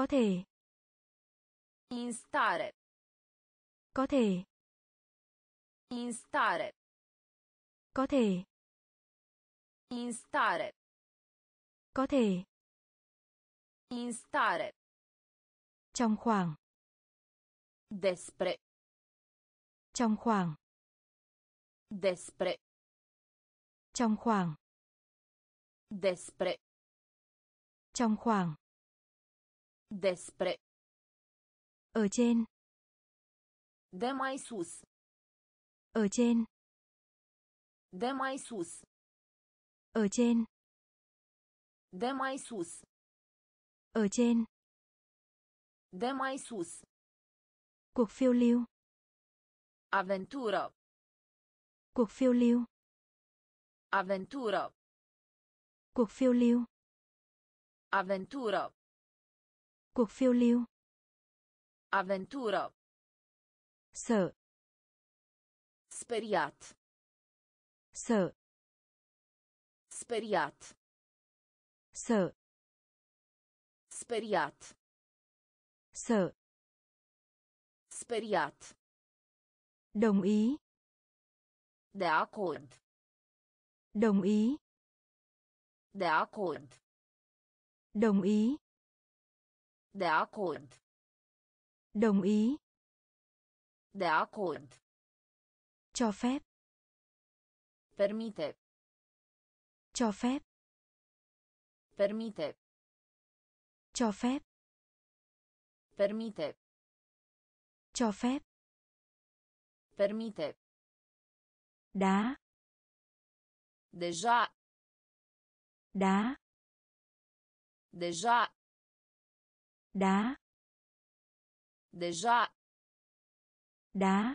Có thể. In stare. Có thể. In stare. Có thể. In stare. Có thể. In stare. Trong khoảng. Despre. Trong khoảng. Despre. Trong khoảng. Despre. Trong khoảng. Despre. Ở trên. De mai sus. Ở trên. De mai sus. Ở trên. De mai sus. Ở trên. De mai sus. Cuộc phiêu lưu. Avventura. Cuộc phiêu lưu. Avventura. Cuộc phiêu lưu. Avventura. Cuộc phiêu lưu. Avventura. Sợ. Speriat. Sợ. Speriat. Sợ. Speriat. Sợ. Speriat. Đồng ý. De acord. Đồng ý. De acord. Đồng ý. De acord. Đồng ý. De acord. Cho phép. Permite. Cho phép. Permite. Cho phép. Permite. Cho phép. Permite. Đá. Deja. Đá. Deja. Đá. Deja. Đá.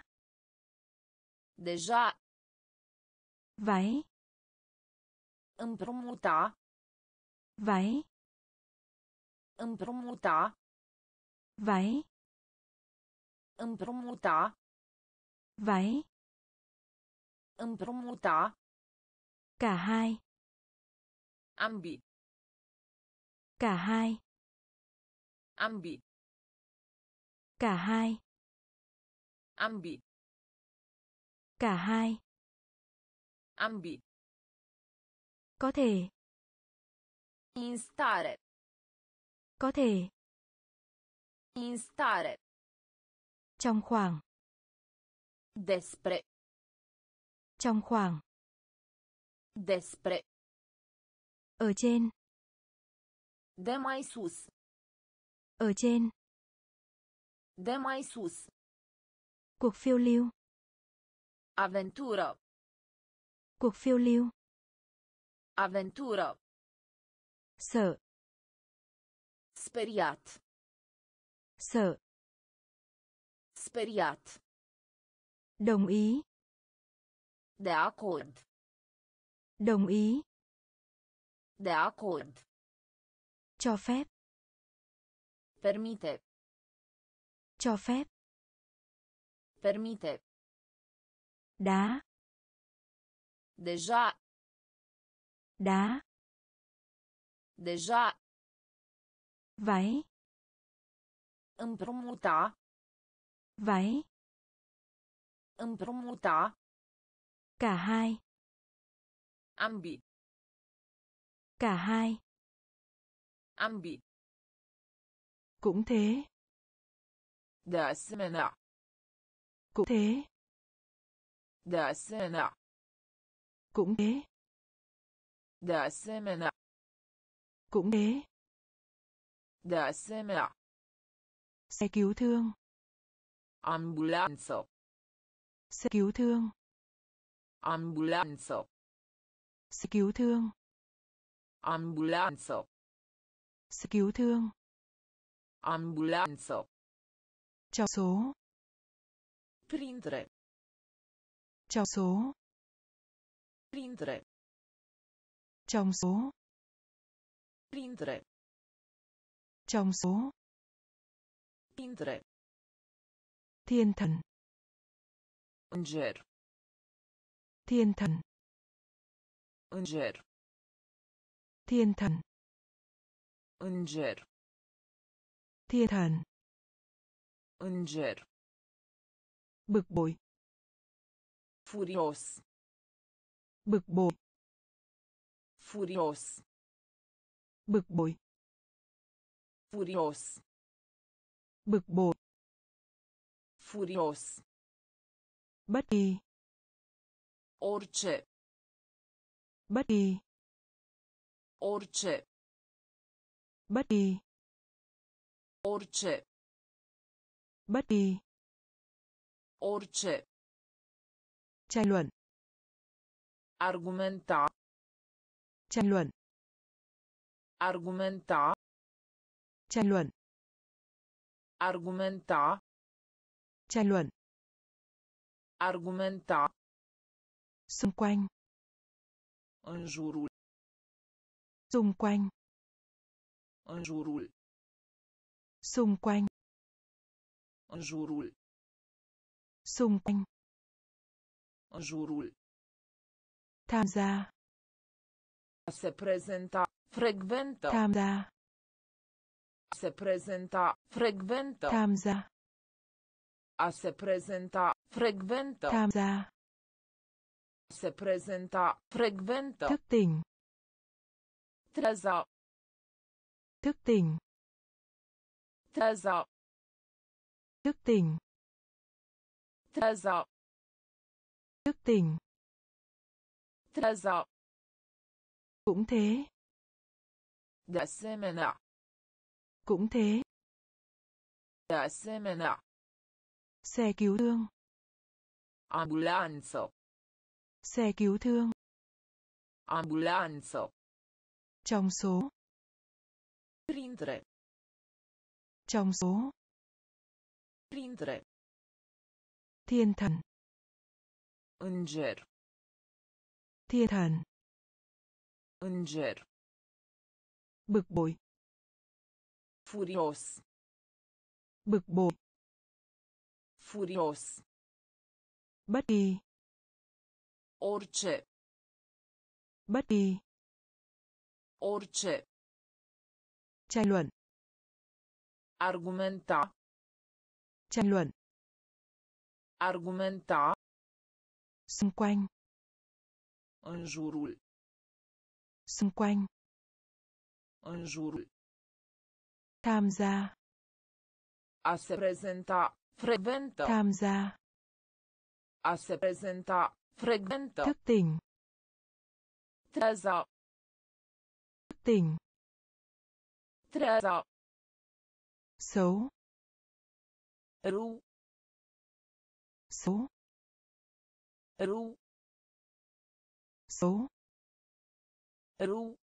Deja. Váy. Împrumuta. Váy. Împrumuta. Váy. Împrumuta. Váy. Împrumuta. Cả hai. Ambi. Cả hai. Ambi. Cả hai. Ambi. Cả hai. Ambi. Có thể. In stare. Có thể. In stare. Trong khoảng. Despre. Trong khoảng. Despre. Ở trên. De mai sus. Ở trên. De mai sus. Cuộc phiêu lưu. Avventura. Cuộc phiêu lưu. Avventura. Sợ. Speriat. Sợ. Speriat. Đồng ý. De acord. Đồng ý. De acord. Cho phép. Permite. Cho phép. Permite. Đá. Deja. Đá. Deja. Váy. Împrumuta. Váy. Împrumuta. Cả hai. Ambi. Cả hai. Ambi. Cũng thế. De asemenea. Cũng thế. De asemenea. Cũng thế. De asemenea. Cũng thế. De asemenea. Xe cứu thương. Ambulanță. Xe cứu thương. Ambulanță. Xe cứu thương. Ambulanță. Xe cứu thương. Ambulanță. Trong số. Printre. Trong số. Printre. Trong số. Printre. Trong số. Printre. Thiên thần. Înger. Thiên thần. Înger. Thiên thần. Înger. Thiên thần. Înger. Bực bội. Furios. Bực bội. Furios. Bực bội. Furios. Bực bội. Furios. Bất kỳ. Orice. Bất kỳ. Orice. Bất kỳ. Orice. Bất kỳ. Orice. Tranh luận. Argumenta. Tranh luận. Argumenta. Tranh luận. Argumenta. Tranh luận. Argumenta. Xung quanh. În jurul. Xung quanh. În jurul. Xung quanh. În jurul. Xung quanh. În jurul. Tham gia. A se prezenta. Frecventă. Tham gia. A se prezenta. Frecventă. Tham gia. A se prezenta. Frecventă. Tham gia. A se prezenta. Frecventă. Thức tỉnh. Treză. Thức tỉnh. Treză. Thức tỉnh. Treză. Thức tỉnh. Treză. Cũng thế. De asemenea. Cũng thế. De asemenea. Xe cứu thương. Ambulanță. Xe cứu thương. Ambulanță. Trong số. Printre. Trong số. Printre. Thiên thần. Înger. Thiên thần. Înger. Bực bội. Furios. Bực bội. Furios. Bất kỳ. Orice. Bất kỳ. Orice. Tranh luận. Argumenta. Tranh luận. Argumenta. Xung quanh. În jurul. Xung quanh. În jurul. Tham gia. A se prezenta. Frecventă. Tham gia. A se prezenta. Frecventă. Thức tỉnh. Treză. Thức tỉnh. Treză. Xấu. Ru. Xấu. Ru. Xấu. Ru.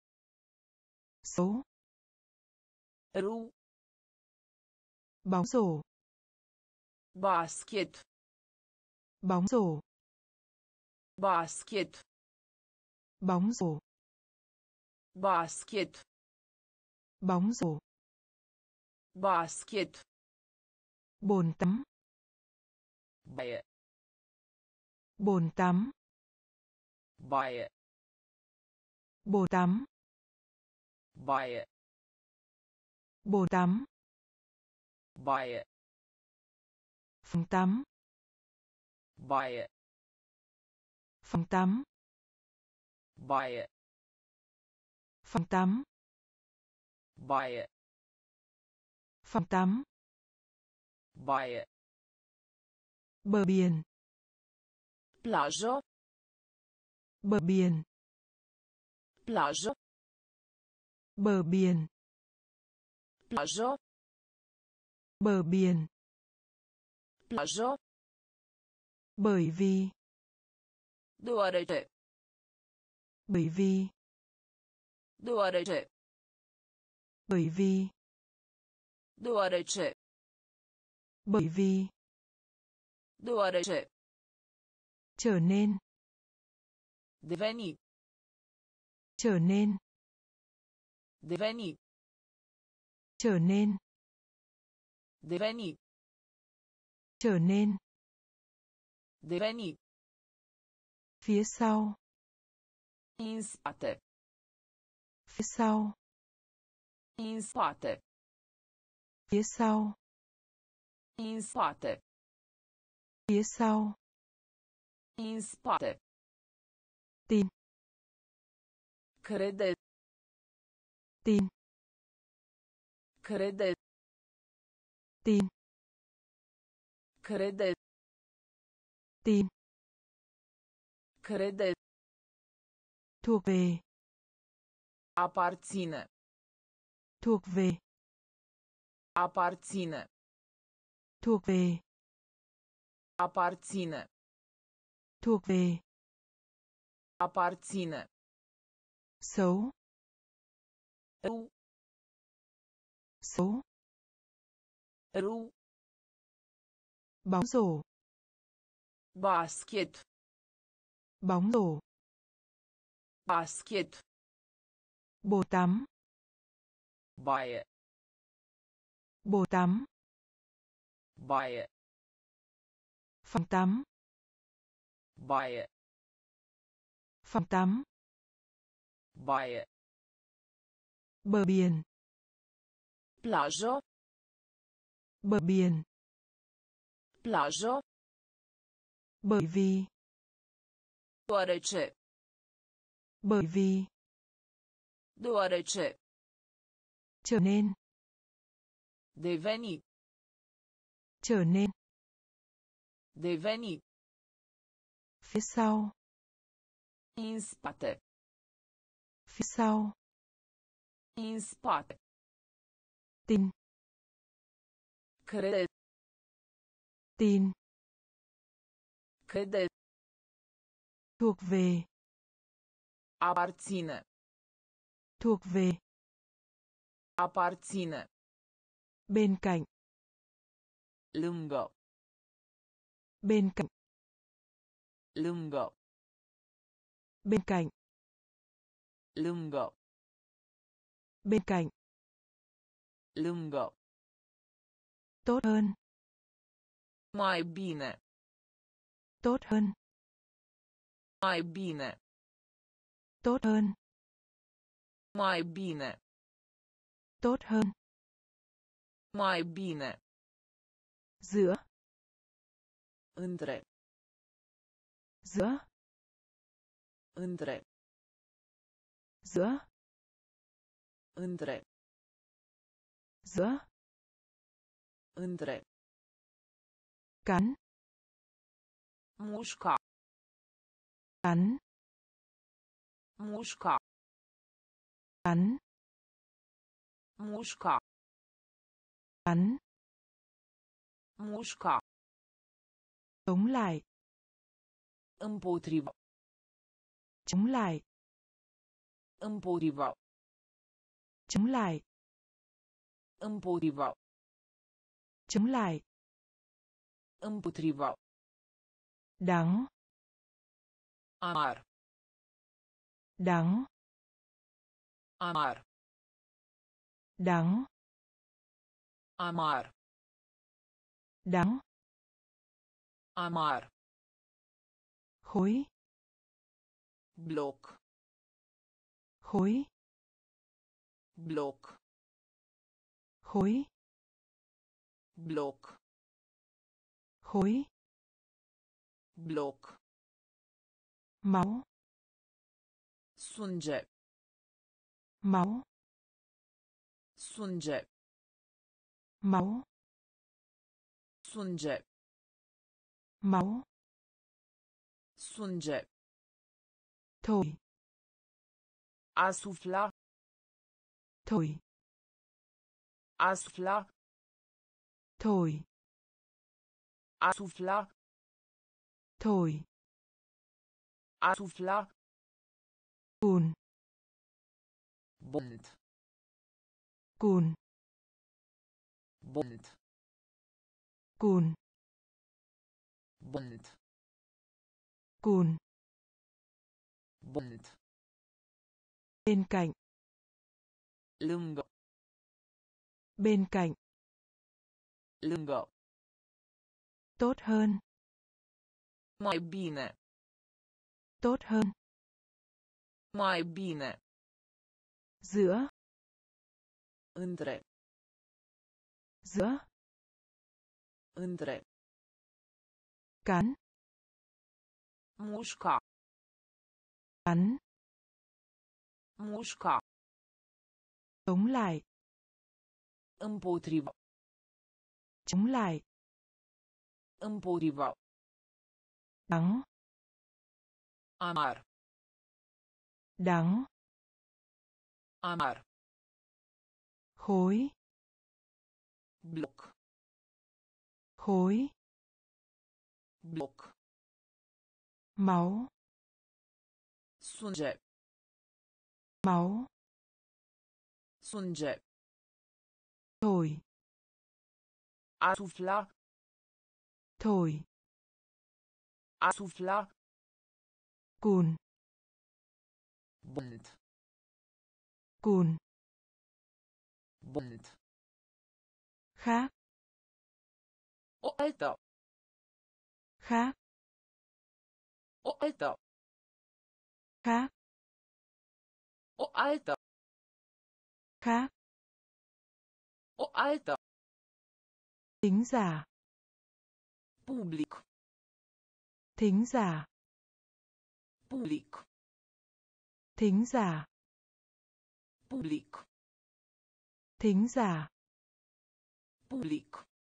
Xấu. Ru. Bóng rổ. Basket. Bóng rổ. Basket. Bóng rổ. Basket. Bóng rổ. Basket. Bồn tắm. Baie. Bồn tắm. Baie. Bồn tắm. Baie. Bồn tắm. Baie. Phòng tắm. Baie. Phòng tắm. Baie. Phòng tắm. Baie. Phòng tắm. Baie. Bờ biển. Plajă. Bờ biển. Plajă. Bờ biển. Plajă. Bờ biển. Plajă. Bởi vì. Deoarece. Bởi vì. Deoarece. Bởi vì. Deoarece. Bởi vì. Deoarece. Trở nên. Deveni. Trở nên. Deveni. Trở nên. Deveni. Trở nên. Deveni. Phía sau. In spate. Phía sau. In spate. Phía sau. In spate. Phía sau. In spate. Tin. Crede. Tin. Crede. Tin. Crede. Tin. Crede. Thuộc về. Aparține. Thuộc về. Aparține. Thuộc về. Aparține. Thuộc về. Aparține. Xấu. Ru. Xấu. Ru. Bóng rổ. Basket. Bóng rổ. Basket. Bồn tắm. Baie. Bồn tắm. Baie. Phòng tắm. Baie. Phòng tắm. Baie. Bờ biển. Plajă. Bờ biển. Plajă. Bởi vì. Deoarece. Bởi vì. Deoarece. Trở nên. Deveni. Trở nên. Deveni. Phía sau. In spate. Phía sau. In spate. Tin. Crede. Tin. Crede. Thuộc về. Aparține. Thuộc về. Aparține. Bên cạnh. Lângă. Bên cạnh. Lângă. Bên cạnh. Lângă. Bên cạnh. Lângă. Tốt hơn. Mai bine. Tốt hơn. Mai bine. Tốt hơn. Mai bine. Tốt hơn. Mai bine. Giữa. Între. Giữa. Între. Giữa. Între. Giữa. Între. Cắn. Mușca. Cắn. Mușca. Cắn. Mușca. Cắn. Mușca. Chống lại. Împotrivă. Chống lại. Împotrivă. Chống lại. Împotrivă. Chống lại. Împotrivă. Đắng. Amar. Đắng. Amar. Đắng. Amar. Đắng. Amar. Khối. Bloc. Khối. Bloc. Khối. Bloc. Khối. Bloc. Máu. Sânge. Máu. Sânge. Máu. Sânge. Máu. Sânge. Thổi. A sufla. Thổi. A sufla. Thổi. A sufla. Thổi. A sufla. Cùn. Bund. Cùn. Bund. Cùn. Bund. Cùn. Bund. Bên cạnh. Lângă. Bên cạnh. Lângă. Tốt hơn. Mai bine. Tốt hơn. Mai bine. Giữa. Între. giữa, Între. cắn, Mușca. cắn, Mușca. chống lại, Împotrivă. chống lại, Împotrivă. đắng, Amar. đắng, Amar. khối, Bloc. khối, Bloc. máu, Sânge. máu, Sânge. thổi, A sufla. thổi, A sufla. cùn, Bund. cùn, Bund. khác, O altă. khác, O altă. khác, O altă. khác, O altă. thính giả, Public. thính giả, Public. thính giả, Public. thính giả, Public.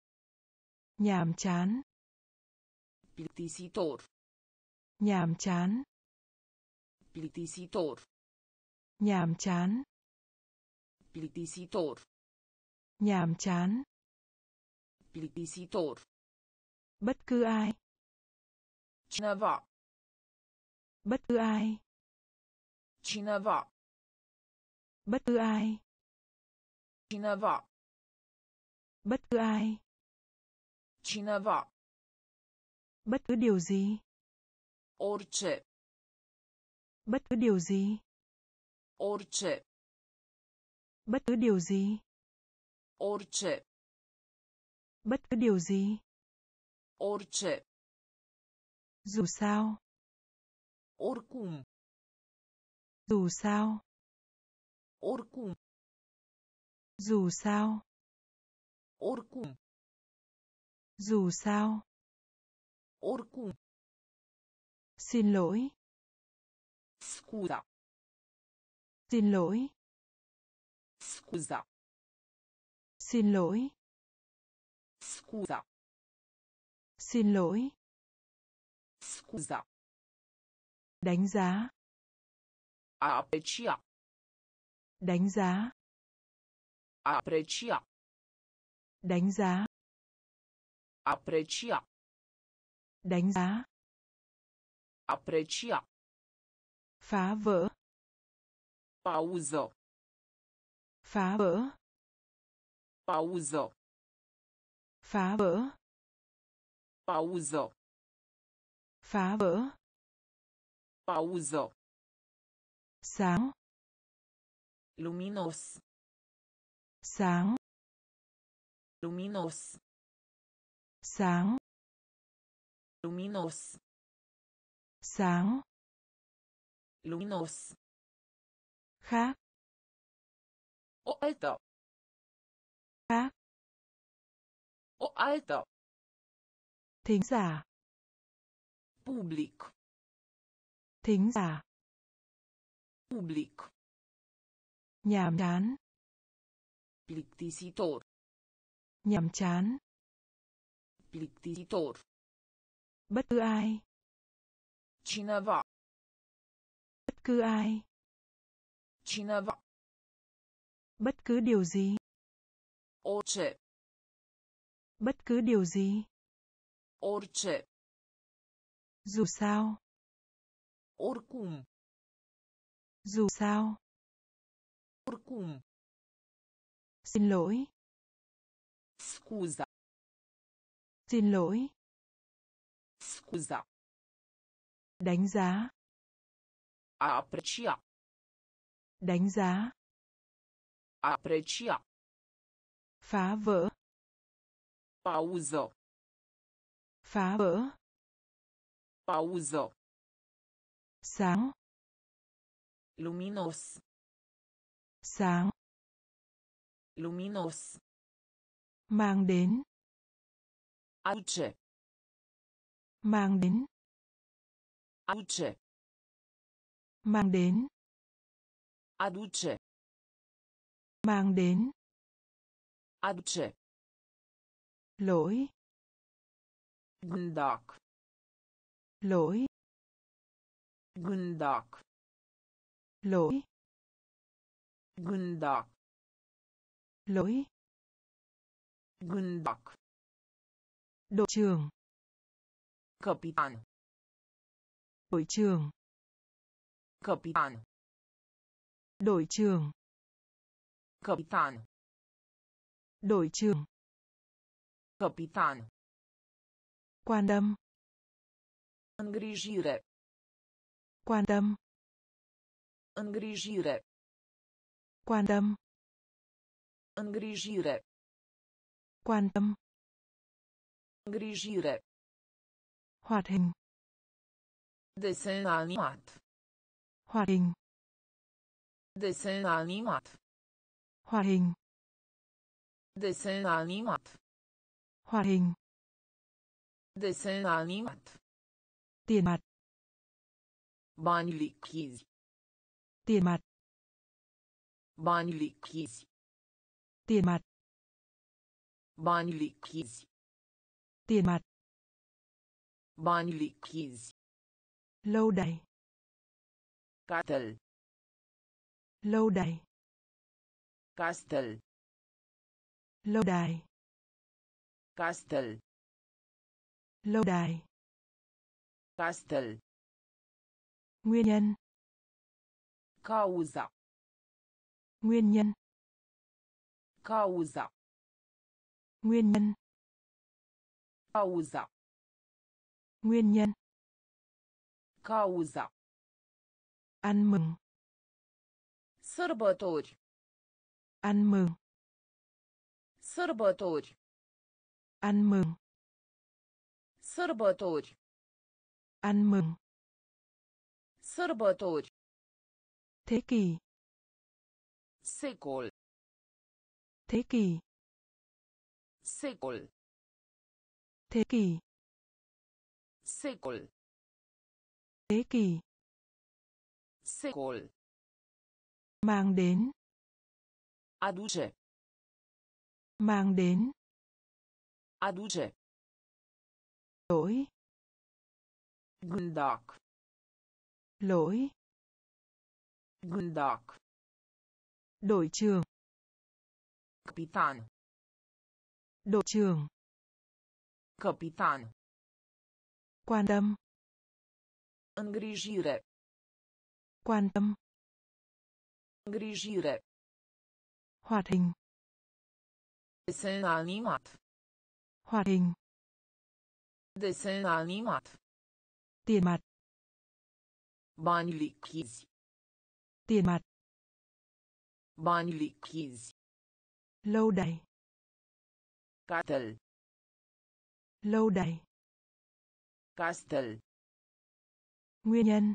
nhàm chán, Plictisitor. nhàm chán, Plictisitor. nhàm chán, Plictisitor. nhàm chán, Plictisitor. bất cứ ai, Cineva. bất cứ ai, Cineva. bất cứ ai, Cineva. bất cứ ai, Cineva. bất cứ điều gì, Orice. bất cứ điều gì, Orice. bất cứ điều gì, Orice. bất cứ điều gì, Orice. dù sao, Oricum. dù sao, Oricum. dù sao, Oricum. dù sao, Oricum. xin lỗi, Scuza. xin lỗi, Scuza. xin lỗi, Scuza. xin lỗi, Scuza. đánh giá, A aprecia. đánh giá, A aprecia. đánh giá, Aprecia. đánh giá, Aprecia. phá vỡ, Pauză. phá vỡ, Pauză. phá vỡ, Pauză. phá vỡ, Pauză. sáng, Luminos. sáng, Luminos. sáng, Luminos. sáng, Luminos. khác, O altă. khác, O altă. thính giả, Public. thính giả, Public. nhàm chán, Plictisitor. nhàm chán, Plictisitor. bất cứ ai, Cineva. bất cứ ai, Cineva. bất cứ điều gì, Orice. bất cứ điều gì, Orice. dù sao, Oricum. dù sao, Oricum. xin lỗi, Scuza. xin lỗi, Scuza. đánh giá, A aprecia. đánh giá, A aprecia. phá vỡ, Pauză. phá vỡ, Pauză. sáng, Luminos. sáng, Luminos. Mang đến. Aduce. Mang đến. Aduce. Mang đến. Aduce. Mang đến. Aduce. Lỗi. Gândac. Lỗi. Gândac. Lỗi. Gândac. Lỗi. Gândac. Đội trưởng. Capitan. Đội trưởng. Capitan. Đội trưởng. Capitan. Đội trưởng. Capitan. Quan tâm. Îngrijire. Quan tâm. Îngrijire. Quan tâm. Îngrijire. Quan tâm. Îngrijire. Hoạt hình. Desen animat. Hoạt hình. Desen animat. Hoạt hình. Desen animat. Hoạt hình. Desen animat. Tiền mặt. Bani lichizi. Tiền mặt. Bani lichizi. Tiền mặt. Bani lichizi. Tiền mặt. Bani lichizi. Lâu đài. Castel. Lâu đài. Castel. Lâu đài. Castel. Lâu đài. Castel. Nguyên nhân. Cauza. Nguyên nhân. Cauza. Nguyên nhân. Cauza. Nguyên nhân. Cauza. Ăn mừng. Sărbători. Ăn mừng. Sărbători. Ăn mừng. Sărbători. Ăn mừng. Sărbători. Thế kỷ. Secol. Thế kỷ. Secol. Thế kỷ. Secol. Thế kỷ. Secol. Mang đến. Aduce. Mang đến. Aduce. Lỗi. Gândac. Lỗi. Gândac. Đội trưởng. Capitan. Đội trưởng. Capitan. Quan tâm. Îngrijire. Quan tâm. Îngrijire. Hoạt hình. Desen animat. Hoạt hình. Desen animat. Tiền mặt. Bani lichizi. Tiền mặt. Bani lichizi. Lâu đài. Castel. Lâu đài. Castel. Nguyên nhân.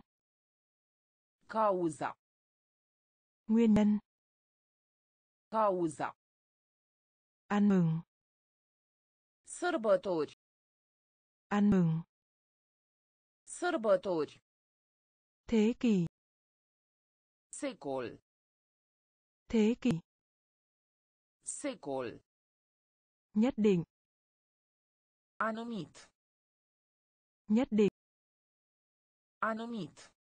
Cauza. Nguyên nhân. Cauza. Ăn mừng. Sărbători. Ăn mừng. Sărbători. Thế kỷ. Secol. Thế kỷ. Secol. Nhất định. Anumit. Nhất định. Anumit.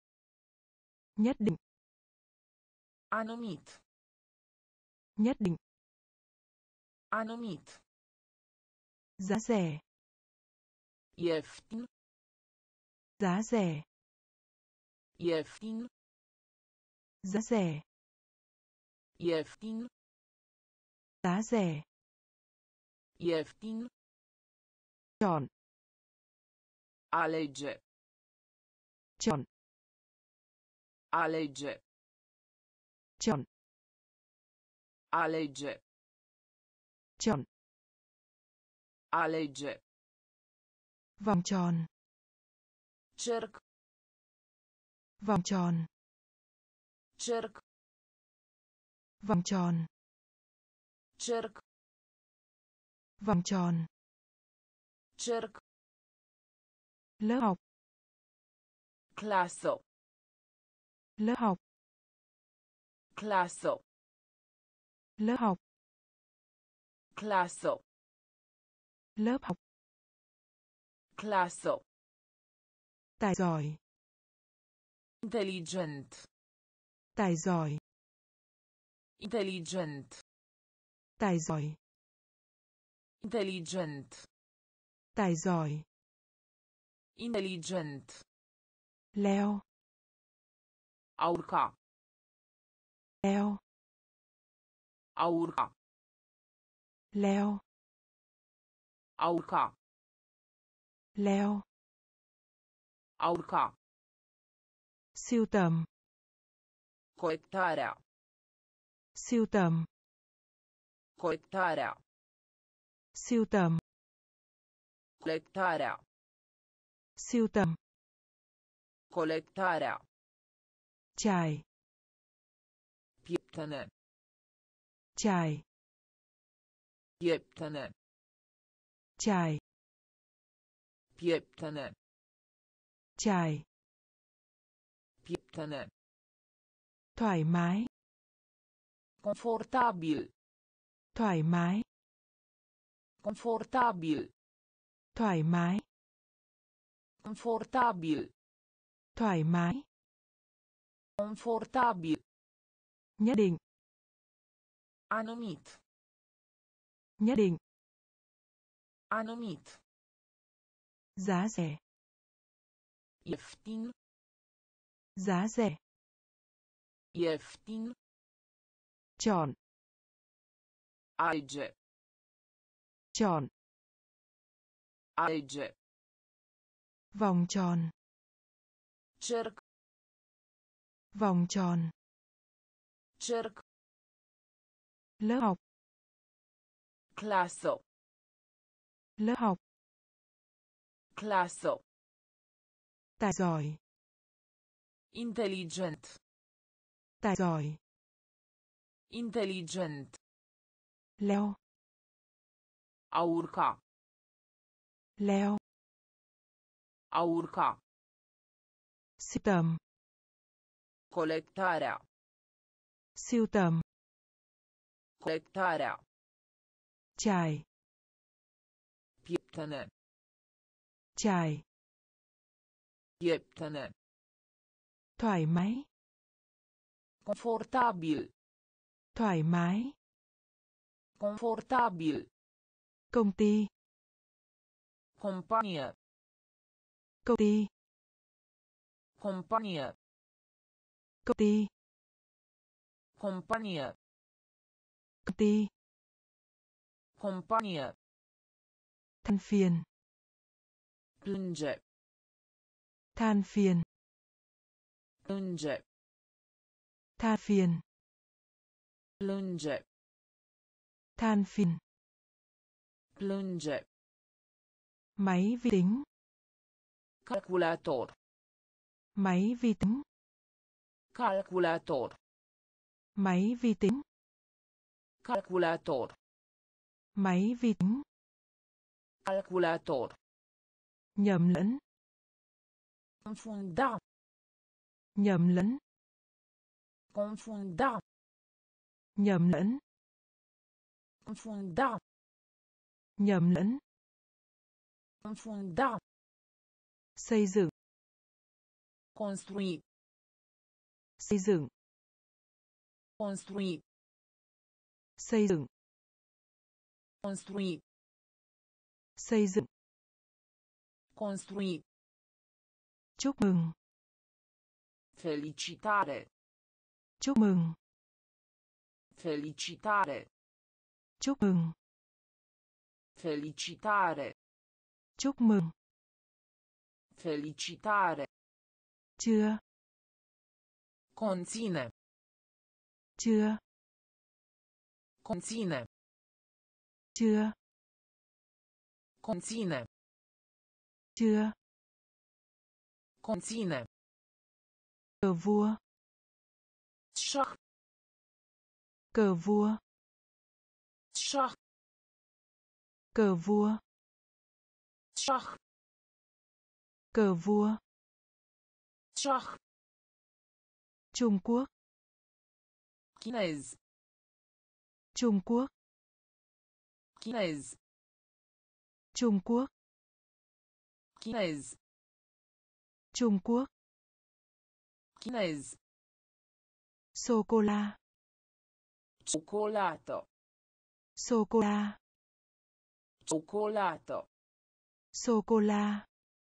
Nhất định. Anumit. Nhất định. Anumit. Giá rẻ. Ieftin. Giá rẻ. Ieftin. Giá rẻ. Ieftin. Giá rẻ. Ieftin. Chọn. Alege. Chọn. Alege. Chọn. Alege. Chọn. Alege. Vòng tròn. Cerc. Vòng tròn. Cerc. Vòng tròn. Cerc. Vòng tròn. Cerc. Lớp học. Clasă. Lớp học. Clasă. Lớp học. Clasă. Lớp học. Clasă. Tài giỏi. Inteligent. Tài giỏi. Inteligent. Tài giỏi. Inteligent. Tài giỏi. Inteligent. Leo. A urca. Leo. A urca. Leo. A urca. Leo. A urca. Sưu tầm. Colectarea. Sưu tầm. Colectarea. Sưu tầm. Colectarea. Sưu tầm. Colectarea. Trải. Pieptăne. Trải. Pieptăne. Trải. Pieptăne. Trải. Pieptăne. Thoải mái. Confortabil. Thoải mái. Confortabil. Thoải mái. Confortabil. Thoải mái. Confortabil. Nhất định. Anumit. Nhất định. Anumit. Giá rẻ. Ieftin. Giá rẻ. Ieftin. Chọn. Alege. Chọn. Alege. Vòng tròn. Cerc. Vòng tròn. Cerc. Lớp học. Clasă. Lớp học. Clasă. Tài giỏi. Inteligent. Tài giỏi. Inteligent. Leo. A urca. Leo. A urca. Sưu tầm. Colectarea. Sưu tầm. Colectarea. Trải. Pieptăne. Trải. Pieptăne. Thoải mái. Confortabil. Thoải mái. Confortabil. Công ty. Companie. Công ty. Companie. Công ty. Companie. Công ty. Companie. Than phiền. Plânge. Than phiền. Plânge. Than phiền. Plânge. Than phiền. Plânge. Máy vi tính. Calculator. Máy vi tính. Calculator. Máy vi tính. Calculator. Máy vi tính. Calculator. Nhầm lẫn. Confunda. Nhầm lẫn. Confunda. Nhầm lẫn. Confunda. Nhầm lẫn. Confunda. Xây dựng. Construi. Xây dựng. Construi. Xây dựng. Construi. Xây dựng. Construi. Chúc mừng. Felicitare. Chúc mừng. Felicitare. Chúc mừng. Felicitare. Chúc mừng. Felicitare. Chưa. Conține. Chưa. Conține. Chưa. Conține. Chưa. Conține. Cờ vua. Șah. Cờ vua. Șah. Cờ vua. Schach. Cờ vua. Schach. Trung Quốc. Chinez. Trung Quốc. Chinez. Trung Quốc. Chinez. Trung Quốc. Chinez. Sô cô la. Cioccolato. Sô cô la. Cioccolato. Sô cô la.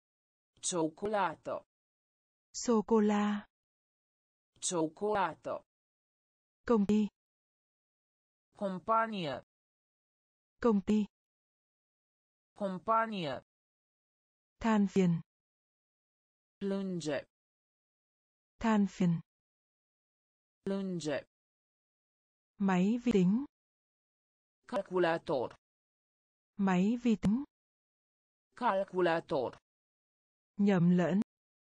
Cioccolato. Sô cô la. Cioccolato. Công ty. Compagnia. Công ty. Compagnia. Than phiền. Plunge. Than phiền. Plunge. Máy vi tính. Calculator. Máy vi tính. Calculator. Nhầm lẫn.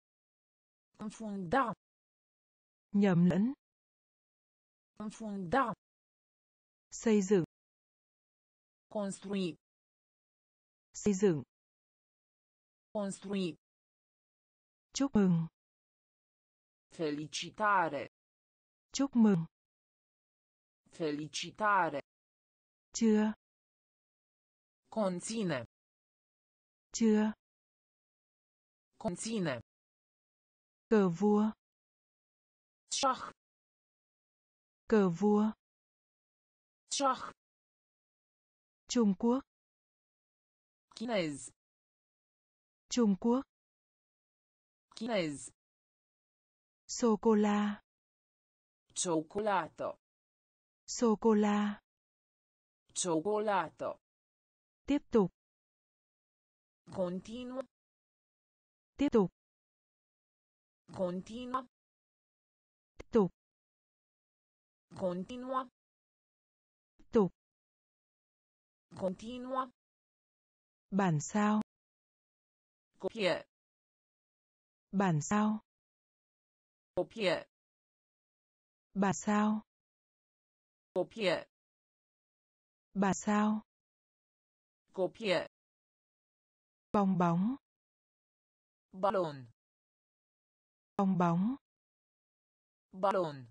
Confunda. Nhầm lẫn. Confunda. Xây dựng. Construi. Xây dựng. Construi. Chúc mừng. Felicitare. Chúc mừng. Felicitare. Chưa. Conține. Chưa. Conține. Cờ vua. Schach. Cờ vua. Schach. Trung Quốc. Chinez. Trung Quốc. Chinez. Sô cô la. Cioccolato. Sô cô la. Cioccolato. Tiếp tục. Continuo. Tiếp tục. Continuo. Tiếp tục. Continuo. Tiếp tục. Continuo. Bản sao. Copie. Bản sao. Copie. Bản sao. Copie. Bản sao. Copie. Bong bóng. Ballon. Bong bóng. Ballon.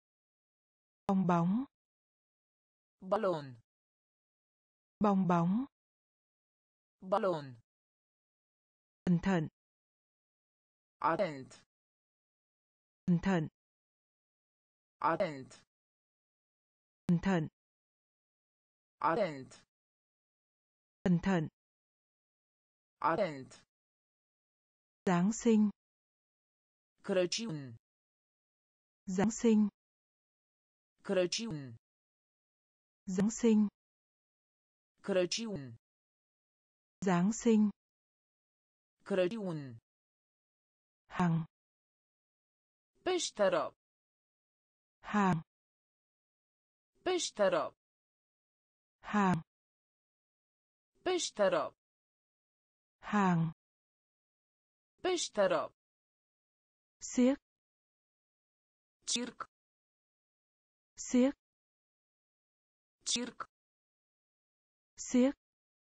Bong bóng. Ballon. Bong bóng. Ballon. Cẩn thận. Atent. Cẩn thận. Atent. Cẩn thận. Atent. Cẩn thận. Atent. Giáng sinh. Crăciun. Giáng sinh. Crăciun. Giáng sinh. Crăciun. Giáng sinh. Crăciun. Hàng. Peșteră. Hàng. Peșteră. Hàng. Peșteră. Hàng. Peșteră. Xiếc. Circ. Xiếc. Circ. Xiếc.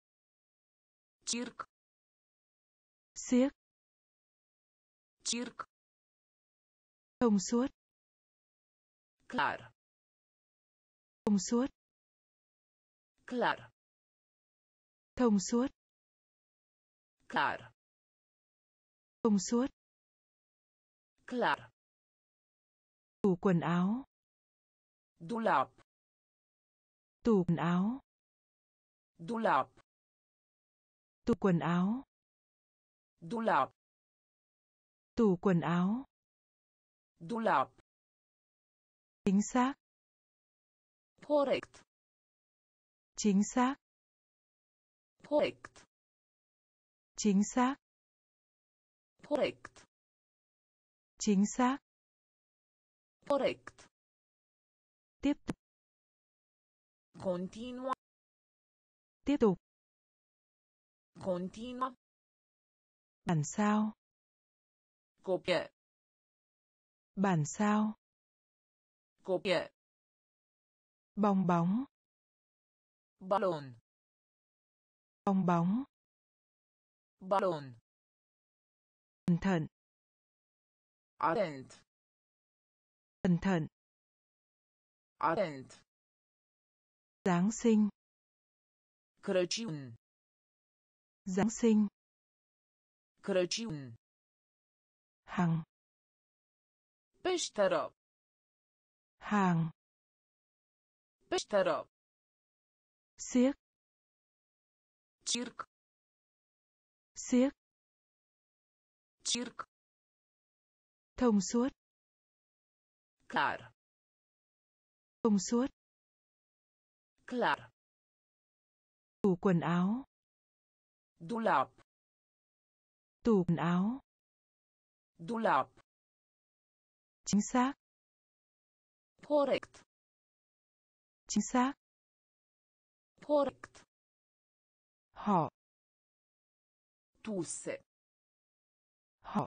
Circ. Xiếc. Circ. Thông suốt. Clar. Thông suốt. Clar. Thông suốt. Clar. Thông suốt. Clar. Tủ quần áo. Dulap. Tủ quần áo. Dulap. Tủ quần áo. Dulap. Tủ quần áo. Dulap. Chính xác. Corect. Chính xác. Corect. Chính xác. Corect. Chính xác. Corect. Tiếp tục. Continuo. Tiếp tục. Continuo. Bản sao. Copie. Bản sao. Copie. Bong bóng. Ballon. bong bóng, balon, cẩn thận, atent, cẩn thận, atent, Giáng sinh, Crăciun, Giáng sinh, Crăciun, hàng, peșteră, hàng, peșteră, xiếc, circ, xiếc, circ, thông suốt, clar, thông suốt, clar, tủ quần áo, dulap, tủ quần áo, dulap, chính xác, corect, chính xác, corect, họ, tuse, họ,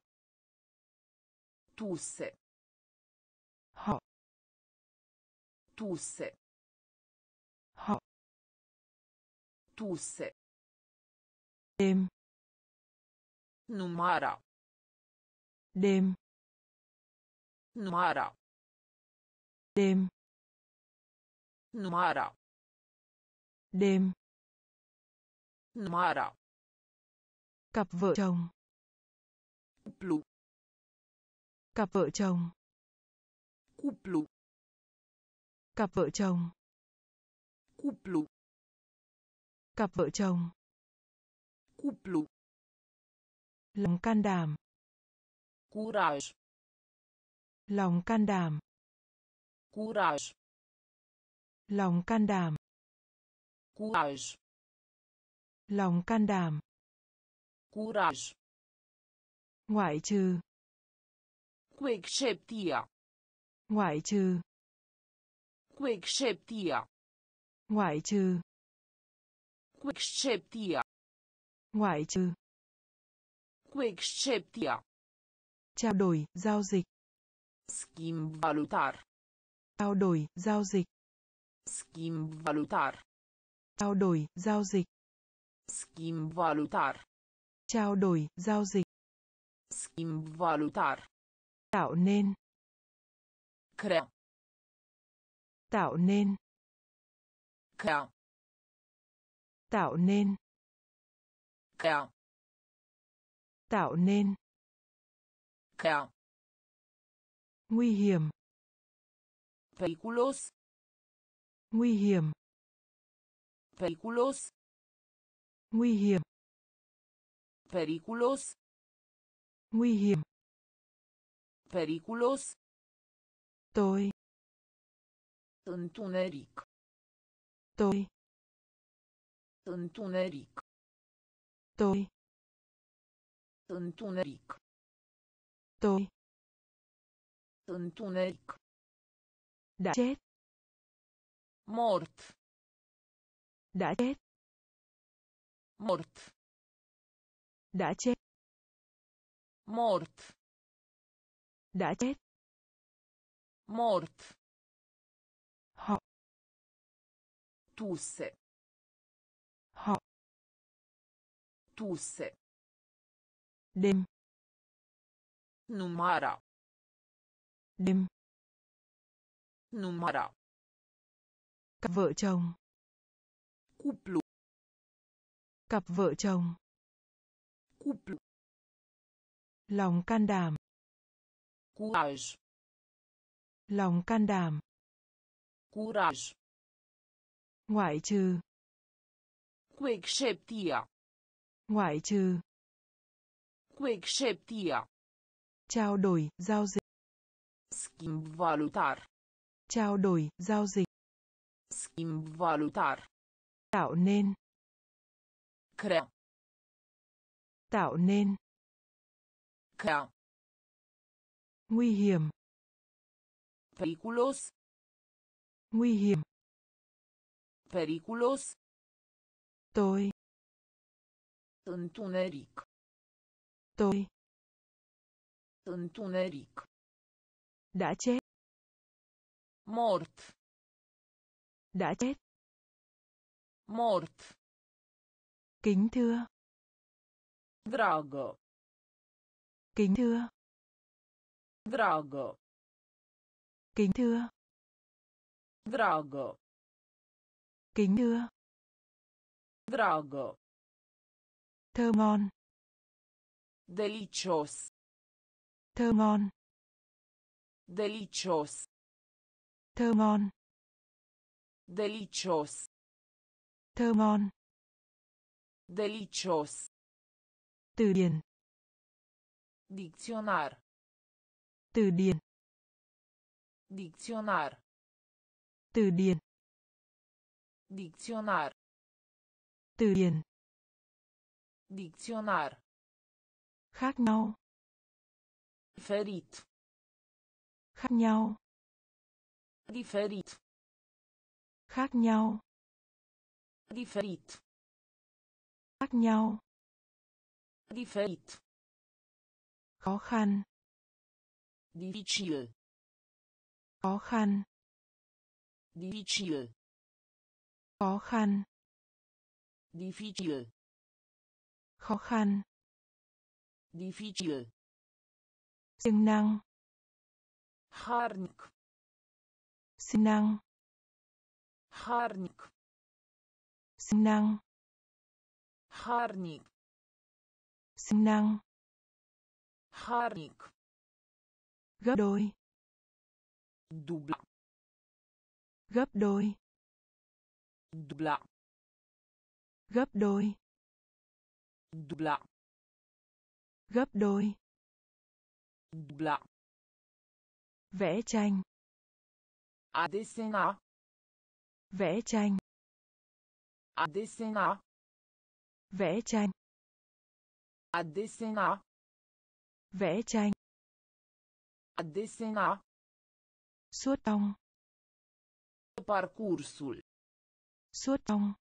tuse, họ, tuse, họ, tuse, đêm, numara, đêm, numara, đêm, numara, đêm, numara, cặp vợ chồng, cuplu, cặp vợ chồng, cuplu, cặp vợ chồng, cuplu, cặp vợ chồng, cuplu, lòng can đảm, curaj, lòng can đảm, curaj, lòng can đảm, curaj, lòng can đảm, curaj, ngoại trừ, cu excepția, ngoại trừ, cu excepția, ngoại trừ, cu excepția, ngoại trừ, cu excepția, trao đổi, giao dịch, schimb valutar, trao đổi, giao dịch, schimb valutar, trao đổi, giao dịch, schimb valutar, trao đổi, giao dịch, schimb valutar, tạo nên, crea, tạo nên, crea, tạo nên, crea, tạo nên, crea, nguy hiểm, periculos, nguy hiểm, periculos, nguy hiểm, periculos, nguy hiểm, periculos, tôi, întuneric, tôi, întuneric, tôi, întuneric, tôi, întuneric, đã chết, mort, đã chết, mort, đã chết, mort, đã chết, mort, họ, tuse, họ, tuse, đêm, numara, đêm, numara, cặp vợ chồng, cuplu, cặp vợ chồng, cuplu, lòng can đảm, curaj, lòng can đảm, curaj, ngoại trừ, cu excepția, ngoại trừ, cu excepția, trao đổi, giao dịch, schimb valutar, trao đổi, giao dịch, schimb valutar, tạo nên, crea, tạo nên, crea, nguy hiểm, periculos, nguy hiểm, periculos, tôi, întuneric, tôi, întuneric, đã chết, mort, đã chết, mort, Kính thưa. Drago. Kính thưa. Drago. Kính thưa. Drago. Kính thưa. Drago. Thơ ngon. Delicios. Thơ ngon. Delicios. Thơ ngon. Delicios. Thơ ngon. Delicios. Từ điển. Dicționar. Từ điển. Dicționar. Từ điển. Dicționar. Từ điển. Dicționar. Khác nhau. Diferit. Khác nhau. Diferit. Khác nhau. Diferit. Khác nhau. Diferit. Khó khăn. Dificil. Khó khăn. Dificil. Khó khăn. Dificil. Khó khăn. Dificil. Siêng năng. Harnic. Siêng năng. Harnic. Siêng năng. Harnic. Siêng năng. Harnic. Gấp đôi. Dubla. Gấp đôi. Dubla. Gấp đôi. Dubla. Gấp đôi. Dubla. Vẽ tranh. A desena. Vẽ tranh. A desena. Vẽ tranh. A desena. Vẽ tranh. A desena. Suốt trong. Parcursul. Suốt trong.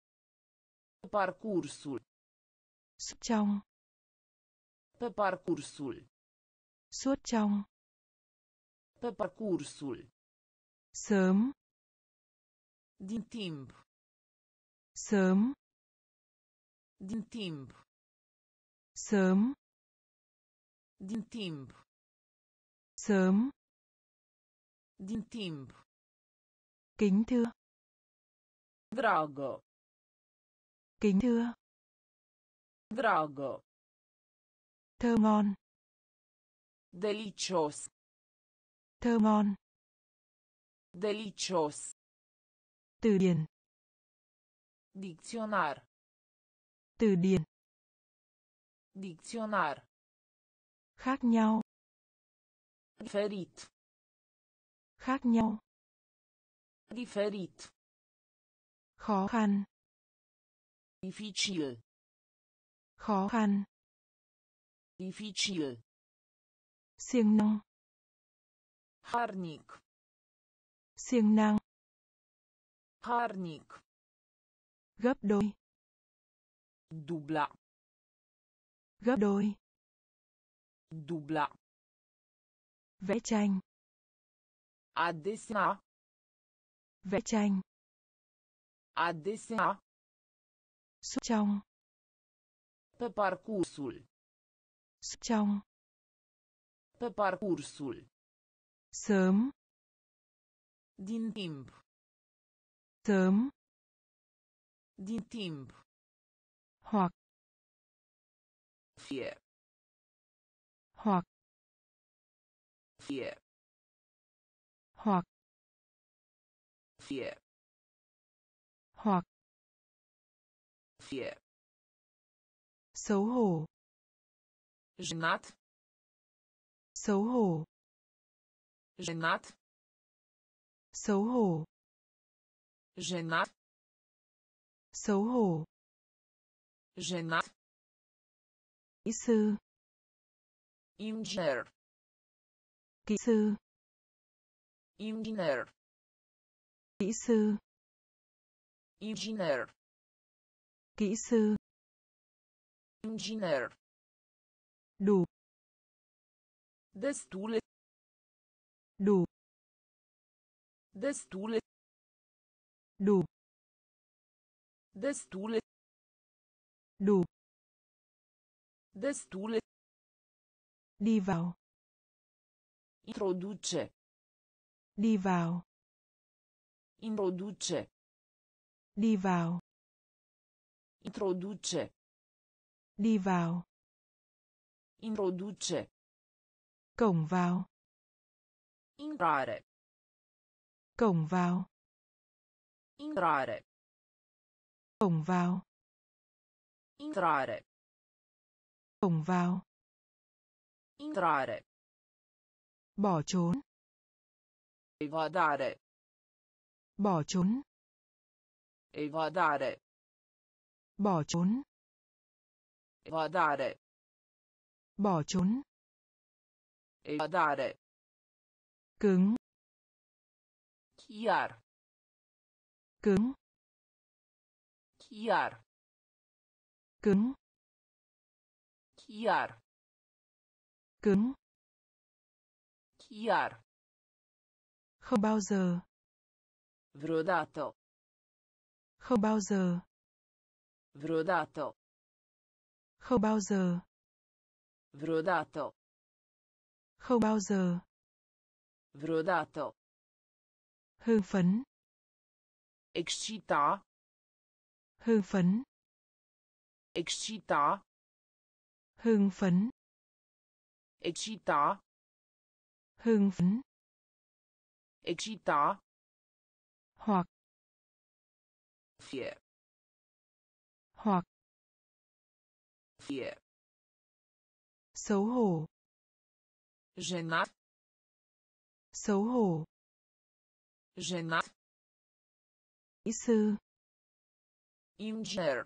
Parcursul. Suốt trong. Pe parcursul. Suốt trong. Pe parcursul. Sớm. Din timp. Sớm. Din timp. Sớm. Din timp. Sớm. Din timp. Kính thưa. Drago. Kính thưa. Drago. Thơ ngon. Delicios. Thơ ngon. Delicios. Từ điển. Dicționar. Từ điển. Dicționar. Khác nhau. Diferit. Khác nhau. Diferit. Khó khăn. Dificil. Khó khăn. Dificil. Siêng năng. Harnic. Siêng năng. Harnic. Gấp đôi. Dubla. Gấp đôi. Dubla. Vẽ tranh. A desena. Vẽ tranh. A desena. Suốt trong. Pe parcursul. Suốt trong. Pe parcursul. Sớm. Din timp. Sớm. Din timp. Hoặc. Fie. Hoặc. Fie. Hoặc. Fie. Hoặc. Fie. Xấu hổ. Jenat. Xấu hổ. Jenat. Xấu hổ. Jenat. Xấu hổ. Jenat. Kỹ sư. Inginer. Kỹ sư. Inginer. Kỹ sư. Inginer. Kỹ sư. Inginer. Đủ. Destule. Đủ. Destule. Đủ. Destule. đủ, Destule. đi vào, Introduce. đi vào, Introduce. đi vào, Introduce. đi vào, Introduce. cổng vào, Intrare. cổng vào, Intrare. cổng vào, Intrare. cổng vào, Intrare. bỏ trốn, Evadare. bỏ trốn, Evadare. bỏ trốn, Evadare. bỏ trốn, Evadare. cứng, Chiar. cứng, Chiar. cứng, Chiar. cứng, Chiar. không bao giờ, Vreodată. không bao giờ, Vreodată. không bao giờ, Vreodată. không bao giờ, Vreodată. hưng phấn, Excita. hưng phấn, Excita. hưng phấn, Excita. hưng phấn, Excita. hoặc, Fie. hoặc, Fie. xấu hổ, Jenat. xấu hổ, Jenat. kỹ sư, Inginer.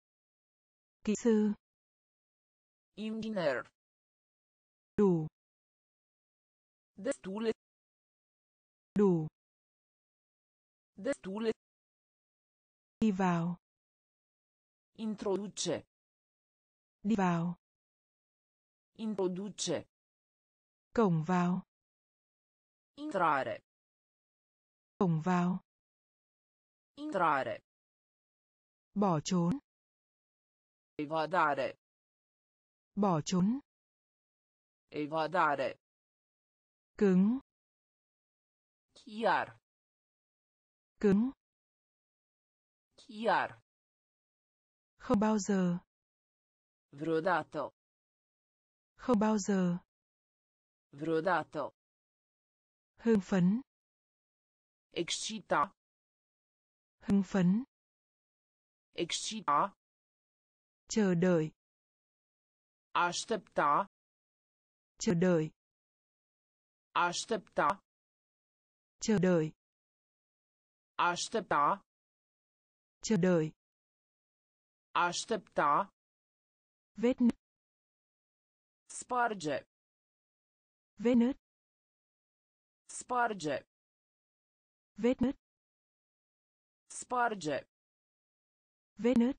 kỹ sư, Inginer. đủ, Destule. đủ, Destule. đi vào, Introduce. đi vào, Introduce. cổng vào, Intrare. cổng vào, Intrare. bỏ trốn, Evadare. bỏ trốn, Evadare. cứng, Chiar. cứng, Chiar. không bao giờ, Vreodată. không bao giờ, Vreodată. hưng phấn, Excita. hưng phấn, Excita. chờ đợi, Aștepta. chờ đợi, Aștepta. chờ đợi, Aștepta. chờ đợi, Aștepta. vết nứt, Sparge. vết nứt, Sparge. vết nứt, Sparge. vết nứt,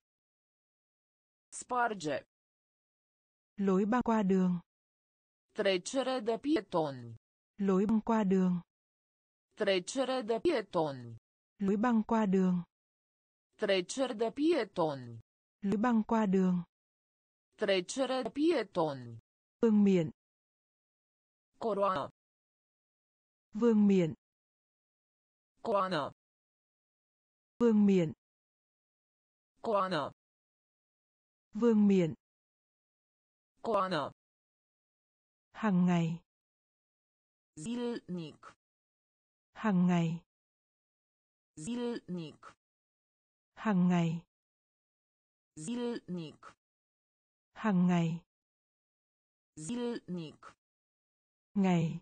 Sparge. lối băng qua đường, Trecere de pietoni. lối băng qua đường, Trecere de pietoni. lối băng qua đường, Trecere de pietoni. lối băng qua đường, Trecere de pietoni. vương miện, Coroană. vương miện, Coană. vương miện, Coană. vương miện, Coană. hàng ngày, Zilnic. hàng ngày, Zilnic. hàng ngày, Zilnic. hàng ngày, Zilnic. ngày,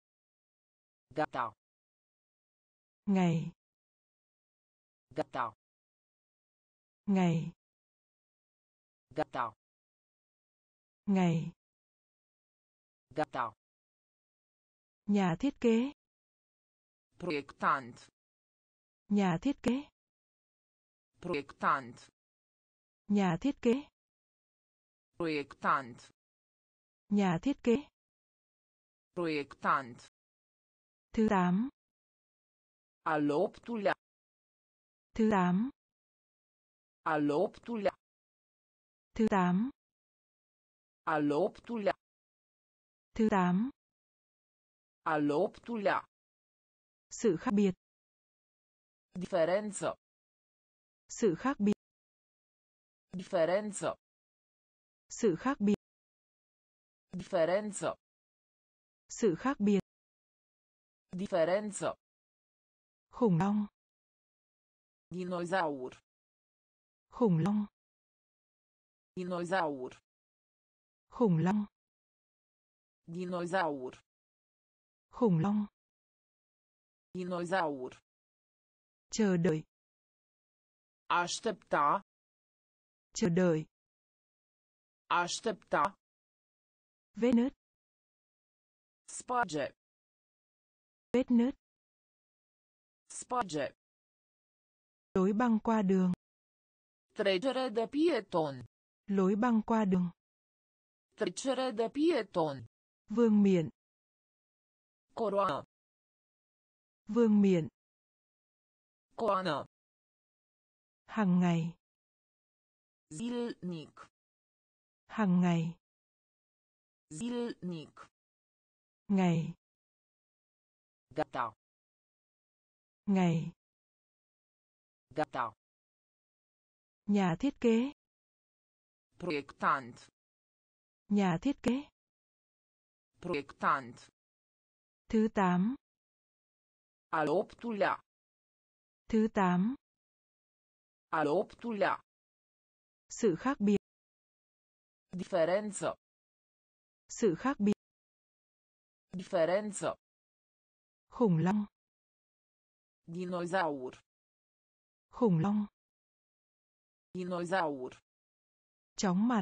Gata. ngày, Gata. ngày, Gata. ngày, Gata. nhà thiết kế, Proiectant. nhà thiết kế, Proiectant. nhà thiết kế, Proiectant. nhà thiết kế, Proiectant. thứ 8, Al optulea. thứ 8, Al optulea. Thứ 8. Al optulea. Thứ 8. Al optulea. Sự khác biệt. Diferență. Sự khác biệt. Diferență. Sự khác biệt. Diferență. Sự khác biệt. Diferență. Khủng long. Dinozaur. Khủng long. Dinozaur. Khủng long. Dinozaur. Khủng long. Dinozaur. Chờ đợi. Aștepta. Chờ đợi. Aștepta. Vết nứt. Sparge. Vết nứt. Sparge. Lối băng qua đường. Trecere de pieton. Lối băng qua đường. Trecere de pieton. Vương miện. Coroană. Vương miện. Coană. Hàng ngày. Zilnic. Hàng ngày. Zilnic. Ngày. Gata. Ngày. Gata. Nhà thiết kế. Proiectant. Nhà thiết kế. Proiectant. Thứ 8. Al optulea. Thứ 8. Al optulea. Sự khác biệt. Diferență. Sự khác biệt. Diferență. Khủng long. Dinozaur. Khủng long. Dinozaur. Chóng mặt.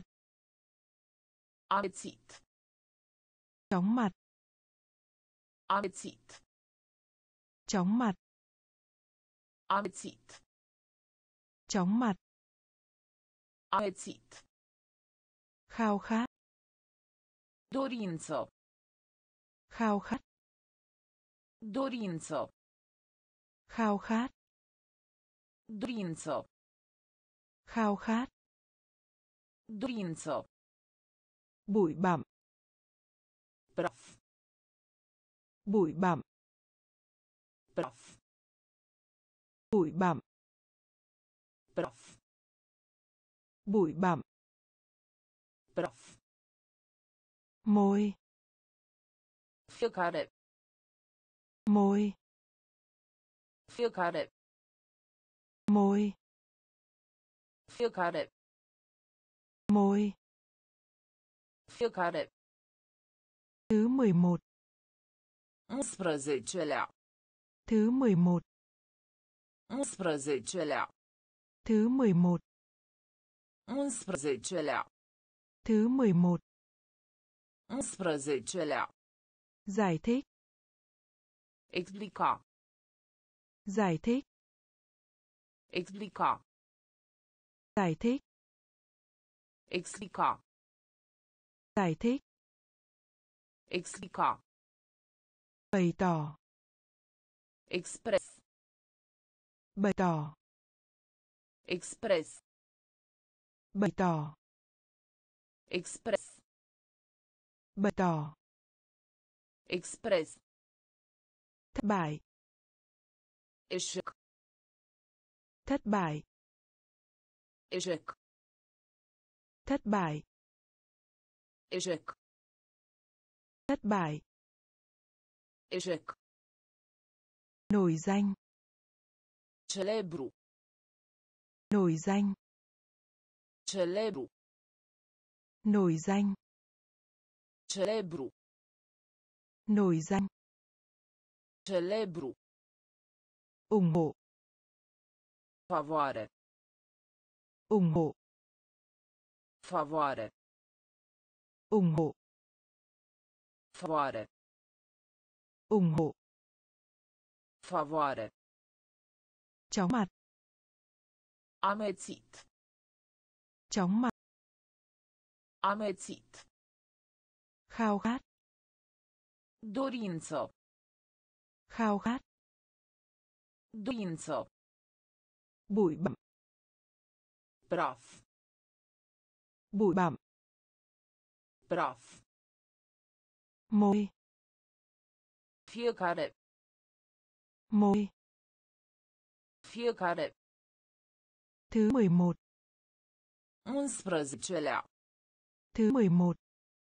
Amețit. Chóng mặt. Amețit. Chóng mặt. Amețit. Chóng mặt. Amețit. Khao khát. Dorință. Khao khát. Dorință. Khao khát. Dorință. Khao khát. Dorință. Bụi bặm. Praf. Bụi bặm. Praf. Bụi bặm. Praf. Bụi bặm. Praf. Môi. Fiecare. Môi. Fiecare. Môi. Fiecare. Môi. Fiecare. Thứ 11. 11-lea. Thứ 11. 11-lea. Thứ 11. 11-lea. Thứ 11. 11-lea. Giải thích. Explica. Giải thích. Explica. Giải thích. Explica. Giải thích. Explica. Bày tỏ. Express. Bày tỏ. Express. Bày tỏ. Express. Bày tỏ. Express. Thất bại. Eșec. Thất bại. Eșec. Thất bại. Eșec. Thất bại. Eșec. Nổi danh. Celebru. Nổi danh. Celebru. Nổi danh. Celebru. Nổi danh. Celebru. Ủng hộ. Favoare. Ủng hộ. Favoare. Ủng hộ. Favoare. Ủng hộ. Favoare. Chóng mặt. Amețit. Chóng mặt. Amețit. Khao khát. Dorință. Khao khát. Dorință. Bụi bặm. Praf. Bụi bặm. Praf. Môi. Fiecare. Môi. Fiecare. Thứ 11. 11-lea. Thứ 11.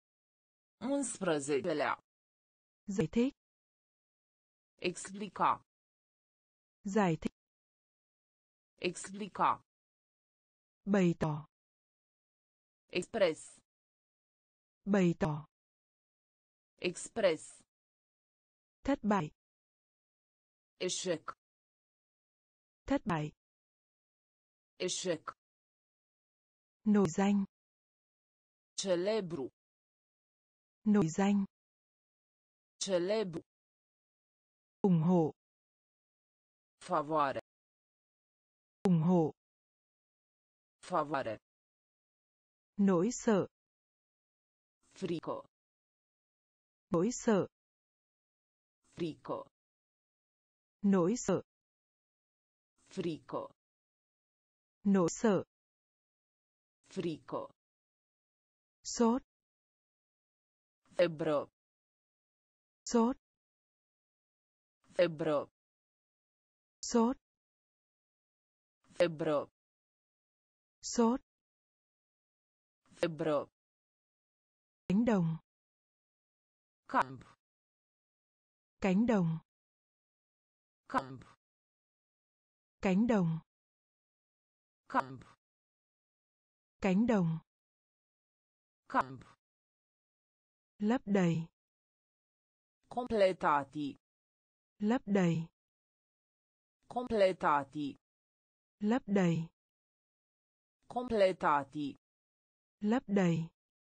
11-lea. Giải thích. Explica. Giải thích. Explica. Bày tỏ. Express. Bày tỏ. Express. Thất bại. Eșec. Thất bại. Eșec. Nổi danh. Celebru. Nổi danh. Celebru. Ủng hộ. Favoare. Ủng hộ. Favoare. Nỗi sợ. Frico. Nỗi sợ. Frico. Nỗi sợ. Frico. Nỗi sợ. Frico. Sốt. Febră. Sốt. Febră. Sốt. Febră. Sốt. Febră. Cánh đồng. Camp. Cánh đồng. Camp. Cánh đồng. Camp. Cánh đồng. Camp. Lấp đầy. Completati. Lấp đầy. Completati. Lấp đầy. Completati. Lấp đầy.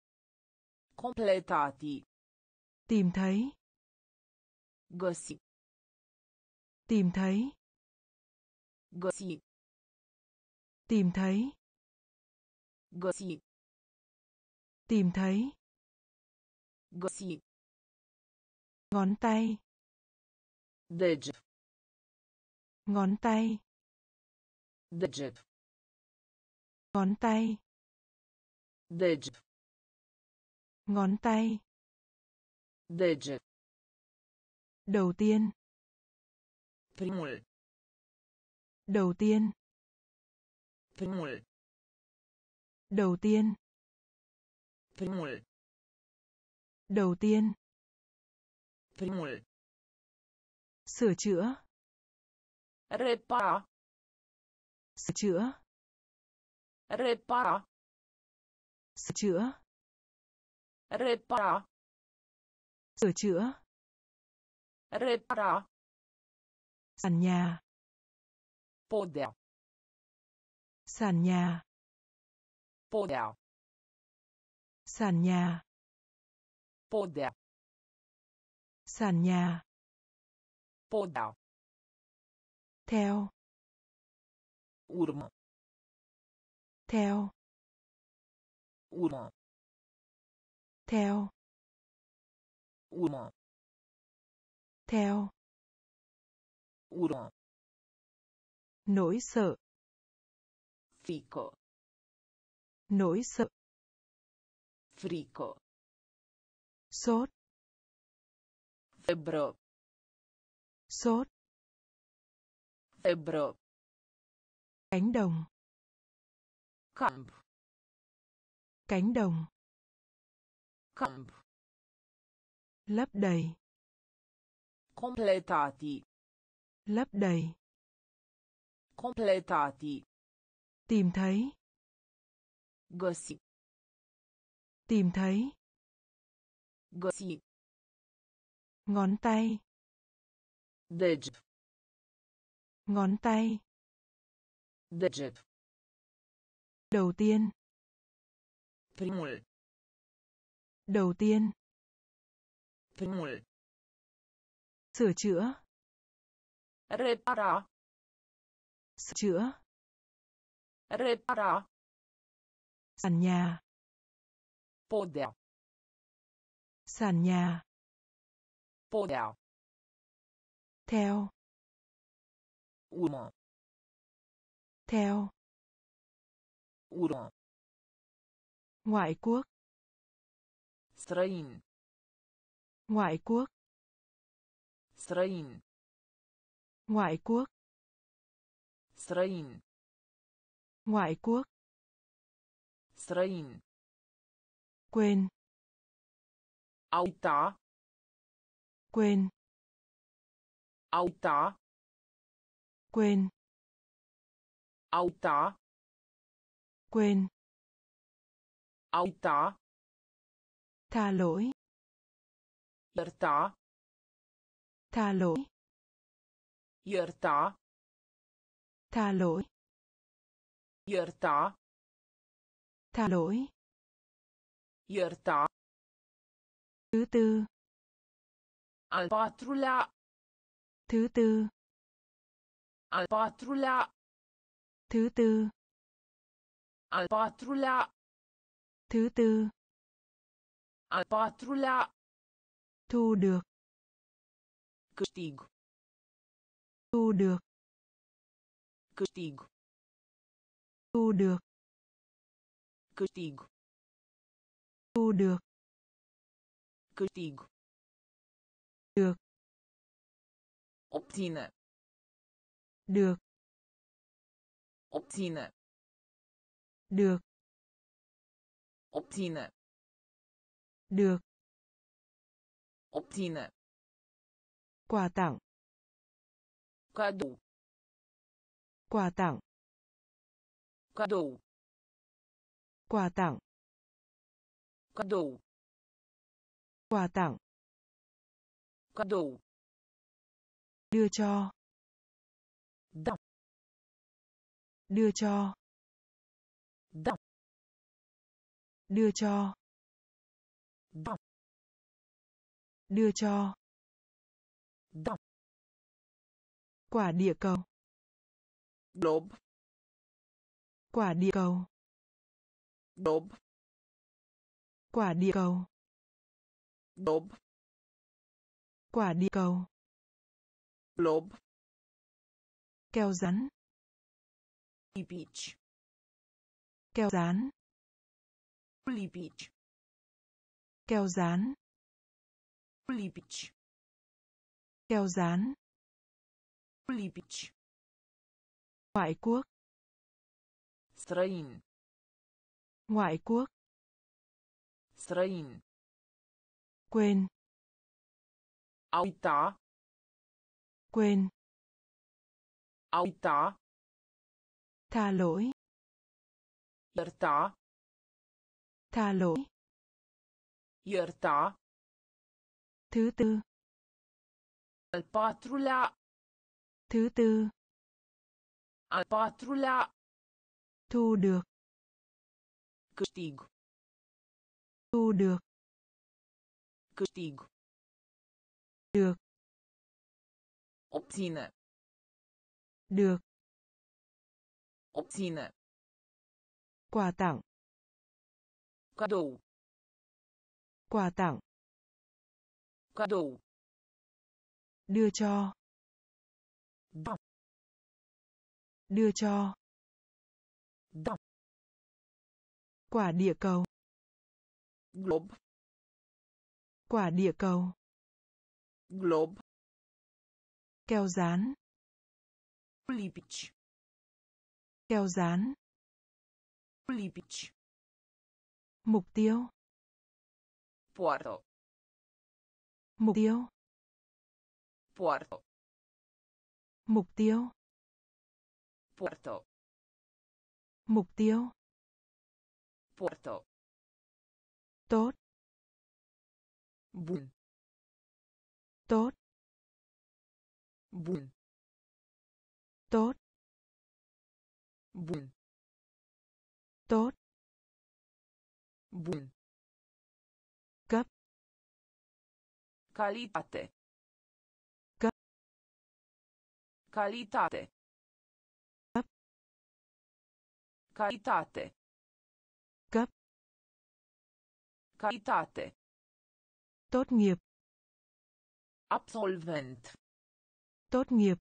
Completati. Tìm thấy. Găsi. Tìm thấy. Găsi. Tìm thấy. Găsi. Tìm thấy. Găsi. Ngón tay. Deget. Ngón tay. Deget. Ngón tay. Deget. Ngón tay. Deget. Đầu tiên. Primul. Đầu tiên. Primul. Đầu tiên. Primul. Đầu tiên. Primul. Sửa chữa. Repara. Sửa chữa. Repara. Sửa chữa. Repara. Sửa chữa. Repara. Sàn nhà. Podea. Sàn nhà. Podea. Sàn nhà. Podea. Sàn nhà. Podea. Theo. Urmă. Theo. Urmă. Theo. Urmă. Theo. Urmă. Nỗi sợ. Frico. Nỗi sợ. Frico. Sốt. Febră. Sốt. Febră. Cánh đồng. Camp. Cánh đồng. Camp. Lấp đầy. Completati. Lấp đầy. Completati. Tìm thấy. Găsi. Tìm thấy. Găsi. Ngón tay. Deget. Ngón tay. Deget. Đầu tiên. Primul. Đầu tiên. Primul. Sửa chữa. Repara. Sửa chữa. Repara. Sàn nhà. Podea. Sàn nhà. Podea. Theo. Urmă. Theo. Urmă. Ngoại quốc. Străin. Ngoại quốc. Străin. Ngoại quốc. Străin. Ngoại quốc. Străin. Quên. A uita. Quên. A uita. Quên. A uita. Quên. A uita. Tha lỗi. Ierta. Tha lỗi. Ierta. Tha lỗi. Ierta. Tha lỗi. Ierta. Thứ tư. Al patrulea. Thứ tư. Al patrulea. Thứ tư. Al patrulea. Thứ tư. Al patrulea. Thu được. Câștig. Thu được. Câștig. Thu được. Câștig. Thu được. Câștig. Được. Obține. Được. Obține. Được. Obține. Được. Obține. Quà tặng. Cadou. Quà tặng. Cadou. Quà tặng. Cadou. Quà tặng. Cadou. Đưa cho. Da. Đưa cho. Da. Đưa cho. Da. Đưa cho. Da. Quả địa cầu. Glob. Quả địa cầu. Glob. Quả địa cầu. Glob. Quả địa cầu. Glob. Keo rán. Lipici. Keo rán. Lipici. Keo rán. Lipici. Keo rán. Lipici. Ngoại quốc. Străin. Ngoại quốc. Străin. Quên. A uita. Quên. A uita. Tha lỗi. Ierta. Tha lỗi. Ierta. Thứ tư. Al patrulea. Thứ tư. Al patrulea. Thu được. Câștig. Thu được. Câștig. Được. Obține. Được. Obține. Quà tặng. Cadou. Quà tặng. Cadou. Đưa cho. Da. Đưa cho. Da. Quả địa cầu. Glob. Quả địa cầu. Glob. Keo rán. Lipici. Keo rán. Lipici. Mục tiêu. Poartă. Mục tiêu. Poartă. Mục tiêu. Poartă. Mục tiêu. Poartă. Tốt. Bun. Tốt. Bun. Tốt. Bun. Tốt. Bun. Cấp. Calitate. Cấp. Calitate. Cấp. Calitate. Cấp. Calitate. Tốt nghiệp. Absolvent. Tốt nghiệp.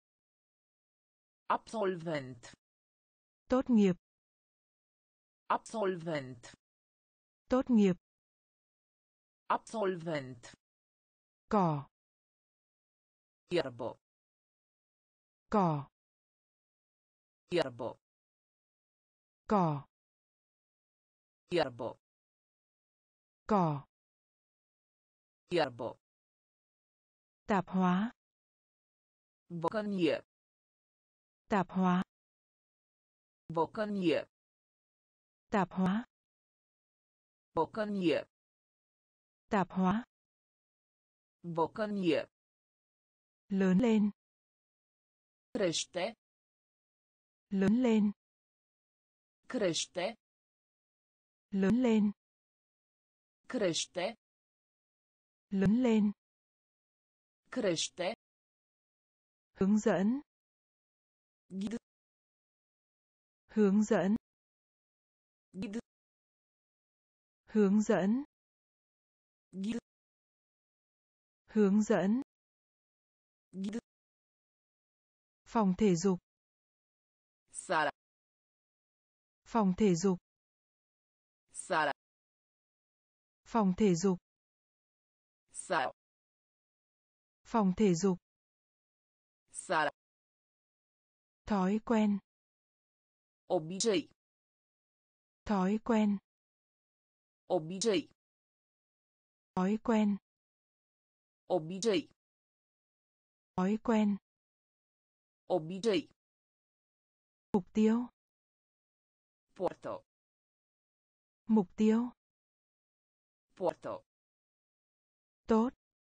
Absolvent. Tốt nghiệp. Absolvent. Tốt nghiệp. Absolvent. Cỏ. Ierbo. Cỏ. Ierbo. Cỏ. Ierbo. Cỏ. Ierbo. Tạp hóa. Bocănie. Tạp hóa. Bocănie. Tạp hóa. Bocănie. Tạp hóa. Bocănie. Lớn lên. Crește. Lớn lên. Crește. Lớn lên. Crește. Lớn lên. Crește. Hướng dẫn. Ghid. Hướng dẫn. Ghid. Hướng dẫn. Ghid. Hướng dẫn. Ghid. Phòng thể dục. Sala. Phòng thể dục. Sala. Phòng thể dục. Sala. Phòng thể dục. Sala. Thói quen. Obicei. Thói quen. Obicei. Thói quen. Obicei. Thói quen. Obicei. Mục tiêu. Porto. Mục tiêu. Porto. Tốt.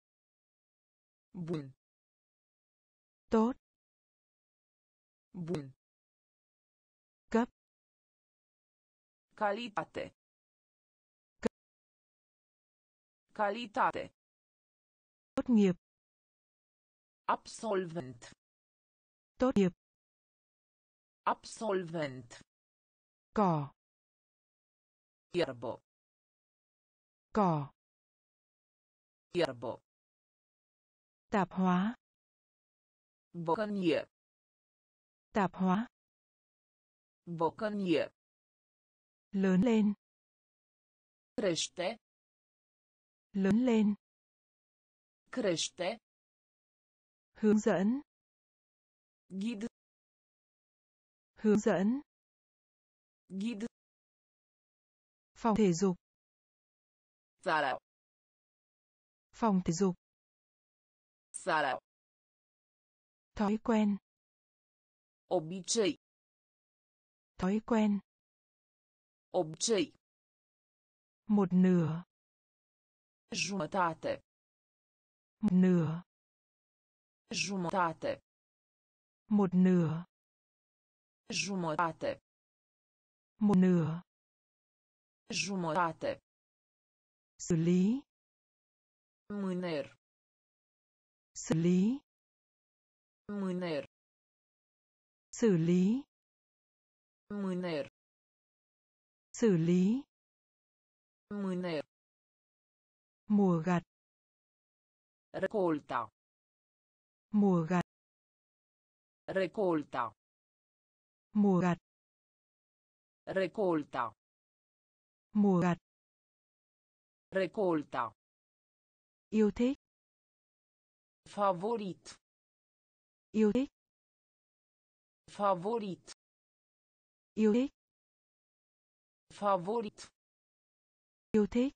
Bun. Tốt. Bun. Cấp. Calitate. Calitate. Tốt nghiệp. Absolvent. Tốt nghiệp. Absolvent. Cỏ. Ierbo. Cỏ. Ierbo. Tạp hóa. Bocănie. Tạp hóa. Bocănie. Lớn lên. Crește. Lớn lên. Crește. Hướng dẫn. Ghid. Hướng dẫn. Ghid. Phòng thể dục. Sala. Phòng thể dục. Sala. Thói quen. Obicei. Thói quen. Obicei. Một nửa. Jumătate. Một nửa. Jumătate. Một nửa. Jumătate. Một nửa. Jumătate. Xử lý. Mâner. Xử lý. Mâner. Xử lý. Mâner. Xử lý. Mâner. Mùa gặt. Recolta. Mùa gặt. Recolta. Mùa gặt. Recolta. Mùa gặt. Recolta. Yêu thích. Favorit. Yêu thích. Favorit. Yêu thích. Favorit. Yêu thích.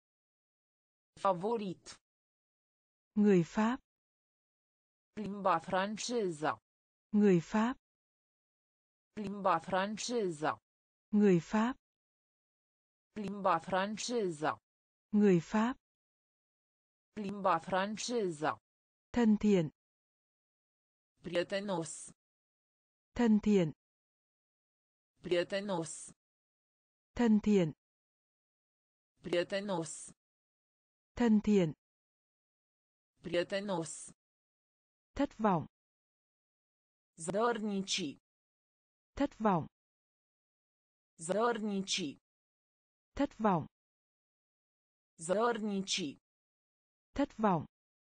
Favorit. Người Pháp. Limba franceză. Người Pháp. Limba franceză. Người Pháp. Limba franceză. Người Pháp. Limba franceză. Thân thiện. Prietenos. Thân thiện. Prietenos. Thân thiện. Prietenos. Thân thiện. Prietenos. Thất vọng. Zărnici. Thất vọng. Zărnici. Thất vọng. Zărnici. Thất vọng.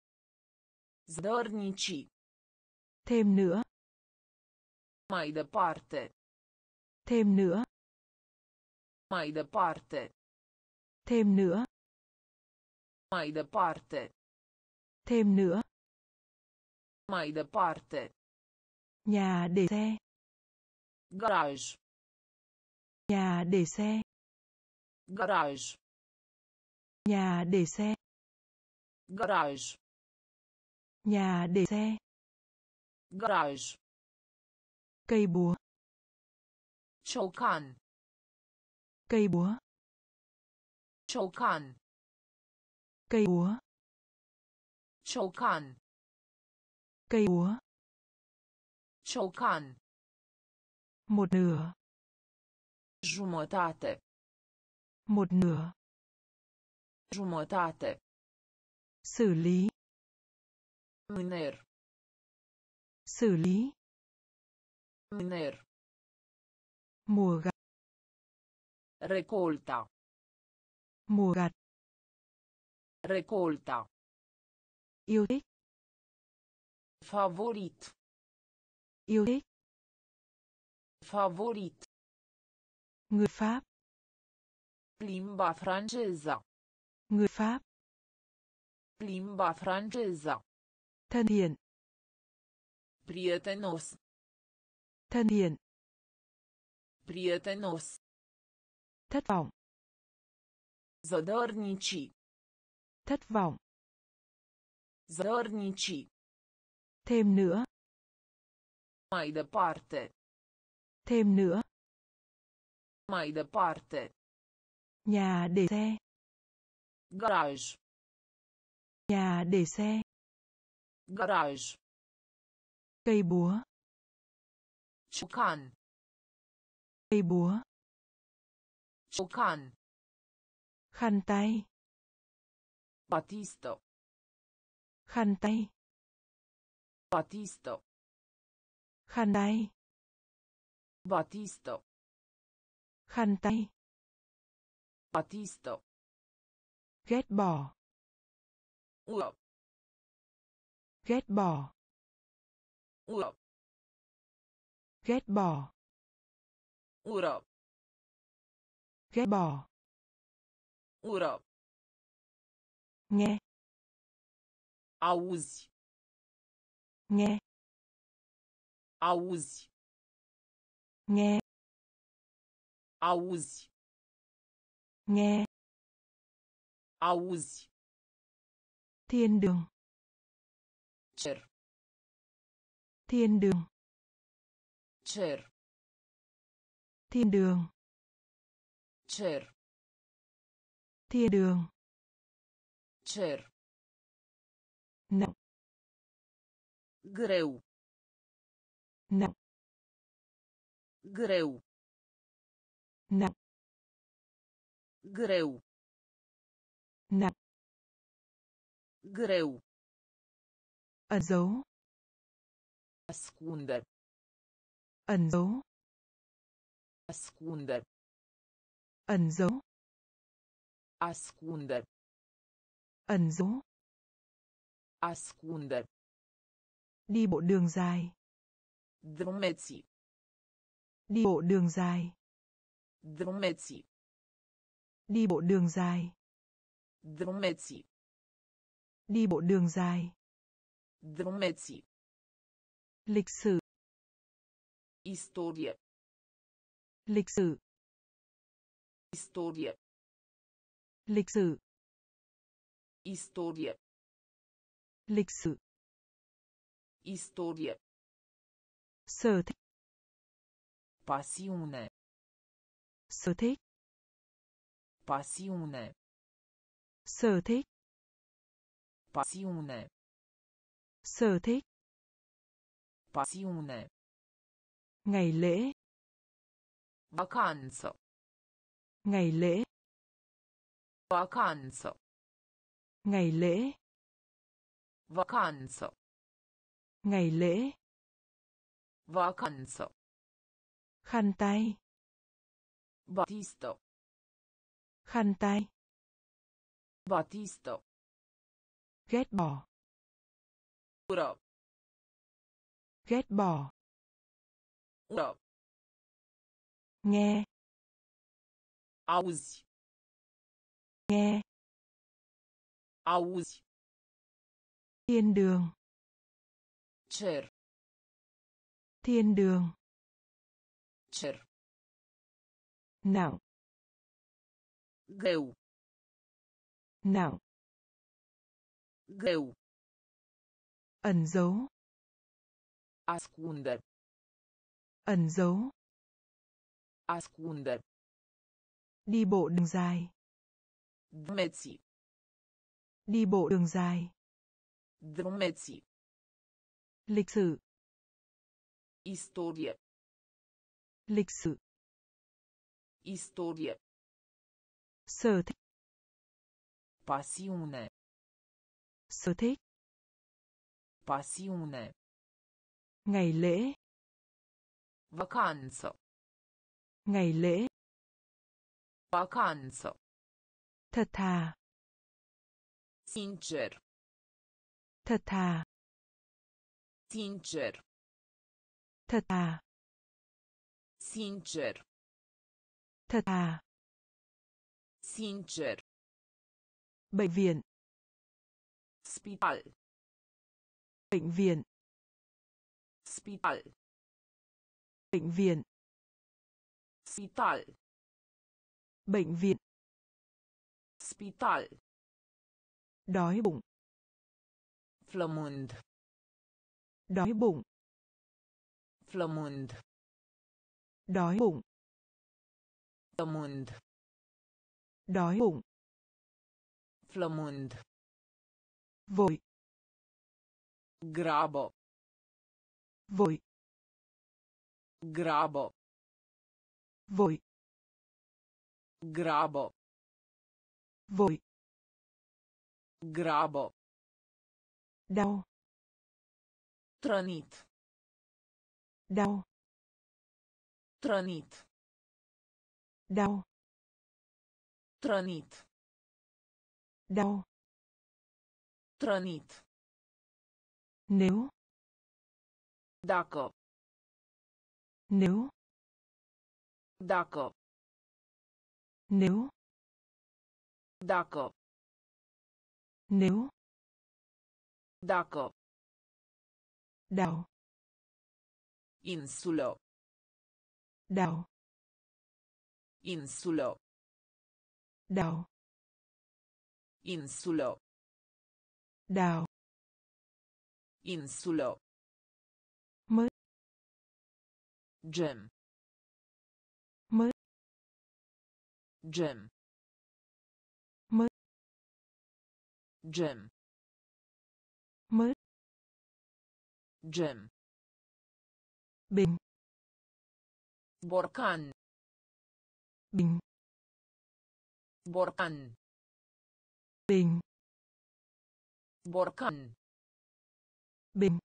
Zărnici. Thêm nữa. Mai departe. Thêm nữa. Mai departe. Thêm nữa. Mai departe. Thêm nữa. Mai departe. Nhà để xe. Garaj. Nhà để xe. Garaj. Nhà để xe. Garaj. Nhà để xe. Garaj. Cây búa. Ciocan. Cây búa. Ciocan. Cây búa. Ciocan. Cây búa. Ciocan. Một nửa. Jumătate. Một nửa. Jumătate. Xử lý. Mâner. Xử lý. Mâner. Mùa gặt. Recolta. Mùa gặt. Recolta. Yêu thích. Favorit. Yêu thích. Favorit. Người Pháp. Limba franceză. Người Pháp. Limba franceză. Thân thiện. Prietenos. Thân thiện. Prietenos. Thất vọng. Zădărnici. Thất vọng. Zădărnici. Thêm nữa. Mai departe. Thêm nữa. Mai departe. Nhà để xe. Garaj. Nhà để xe. Garaj. Cây búa. Ciocan. Cây búa. Ciocan. Khăn tay. Batistă. Khăn tay. Batistă. Khăn tay. Batistă. Khăn tay. Batistă. Ghét bỏ. Ură. Ghét bỏ. Ură. Ghét bỏ. Ură. Ghét bỏ. Ură. Nghe. Auzi. Nghe. Auzi. Nghe. Auzi. Nghe. Auzi. Thiên đường. Cer. Thiên đường. Cer. Thiên đường. Cer. Thiên đường. Cer. Nặng. Greu. Nặng. Greu. Nặng. Greu. Nặng. Greu. Ẩn dấu. Ascunde. Ẩn dấu. Ascunde. Ẩn dấu. Ascunde. Ẩn dấu. Ascunde. Đi bộ đường dài. Drumeții. Đi bộ đường dài. Drumeții. Đi bộ đường dài. Drumeții. Đi bộ đường dài. Drumeții. Lịch sử. Istorie. Lịch sử. Istorie. Lịch sử. Istorie. Lịch sử. Istorie. Sở thích. Pasiune. Sở thích. Pasiune. Sở thích. Pasiune. Sở thích. Pasiune. Ngày lễ. Vacanță. Ngày lễ. Vacanță. Ngày lễ. Vacanță. Ngày lễ. Vacanță. Khăn tay. Batistă. Khăn tay. Batistă. Ghét bỏ. Ură. Ghét bỏ. Ură. Nghe. Auzi. nghe, Auzi. thiên đường, Cer. thiên đường, Cer. nặng, Greu. nặng, Greu. ẩn giấu, Ascunde. ẩn giấu, Ascunde. đi bộ đường dài, Drumeții. đi bộ đường dài, Drumeții. lịch sử, Istorie. lịch sử, Istorie. sở thích, Pasiune. sở thích, Pasiune. ngày lễ, Vacanță. ngày lễ, Vacanță. thật thà, Sincer. thật thà, Sincer. thật thà, Sincer. thật thà, Sincer. bệnh viện, Spital. bệnh viện, Spital. bệnh viện, Spital. bệnh viện, Spital. đói bụng, Flămând. đói bụng, Flămând. đói bụng, Flămând. đói bụng, Flămând. vội, Grabă. vội, Grabă. vội, Grabă. vội, Grabă. đau, Trănit. đau, Trănit. đau, Trănit. đau, Trănit. nếu, Dacă. nếu, Dacă. nếu, Dacă. nếu, Dacă. đảo, Insulă. đảo, Insulă. đảo, Insulă. đảo, Insulă. mới, Gem. mới, Gem. mới, Gem. mới, Gem. bình, Borcan. bình, Borcan. bình, Borcan. bình,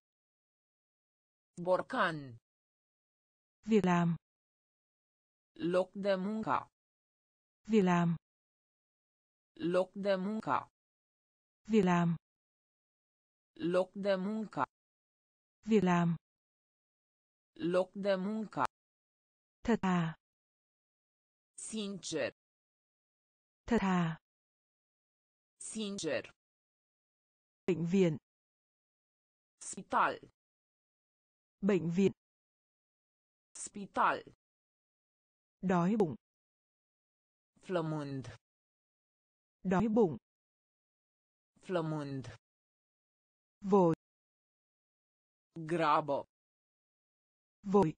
Borcan. việc làm, Loc de muncă. việc làm, Loc de muncă. việc làm, Loc de muncă. việc làm, Loc de muncă. thật thà, Sincer. thật thà, Sincer. bệnh viện, Spital. bệnh viện, Spital. đói bụng, Flămând. đói bụng, Flămând. vội, Grabă. vội,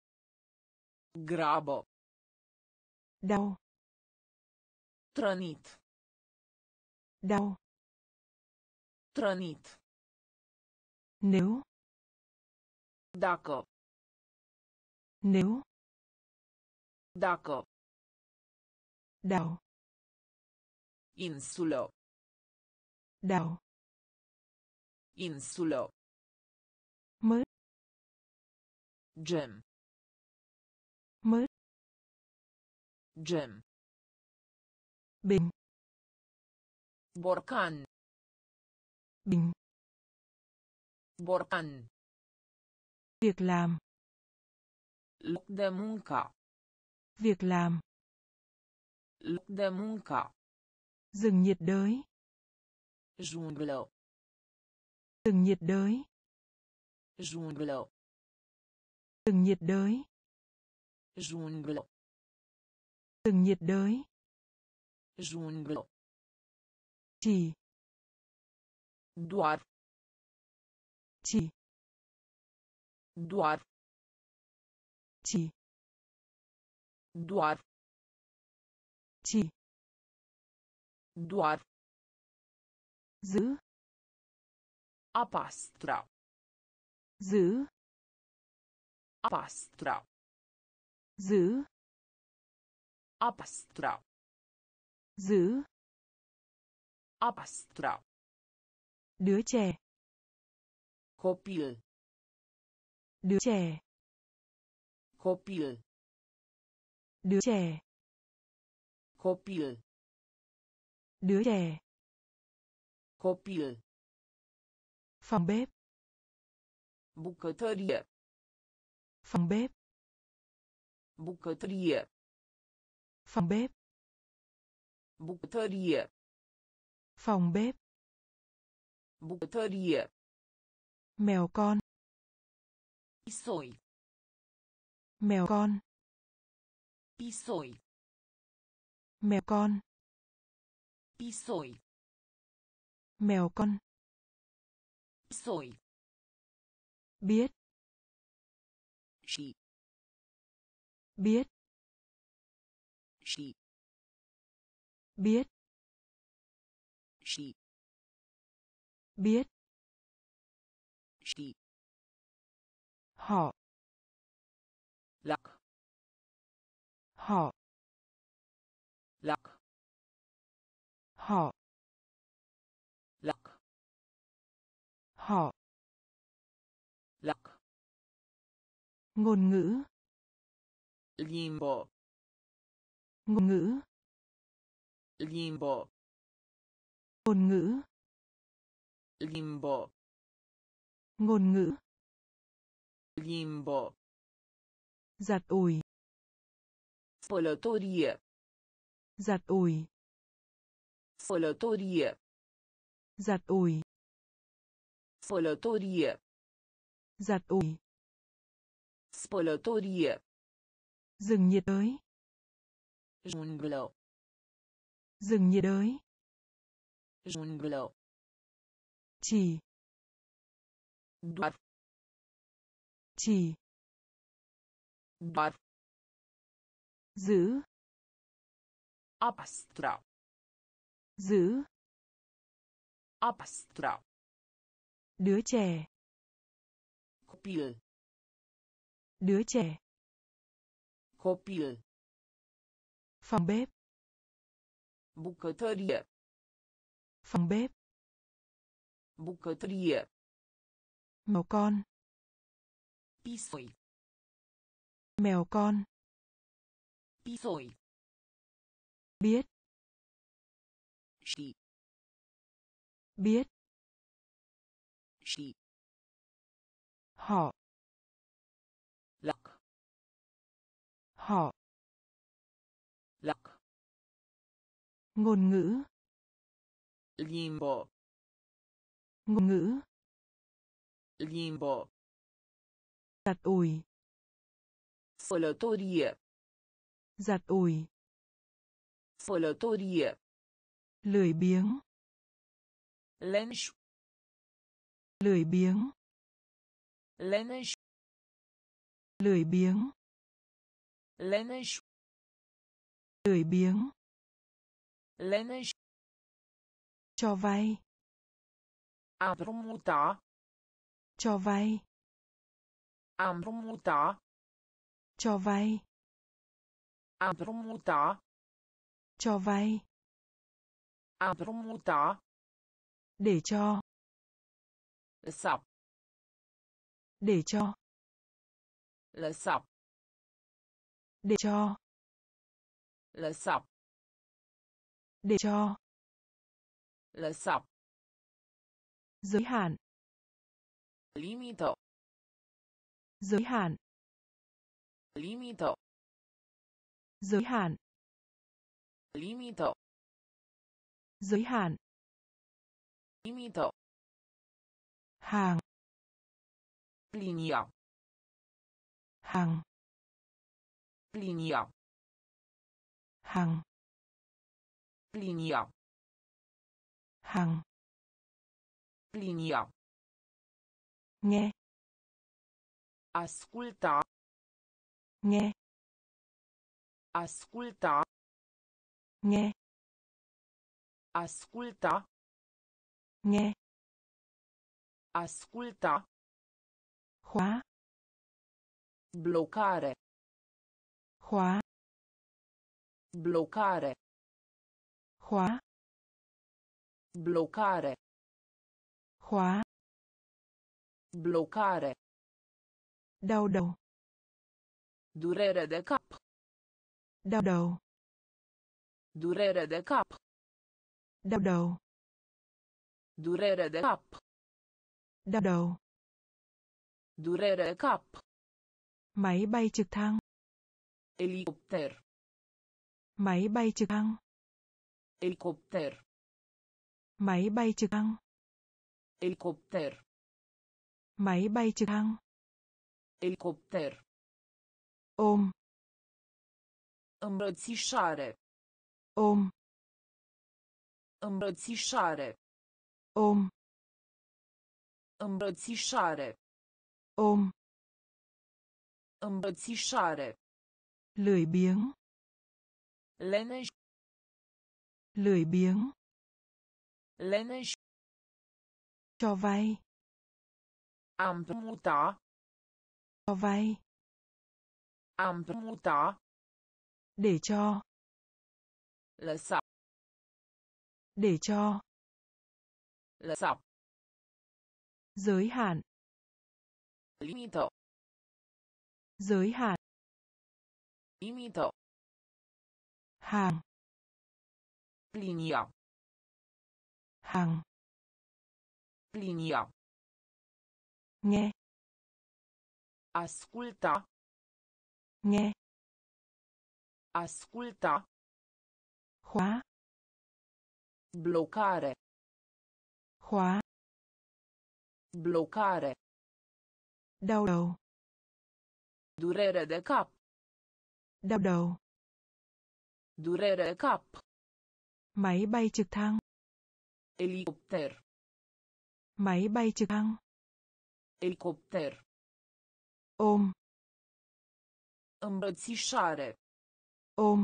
Grabă. đau, Trănit. đau, Trănit. nếu, Dacă. nếu, Dacă. đảo, Insulă. đảo, Insulă. mới, Gem. mới, Gem. bình, Borcan. bình, Borcan. việc làm, Loc de muncă. việc làm, Loc de muncă. Rừng nhiệt đới. Junglă. Rừng nhiệt đới. Junglă. Rừng nhiệt đới. Junglă. Rừng nhiệt đới. Junglă. Chỉ. Doar. Chỉ. Doar. Chỉ. Doar. Chỉ. Doar. Giữ. A pastra. Giữ. A pastra. Giữ. A pastra. Giữ. A pastra. Đứa trẻ. Copil. Đứa trẻ. Copil. Đứa trẻ. Copil. Đứa trẻ. Copil. Phòng bếp. Bucătărie. Phòng bếp. Bucătărie. Phòng bếp. Bucătărie. Phòng bếp. Bucătărie. Mèo con. Pisoi. Mèo con. Pisoi. Mèo con. Pisoi. Mèo con. Pisoi. Biết. Și. Biết. Și. Biết. Și. Biết. Și. Họ. Lac. Họ. Lac. Họ. Lac. Họ. Lac. Ngôn ngữ. Limbo. Ngôn ngữ. Limbo. Ngôn ngữ. Limbo. Ngôn ngữ. Limbo. Giặt ủi. Spălătorie. Giặt ủi. Spălătorie. Giặt ủi. Spălătorie. Giặt ủi. Spălătorie. Rừng nhiệt đới. Junglă. Rừng nhiệt đới. Junglă. Chỉ. Doar. Chỉ. Doar. Giữ. A pastra. Giữ. A pastra. Đứa trẻ. Copil. Đứa trẻ. Copil. Phòng bếp. Bucătărie. Phòng bếp. Bucătărie. Mèo con. Pisoi. Mèo con. Pisoi. Biết. Și. Biết. Și. Họ. Lac. Họ. Lac. Ngôn ngữ. Limbo. Ngôn ngữ. Limbo. Giặt ủi. Spălătorie. Giặt ủi. Spălătorie. Lười biếng. Leneș. Lười biếng. Leneș. Lười biếng. Leneș. Lười biếng. Leneș. Cho vay. A împrumuta. Cho vay. A împrumuta. Cho vay. A împrumuta. Cho vay. A împrumuta. Để cho. Lăsa. Để cho. Lăsa. Để cho. Lăsa. Để cho. Lăsa. Giới hạn. Limită. Giới hạn. Limită. Giới hạn. Limită. giới hạn, Limită. hàng, Linia. hàng, Linia. hàng, Linia. hàng, Linia. nghe, Asculta. nghe, Asculta. nghe, Asculta. nghe, Asculta. khóa, Blocare. khóa, Blocare. khóa, Blocare. khóa, Blocare. đau đầu, Durere de cap. đau đầu, Durere de cap. đau đầu, Durere de cap. đau đầu, Durere de cap. máy bay trực thăng, Elicopter. máy bay trực thăng, Elicopter. máy bay trực thăng, Elicopter. máy bay trực thăng, Elicopter. ôm, Îmbrățișare. ôm, Îmbrățișare. ôm, Îmbrățișare. ôm, Îmbrățișare. lười biếng, Leneș. lười biếng, Leneș. cho vay, A împrumuta. cho vay, A împrumuta. để cho, Lăsa. để cho, Lăsa. giới hạn, Limită. giới hạn, Limită. hàng, Linia. hàng, Linia. nghe, Asculta. nghe, Asculta. khóa, Blocare. khóa, Blocare. đau đầu, Durere de cap. đau đầu, Durere de cap. máy bay trực thăng, Elicopter. máy bay trực thăng, Elicopter. ôm, Îmbrățișare. ôm,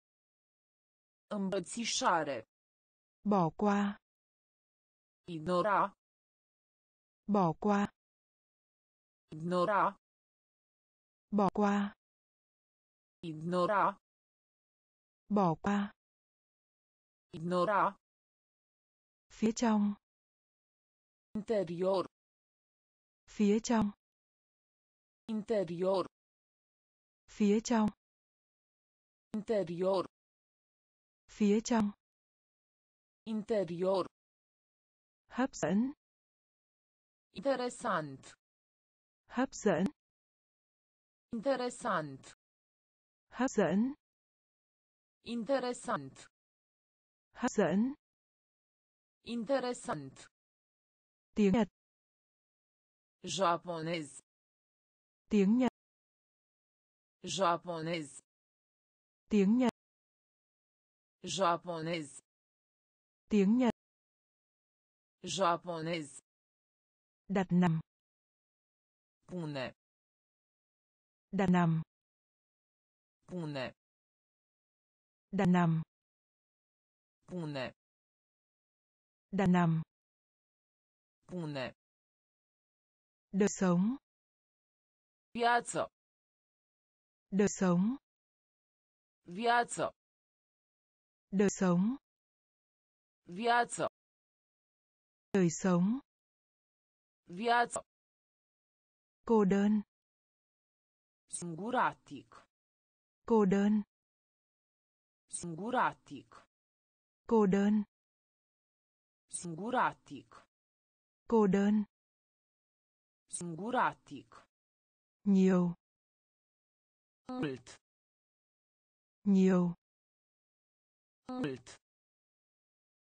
Îmbrățișare. bỏ qua, Ignora. bỏ qua, Ignora. bỏ qua, Ignora. bỏ qua, Ignora. phía trong, Interior. phía trong, Interior. phía trong, Interior. phía trong, Interior. hấp dẫn, Interesant. hấp dẫn, Interesant. hấp dẫn, Interesant. hấp dẫn, Interesant. tiếng Nhật, Japonez. tiếng Nhật, Japonez. tiếng Nhật, Japonez. tiếng Nhật, Japonez. đặt nằm, Pune. đặt nằm, Pune. đặt nằm, Pune. đặt nằm, Pune. đời sống, Viață. đời sống, Viață. đời sống, Viață. đời sống, Viață. cô đơn, Singuratic. cô đơn, Singuratic. cô đơn, Singuratic. cô đơn, Singuratic. nhiều, Mult. nhiều, Mult.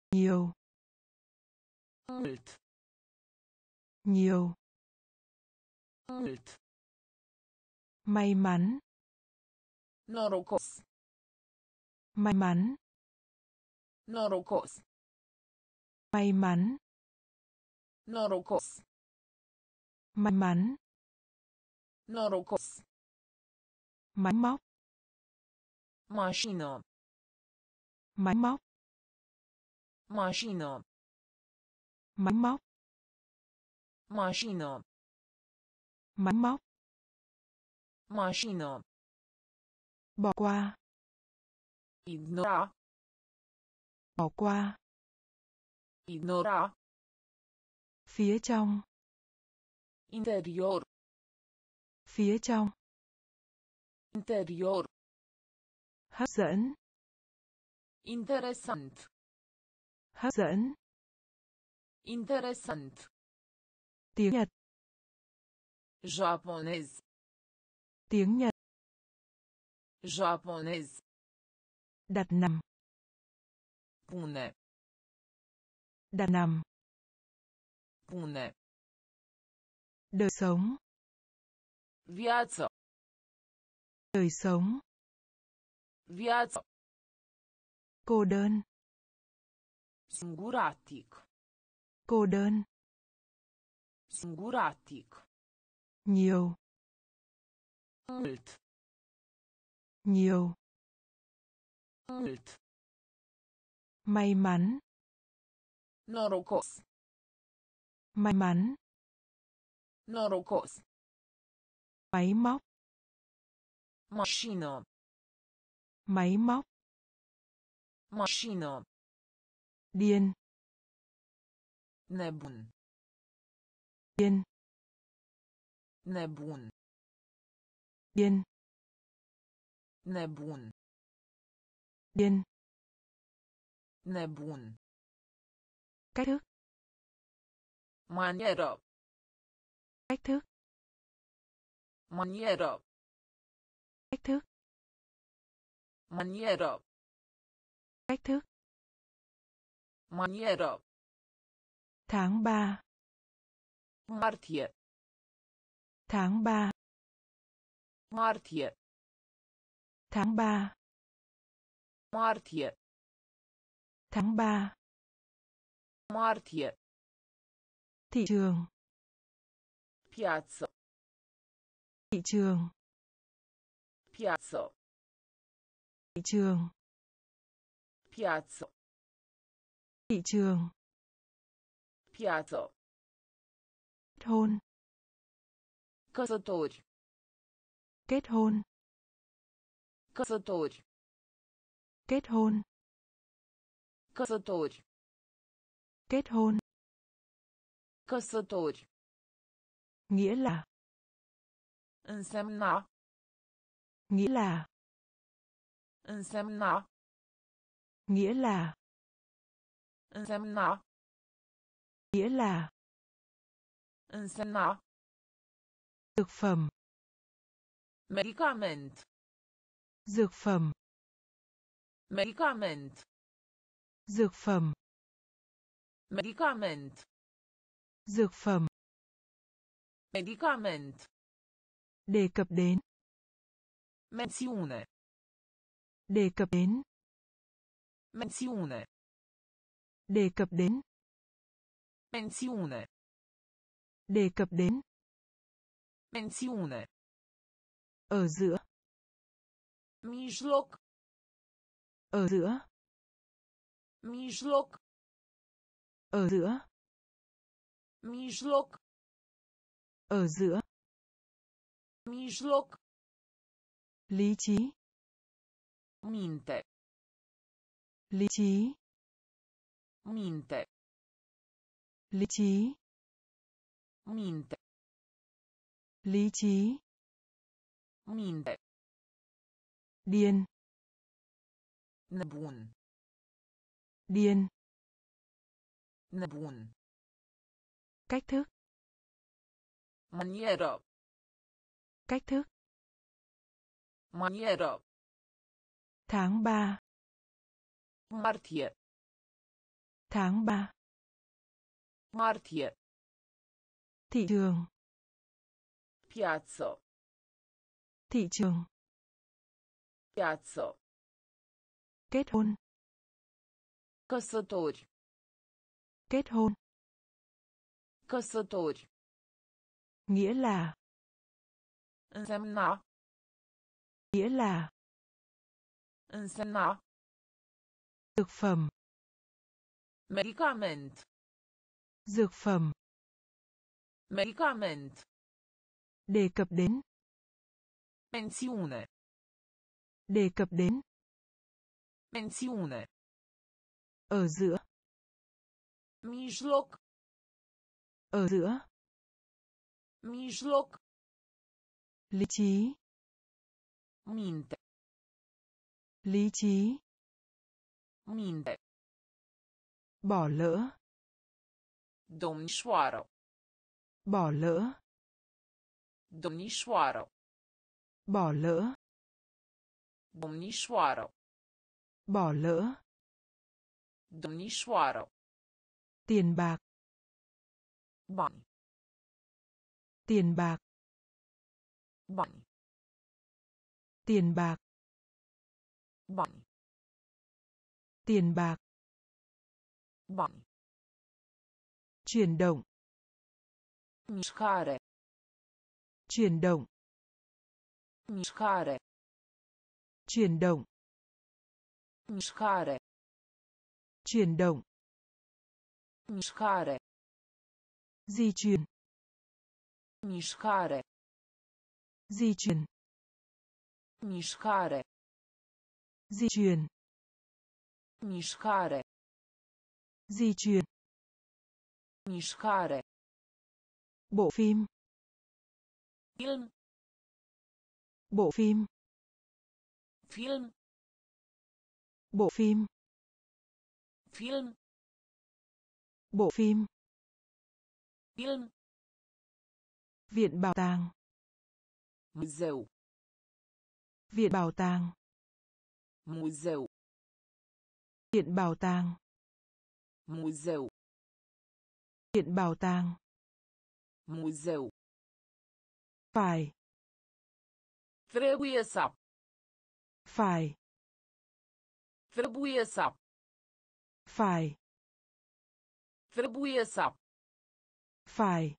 nhiều, Mult. nhiều, Mult. may mắn, Norocos. may mắn, Norocos. may mắn, Norocos. may mắn, Norocos. máy móc, Mașină. máy móc, Mașină. máy móc, Mașină. máy móc, Mașină. bỏ qua, Ignora. bỏ qua, Ignora. phía trong, Interior. phía trong, Interior. hấp dẫn, Interesant. hấp dẫn, Interesant. tiếng Nhật, Japonez. tiếng Nhật, Japonez. đặt nằm, Pune. đặt nằm, Pune. đời sống, Viață. đời sống, Viață. cô đơn, Singuratic. cô đơn, Singuratic. nhiều, Mult. nhiều, Mult. may mắn, Norocos. may mắn, Norocos. máy móc, Mașină. máy móc, Mașină. điên, Nebun. điên, Nebun. điên, Nebun. điên, Nebun. cách thức, Manieră. cách thức, Manieră. cách thức, Manieră. cách thức, Manieră. tháng 3, Martie. tháng 3, Martie. tháng 3, Martie. tháng 3, Martie. thị trường, Piață. thị trường, Piață. thị trường, Piață. thị trường, Piață. kết hôn, Căsători. kết hôn, Căsători. kết hôn, Căsători. kết hôn, Căsători. nghĩa là, Însemna. nghĩa là, Însemna. nghĩa là, Însemna. nghĩa là, Însemna. dược phẩm, Medicament. dược phẩm, Medicament. dược phẩm, Medicament. dược phẩm, Medicament. đề cập đến, Mențiune. đề cập đến, Mențiune. đề cập đến, Mențiune. đề cập đến, Mențiune. ở giữa, Mijloc. ở giữa, Mijloc. ở giữa, Mijloc. ở giữa, Mijloc. lý trí, Minte. lý trí, Minte. lý trí, Minte. lý trí, Minte. điên, Nebun. điên, Nebun. cách thức, Manieră. cách thức, Manieră. tháng 3, Martie. Tháng 3. Martie. Thị trường. Piazzo. Thị trường. Piazzo. Kết hôn. Căsători. Kết hôn. Căsători. Nghĩa là. Însemna. Nghĩa là. Însemna. Dược phẩm. Medicament. Dược phẩm. Medicament. Đề cập đến. Mențiune. Đề cập đến. Mențiune. Ở giữa. Mijloc. Ở giữa. Mijloc. Lý trí. Minte. Lý trí. Minte. Bỏ lỡ. Domnișoară. Bỏ lỡ. Domnișoară. Bỏ lỡ. Domnișoară. Bỏ lỡ. Domnișoară. Tiền bạc. Bani. Tiền bạc. Bani. Tiền bạc. Bani. Tiền bạc. Bani. Chuyển động. Mișcare. Chuyển động. Mișcare. Chuyển động. Mișcare. Chuyển động. Mișcare. Di chuyển. Mișcare. Di chuyển. Mișcare. Di chuyển. Mișcare. Di chuyển. Mișcare. Bộ phim. Film. Bộ phim. Film. Bộ phim. Film. Bộ phim. Film. Viện bảo tàng. Muzeu. Viện bảo tàng. Muzeu. Viện bảo tàng. Muzeu. Viện bảo tàng. Muzeu. Phải. Trebuie să. Phải. Trebuie să. Phải. Trebuie să. Phải.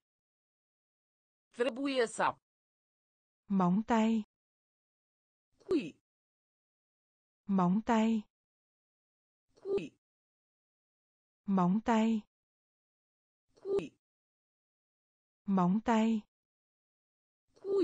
Trebuie să. Móng tay. Cui. Móng tay. Cui. Móng tay. Cui. Móng tay. Cui.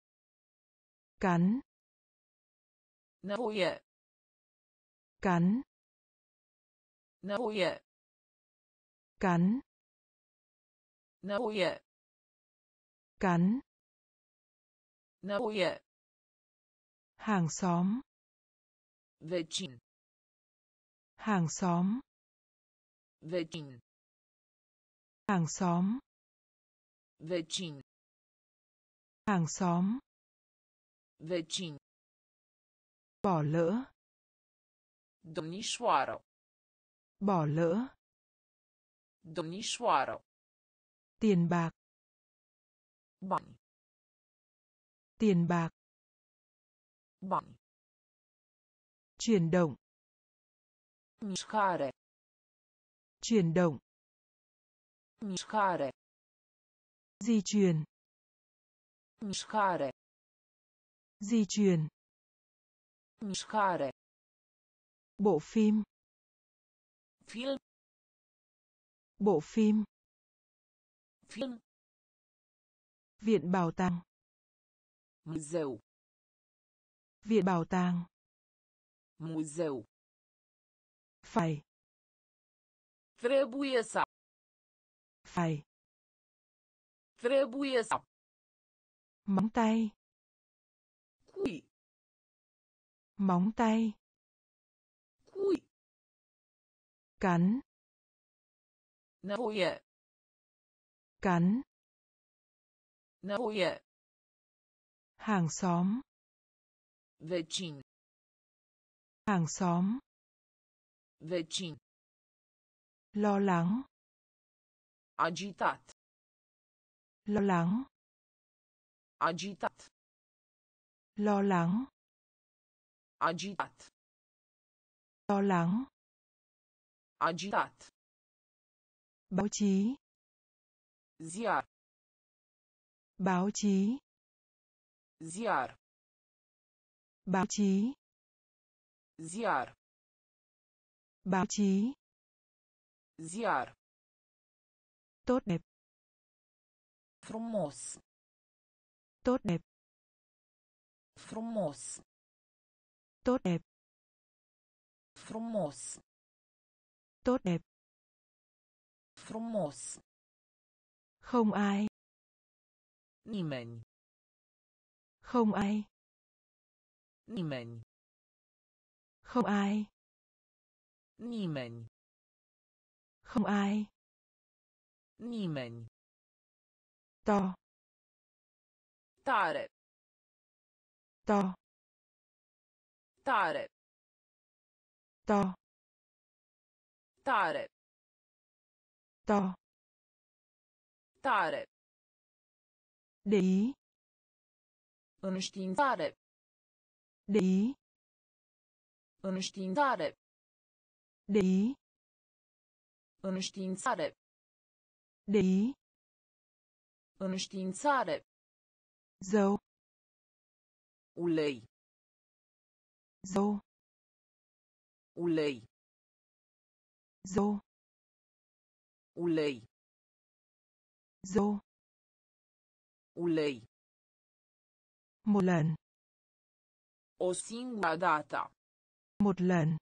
Cắn. Nevoie. Cắn. Nevoie. Cắn. Nevoie. Cắn. Nevoie. Hàng xóm. Vecin. Hàng xóm. Vecin. Hàng xóm. Vecin. Hàng xóm. Vecin. Bỏ lỡ. Domnișoară. Bỏ lỡ. Domnișoară. Tiền bạc. Bani. Tiền bạc. Bani. Chuyển động. Mișcare. Chuyển động. Mișcare. Di chuyển. Mișcare. Di chuyển. Mișcare. Bộ phim. Film. Bộ phim. Film. Viện bảo tàng. Muzeu. Viện bảo tàng. Muzeu. Phải. Trebuie să. Phải. Trebuie să. Móng tay. Cui. Móng tay. Cui. Cắn. Nevoie. Cắn. Nevoie. Hàng xóm. Vecin. Hàng xóm. Vecin. Lo lắng. Agitat. Lo lắng. Agitat. Lo lắng. Agitat. Lo lắng. Agitat. Báo chí. Ziar. Báo chí. Ziar. Báo chí. Ziar. Báo chí. Ziar. Tốt đẹp. Frumos. Tốt đẹp. Frumos. Tốt đẹp. Frumos. Tốt đẹp. Frumos. Không ai. Nimeni. Không ai. Nimeni. Không ai. Nimeni. Không ai. Nimeni. To. Tare. To. Tare. To. Tare. To. Tare. Để ý. Înștiințare. Để ý. Înștiințare. Để ý. Înștiințare. Để ý. Înștiințare. Dầu. Ulei. Dầu. Ulei. Dầu. Ulei. Dầu. Ulei. Một lần. O singură dată. Một lần.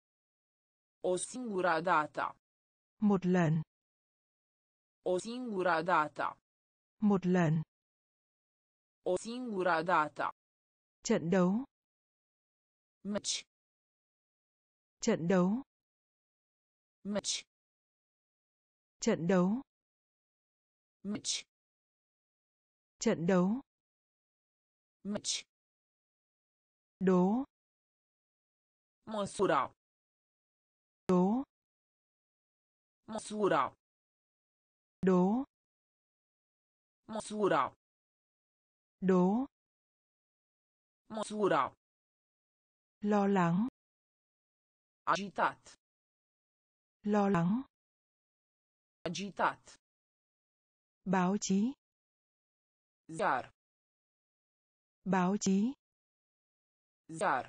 O singură dată. Một lần. O singură dată. Một lần. O singură dată. Trận đấu. Meci. Trận đấu. Meci. Trận đấu. Meci. Trận đấu. Meci. Đố. Măsura. Đố. Măsura. Đố. Măsura. Đố. Măsura. Lo lắng. Agitat. Lo lắng. Agitat. Báo chí. Ziar. Báo chí. Ziar.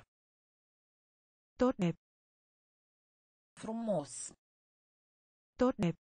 Tốt đẹp. Frumos. Tốt đẹp.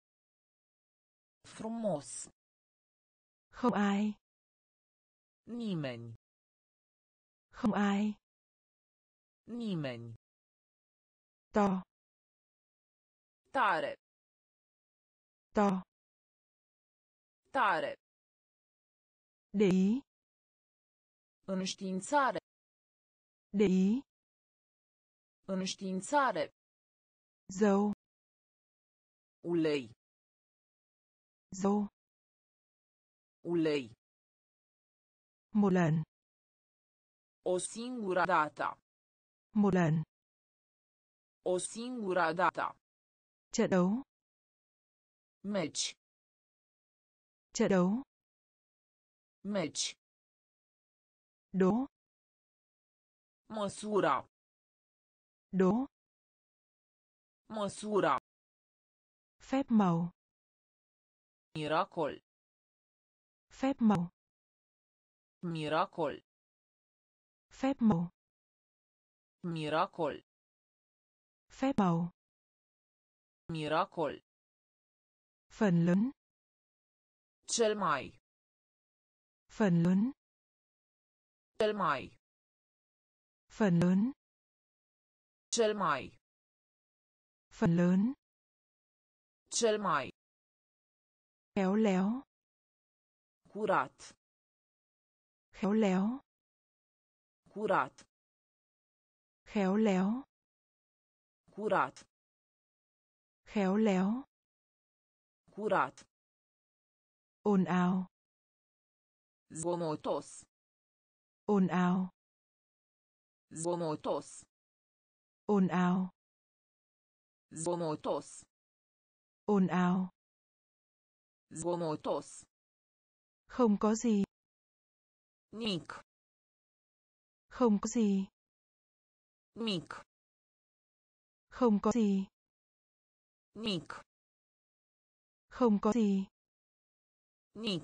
Frumos. Không ai. Nimeni. Không ai. Nimeni. To. Tare. To. Tare. Để ý. Înștiințare. Để ý. Înștiințare. Dầu. Ulei. Dầu. Ulei. Một lần. O singură dată. Một lần. O singură dată. Trận đấu. Meci. Trận đấu. Meci. Đố. Măsura. Đố. Măsura. Phép màu. Miracol. Phép màu. Miracol. Phép màu. Miracol. Phép màu. Miracol. Phần lớn. Cel mai. Phần lớn. Cel mai. Phần lớn. Cel mai. Phần lớn. Cel mai. Khéo léo. Curat. Khéo léo. Curat. Khéo léo. Curat. Khéo léo. Curat. Ồn ào. Zgomotos. Ồn ào. Zgomotos. Ồn ào. Zgomotos. ồn ào, Zgomotos. không có gì, Mic. không có gì, Mic. không có gì, Mic. không có gì, Mic.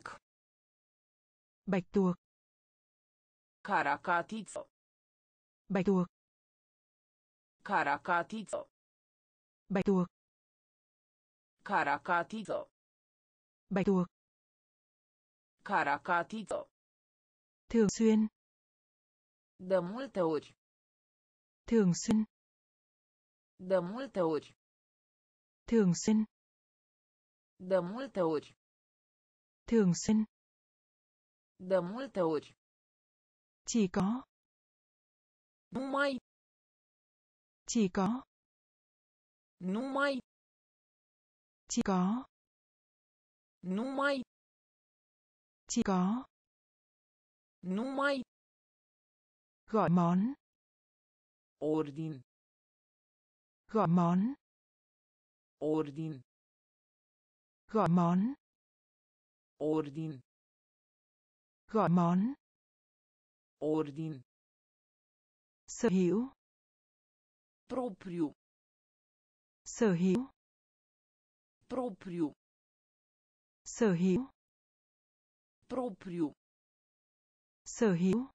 bạch tuộc, Caracatiță. bạch tuộc, Caracatiță. bạch tuộc, Caracatiță. bạch tuộc, Caracatiță. thường xuyên, De multe ori. thường xuyên, De multe ori. thường xuyên, De multe ori. thường xuyên, De multe ori. chỉ có, Numai. chỉ có, Numai. chỉ có, Numai. chỉ có, Numai. gọi món, Ordin. gọi món, Ordin. gọi món, Ordin. gọi món, Ordin. sở hữu, Propriu. sở hữu, Propriu. sở hữu, Propriu. sở hữu,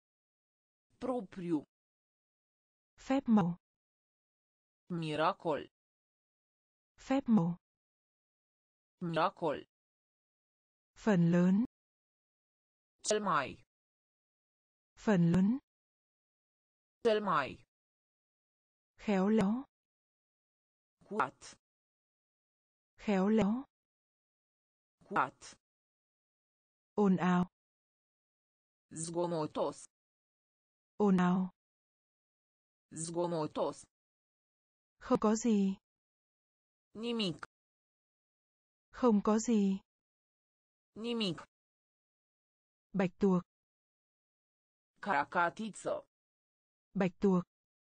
Propriu. phép màu, Miracol. phép màu, Miracol. phần lớn, Cel mai. phần lớn, Cel mai. khéo léo, Curat. khéo léo, Curat. ồn ào, Zgomotos. ồn ào, Zgomotos. không có gì, Nimic. không có gì, Nimic. bạch tuộc, Caracatiță. bạch tuộc,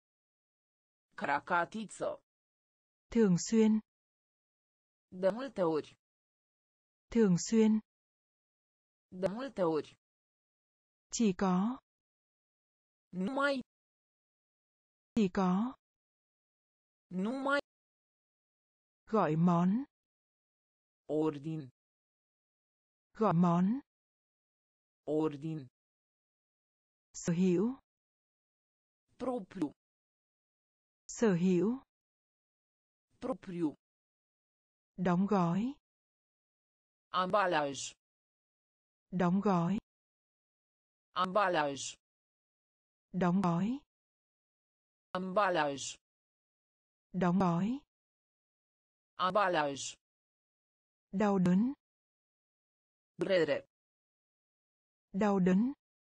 Caracatiță. thường xuyên, De multe ori. thường xuyên, De multe ori. chỉ có, Numai. chỉ có, Numai. gọi món, Ordin. gọi món, Ordin. sở hữu, Propriu. sở hữu, Propriu. đóng gói, Ambalaj. đóng gói, Ambalaj. đóng gói, Ambalaj. đóng gói, Ambalaj. đau đớn, Durere. đau đớn,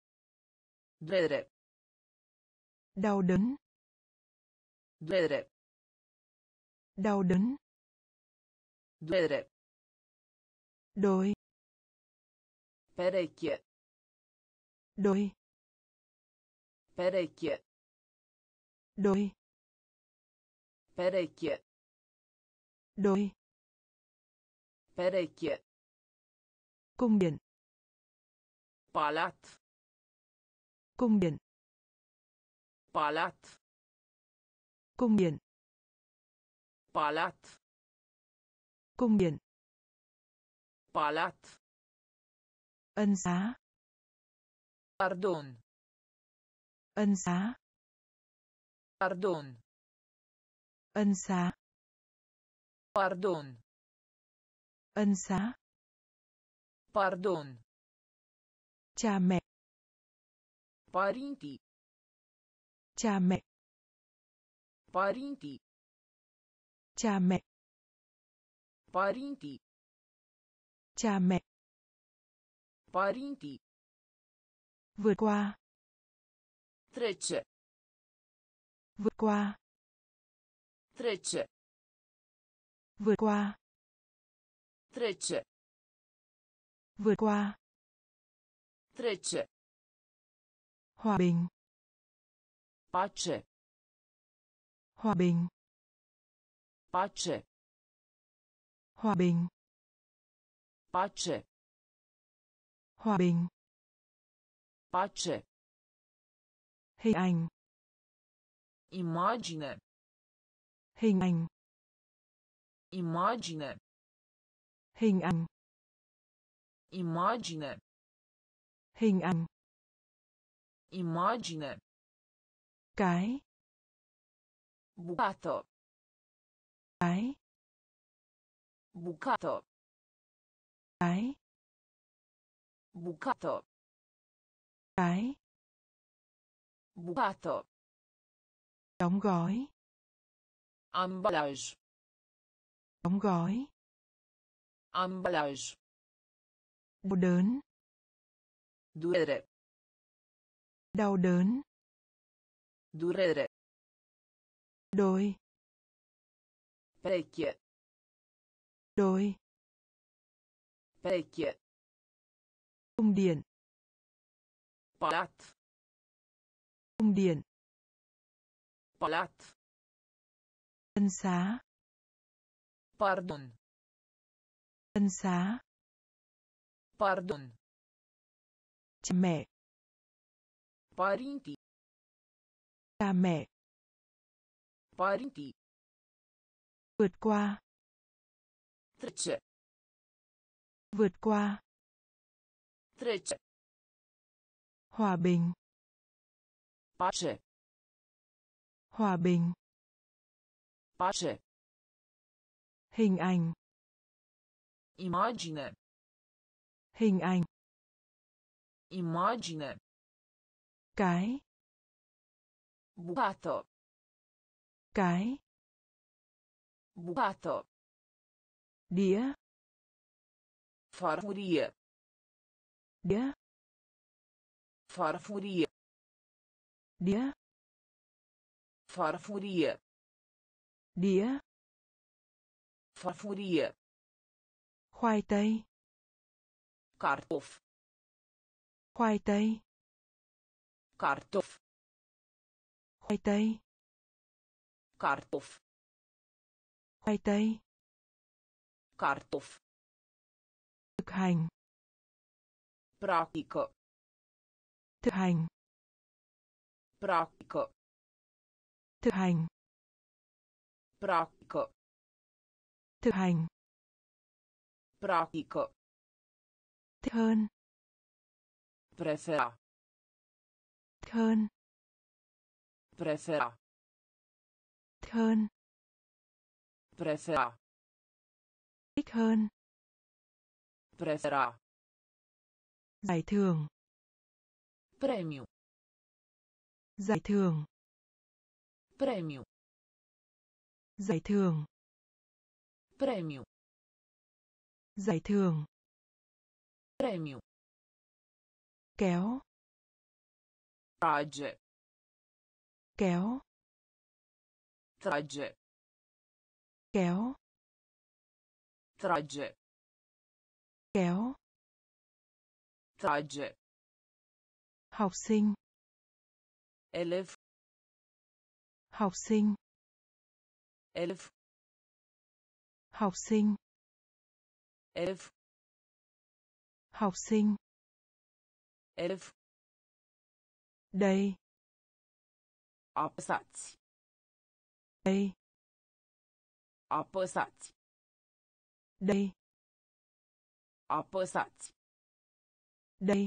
Durere. đau đớn, Durere. đau đớn, Durere. đôi, Pereche. đôi, Pereche. đôi, Pereche. đôi, Pereche. cung điện, Palat. cung điện, Palat. cung điện, Palat. cung điện, Palat. ân xá, Pardon. ân xá, Pardon. ân xá, Pardon. ân xá, Pardon. cha mẹ, Părinții. cha mẹ, Părinții. cha mẹ, Părinții. cha mẹ, Părinții. vượt qua, Trece. vượt qua, Trece. vượt qua, Trece. vượt qua, Trece. hòa bình, Pace. hòa bình, Pace. Hòa bình. Pace. Hòa bình. Pace. Hình ảnh. Imagine. Hình ảnh. Imagine. Hình ảnh. Imagine. Hình ảnh. Imagine. Cái. Bucato. Cái. Bucato. Cái. Bucato. Cái. Bucato. Đóng gói. Ambalage. Đóng gói. Ambalage. Đau đớn. Durere. Đau đớn. Durere. Đôi. Perecchie. Đôi. Perecchie. Cung điện. Palat. Cung điện. Palat. Ân xá. Pardon. Ân xá. Pardon. Cha mẹ. Parinti. Cha mẹ. Parinti. Vượt qua. Trece. Vượt qua. Trece. Hòa bình. Pace. Hòa bình. Pace. Hình ảnh. Imagine. Hình ảnh. Imagine. Cái. Bucato. Cái. Bucato. Đĩa. Farfurie. Đĩa. Farfurie. Đĩa. Farfurie. Đĩa. Farfurie. Khoai tây. Kartof. Khoai tây. Kartof. Khoai tây. Kartof. Khoai tây. Kartof. Thực hành. Pratico. Thực hành. Pratico. Thực hành. Pratico. Thực hành. Pratico. Thích hơn. Prefera. Thích hơn. Prefera. Thích hơn. Prefera. Thích hơn. Prefera. Giải thưởng. Premio. Giải thưởng. Premio. Giải thưởng. Premio. Giải thưởng. Premio. Kéo. Trage. Kéo. Trage. Kéo. Trage. Kéo. Trage. Học sinh. Elev. Học sinh. Elev. Học sinh. Elev. Học sinh. Elev. Đây. Apăsați. Đây. Apăsați. Đây. Apăsați. Đây.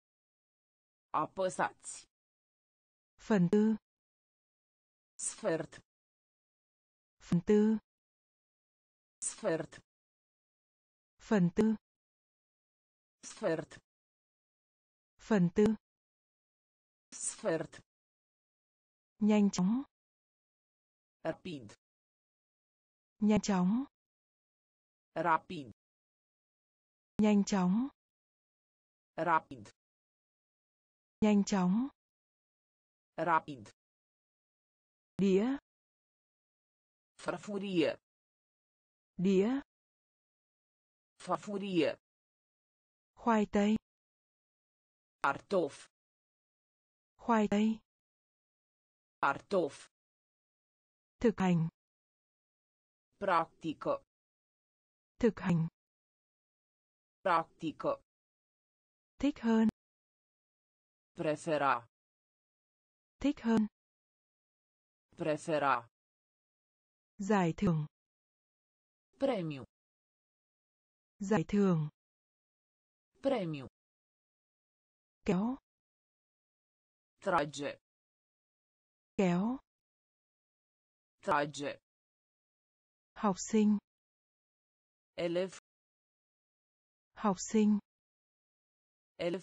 Apăsați. Phần tư. Sfert. Phần tư. Sfert. Phần tư. Sfert. Phần tư. Sfert. Nhanh chóng. Rapid. Nhanh chóng. Rapid. Nhanh chóng. Rapid. Nhanh chóng. Rapid. Đĩa. Farfurie. Đĩa. Farfurie. Khoai tây. Kartof. Khoai tây. Kartof. Thực hành. Pratico. Thực hành. Practică. Thích hơn. Prefera. Thích hơn. Prefera. Giải thưởng. Premiu. Giải thưởng. Premiu. Kéo. Trage. Kéo. Trage. Học sinh. Elev. Học sinh. Elev.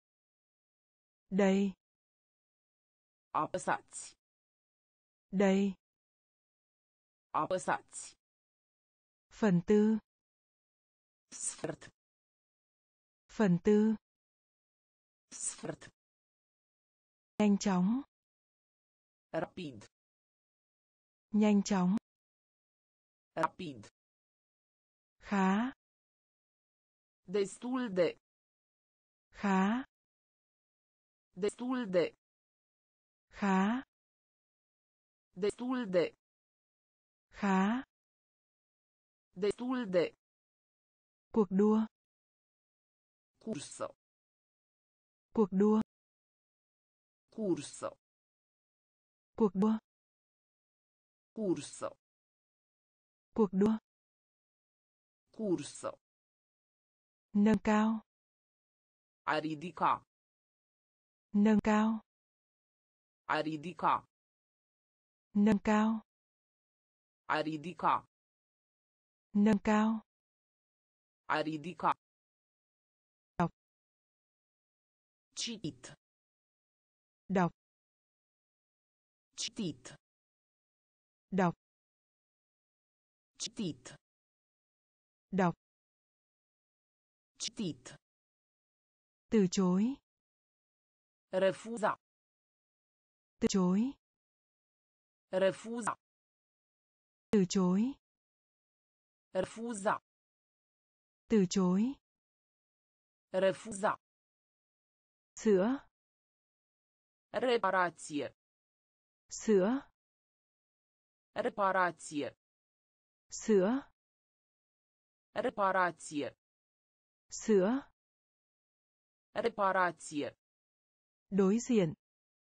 Đây. Apăsați. Đây. Apăsați. Phần tư. Sfert. Phần tư. Sfert. Nhanh chóng. Rapid. Nhanh chóng. Rapid. Khá. Destul de. Khá. Destul de. Khá. Destul de. Khá. Destul de. Cuộc đua. Cursă. Cuộc đua. Cursă. Cuộc đua. Cursă. Cuộc đua. Cursă. Nâng cao. A ridica. Nâng cao. A ridica. Nâng cao. A ridica. Nâng cao. A ridica. Đọc. Citit. Đọc. Citit. Đọc. Citit. Đọc. Citit. Từ chối. Refuza. Từ chối. Refuza. Từ chối. Refuza. Từ chối. Refuza. Sữa. Reparație. Sữa. Reparație. Sữa. Reparație. Sữa. Reparație. Đối diện.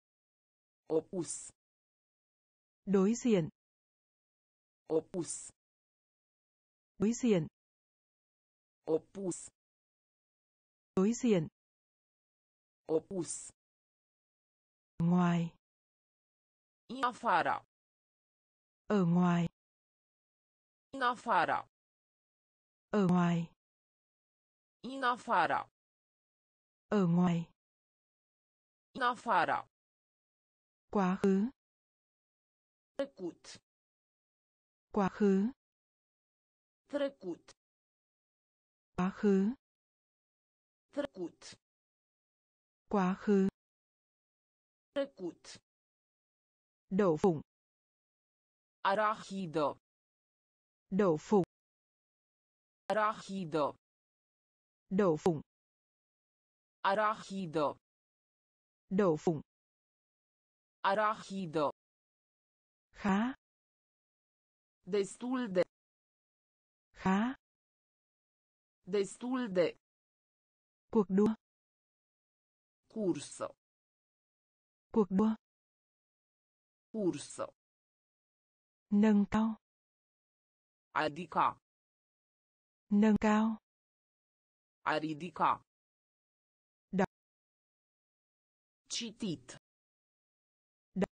Opus. Đối diện. Opus. Đối diện. Opus. Đối diện. Opus. Ngoài. În afara. Ở ngoài. În afara. Ở ngoài. În afara. Ở ngoài. În afara. Quá khứ. Trecut. Quá khứ. Trecut. Quá khứ. Trecut. Quá khứ. Trecut. Đậu phụng. Arahidă. Đậu phụng. Arahidă. Đậu phụng. Arahidă. Đậu phụng. Arahidă. Khá. Destul de. Khá. Destul de. Cuộc đua. Cursă. Cuộc đua. Cursă. Nâng cao. A ridica. Nâng cao. A ridica. Đọc. Citit. Đọc.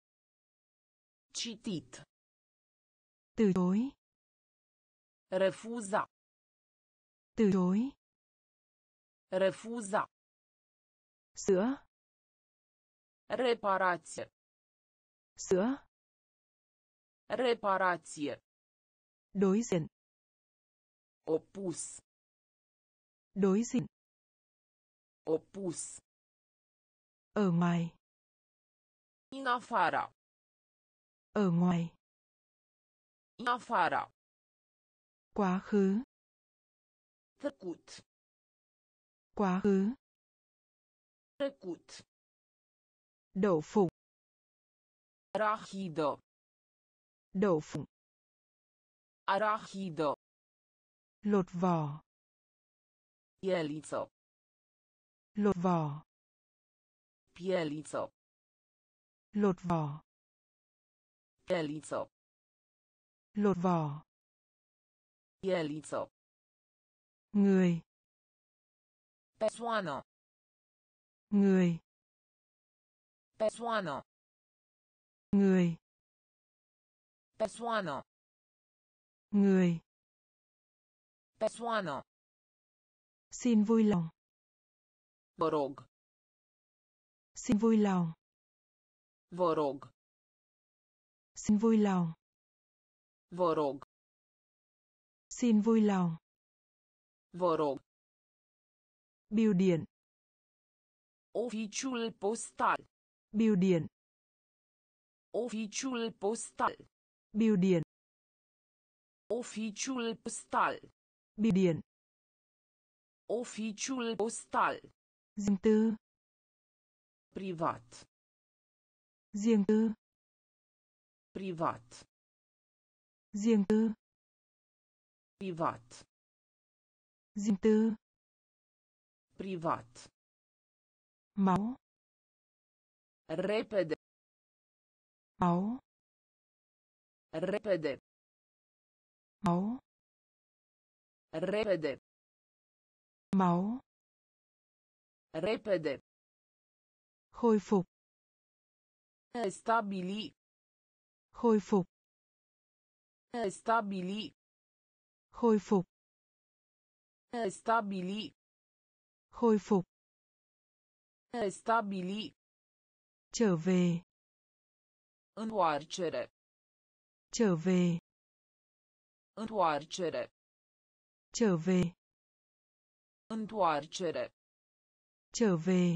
Citit. Từ chối. Refuza. Từ chối. Refuza. Sữa. Reparație. Sữa. Reparație. Đối diện. Opus. Đối diện. Opus. Ở ngoài. În afara. Ở ngoài. În afara. Quá khứ. Trecut. Quá khứ. Trecut. Đậu phụng. Arahidă. Đậu phụng. Arahidă. lột vỏ, Pieliță. lột vỏ, Pieliță. lột vỏ, Pieliță. lột vỏ, Pieliță. người, Persoană. người, Persoană. người, Persoană. người, Persoană. xin vui lòng, Vă rog. xin vui lòng, Vă rog. xin vui lòng, Vă rog. xin vui lòng, Vă rog. bưu điện, Oficiul postal. bưu điện, Oficiul postal. bưu điện, Oficiul postal. bưu điện, Oficiul postal. riêng tư, Privat. riêng tư, Privat. riêng tư, Privat. riêng tư, Privat. máu, Repede. máu, Repede. máu, Repede. máu, Repede. khôi phục, Stabili. khôi phục, Stabili. khôi phục, Stabili. khôi phục, Stabili. trở về, Întoarcere. trở về, Întoarcere. trở về, Întoarcere. trở về,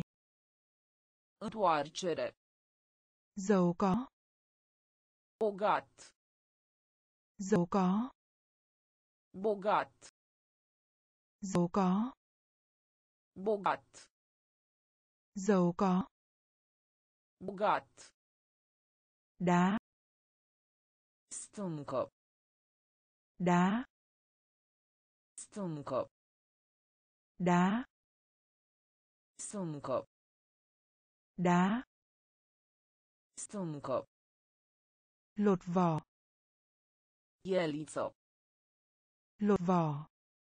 Întoarcere. giàu có, Bogat. giàu có, Bogat. giàu có, Bogat. giàu có, Bogat. đá, Stâncă. đá, Stâncă. đá, Stâncă. đá, Stâncă. lột vỏ, Pieliță. lột vỏ,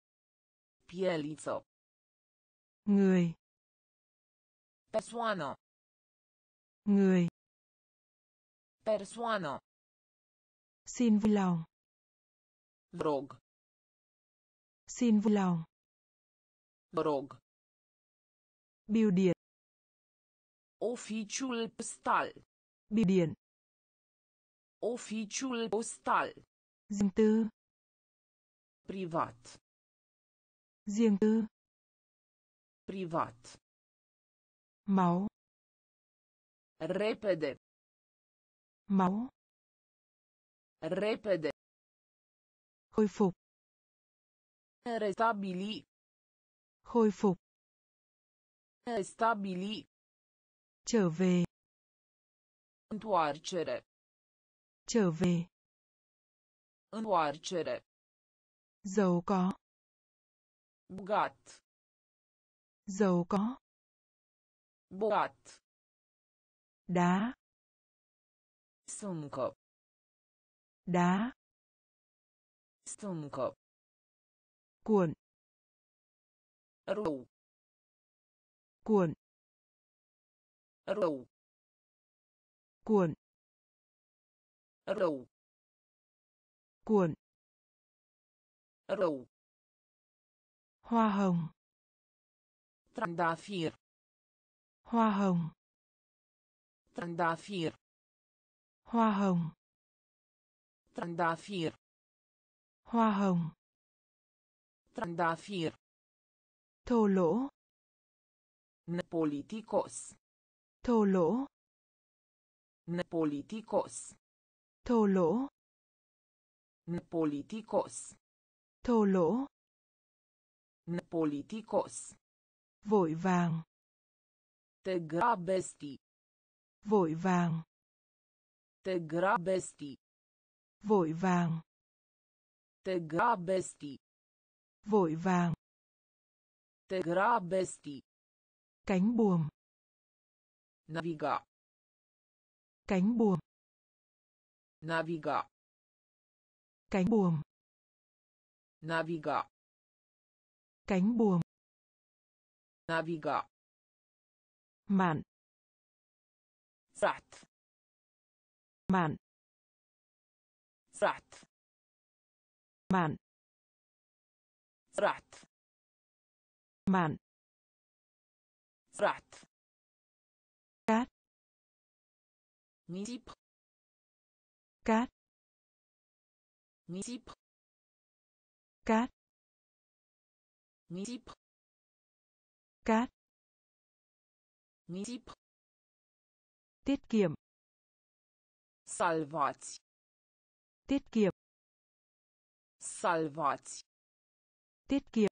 Pieliță. người, Persoană. người, Persoană. xin vui lòng, Vă rog. xin vui lòng, Vă rog. bưu điện, Oficiul postal. bưu điện, Oficiul postal. riêng tư, Privat. riêng tư, Privat. máu, Repede. máu, Repede. khôi phục, Restabili. khôi phục, Stabili. trở về, Întoarcere. trở về, Întoarcere. giàu có, Bogat. giàu có, Bogat. đá, Stâncă. đá, Stâncă. cuộn, Rău. cuộn, Rău. cuộn, Rău. cuộn, Rău. hoa hồng, Trandafir. hoa hồng, Trandafir. hoa hồng, Trandafir. hoa hồng, Trandafir. thô lỗ, Nepoliticos. thô lỗ, Nepoliticos. thô lỗ, Nepoliticos. thô lỗ, Nepoliticos. vội vàng, Te grabesti. vội vàng, Te grabesti. vội vàng, Te grabesti. vội vàng, Te grabesti. cánh buồm, Naviga. cánh buồm, Naviga. cánh buồm, Naviga. cánh buồm, Naviga. mạn, Frat. mạn, Frat. mạn, Frat. mạn, Frat. cát, Nisip. cát, Nisip. cát, Nisip. cát, Nisip. tiết kiệm, Salvați. tiết kiệm, Salvați. tiết kiệm,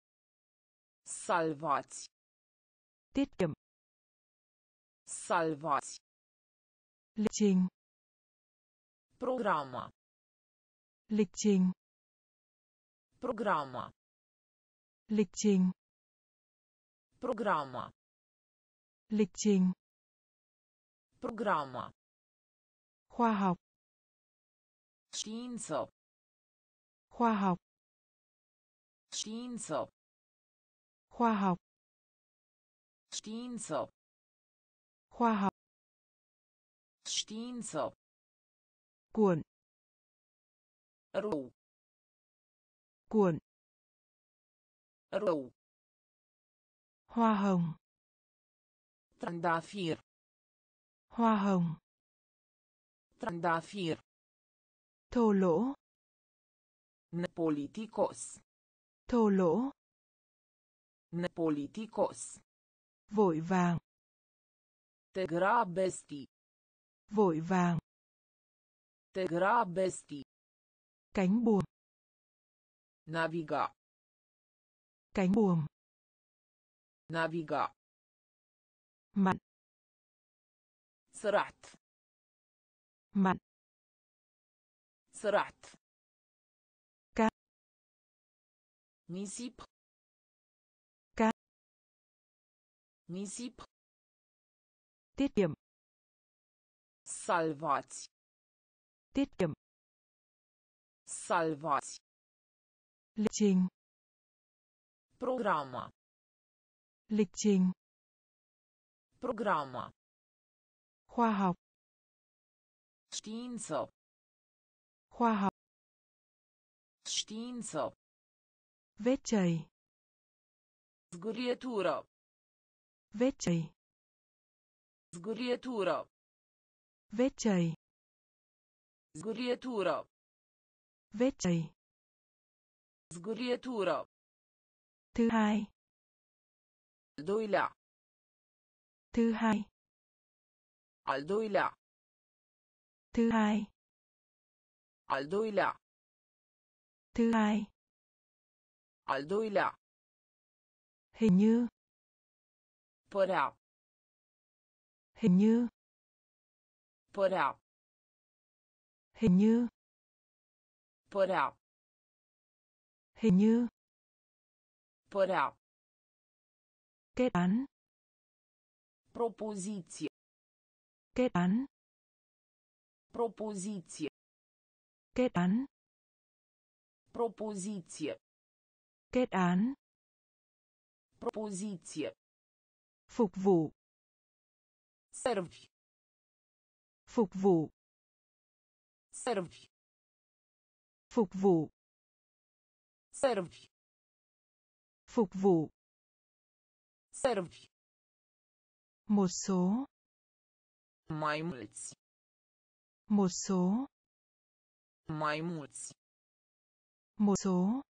Salvați. tiết kiệm, Salvați. lịch trình, Programa. lịch trình, Programa. lịch trình, Programa. lịch trình, Programa. khoa học, Știință. khoa học, Știință. khoa học, Știință. khoa học, Știință. cuộn, Rău. cuộn, Rău. hoa hồng, Trandafir. hoa hồng, Trandafir. thô lỗ, Nepoliticos. thô lỗ, Nepoliticos. vội vàng, Te grabesti. vội vàng, Te grabesti. cánh buồm, Naviga. cánh buồm, Naviga. mặn, Sărat. mặn, Sărat. cát, Nisip. cát, Nisip. tiết kiệm, Salvați. tiết kiệm, Salvați. lịch trình, Programa. lịch trình, Programa. khoa học, Știință. khoa học, Știință. vết chảy, Zgârietură. vết chảy, Zgârietură. vết chảy, Zgârietură. vết chảy, Zgârietură. thứ hai, Al doilea. thứ hai, Al doilea. thứ hai, Al doilea. thứ hai, Al doilea. hình như, Părea. hình như, Părea. hình như, Părea. hình như, Părea. kết án, Propoziție. kết án, Propoziție. kết án, Propoziție. kết án, Propoziție. phục vụ, Servi. phục vụ, Servi. phục vụ, Servi. phục vụ, Servi. một số, Mai mulți. một số, Mai mulți. một số,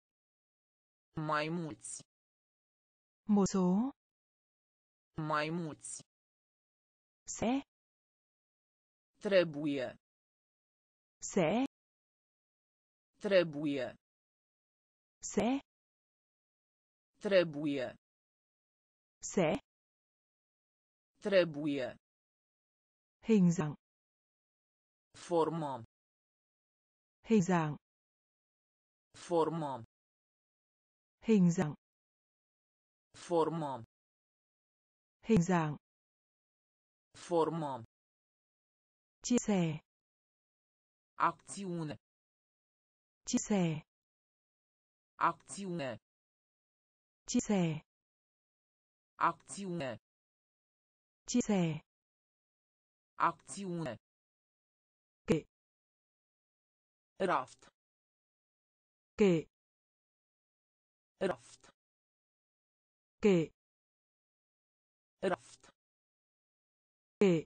Mai mulți. một số, Mai mulți. sẽ, Trebuie. sẽ, Trebuie. sẽ, Trebuie. sẽ, Trebuie. hình dạng, Formăm. hình dạng, Formăm. Hình dạng. Formă. Hình dạng. Formă. Chia sẻ. Acțiune. Chia sẻ. Acțiune. Chia sẻ. Acțiune. Chia sẻ. Acțiune. Kệ. Raft. Kệ. Raft. Kệ. Raft. Kệ.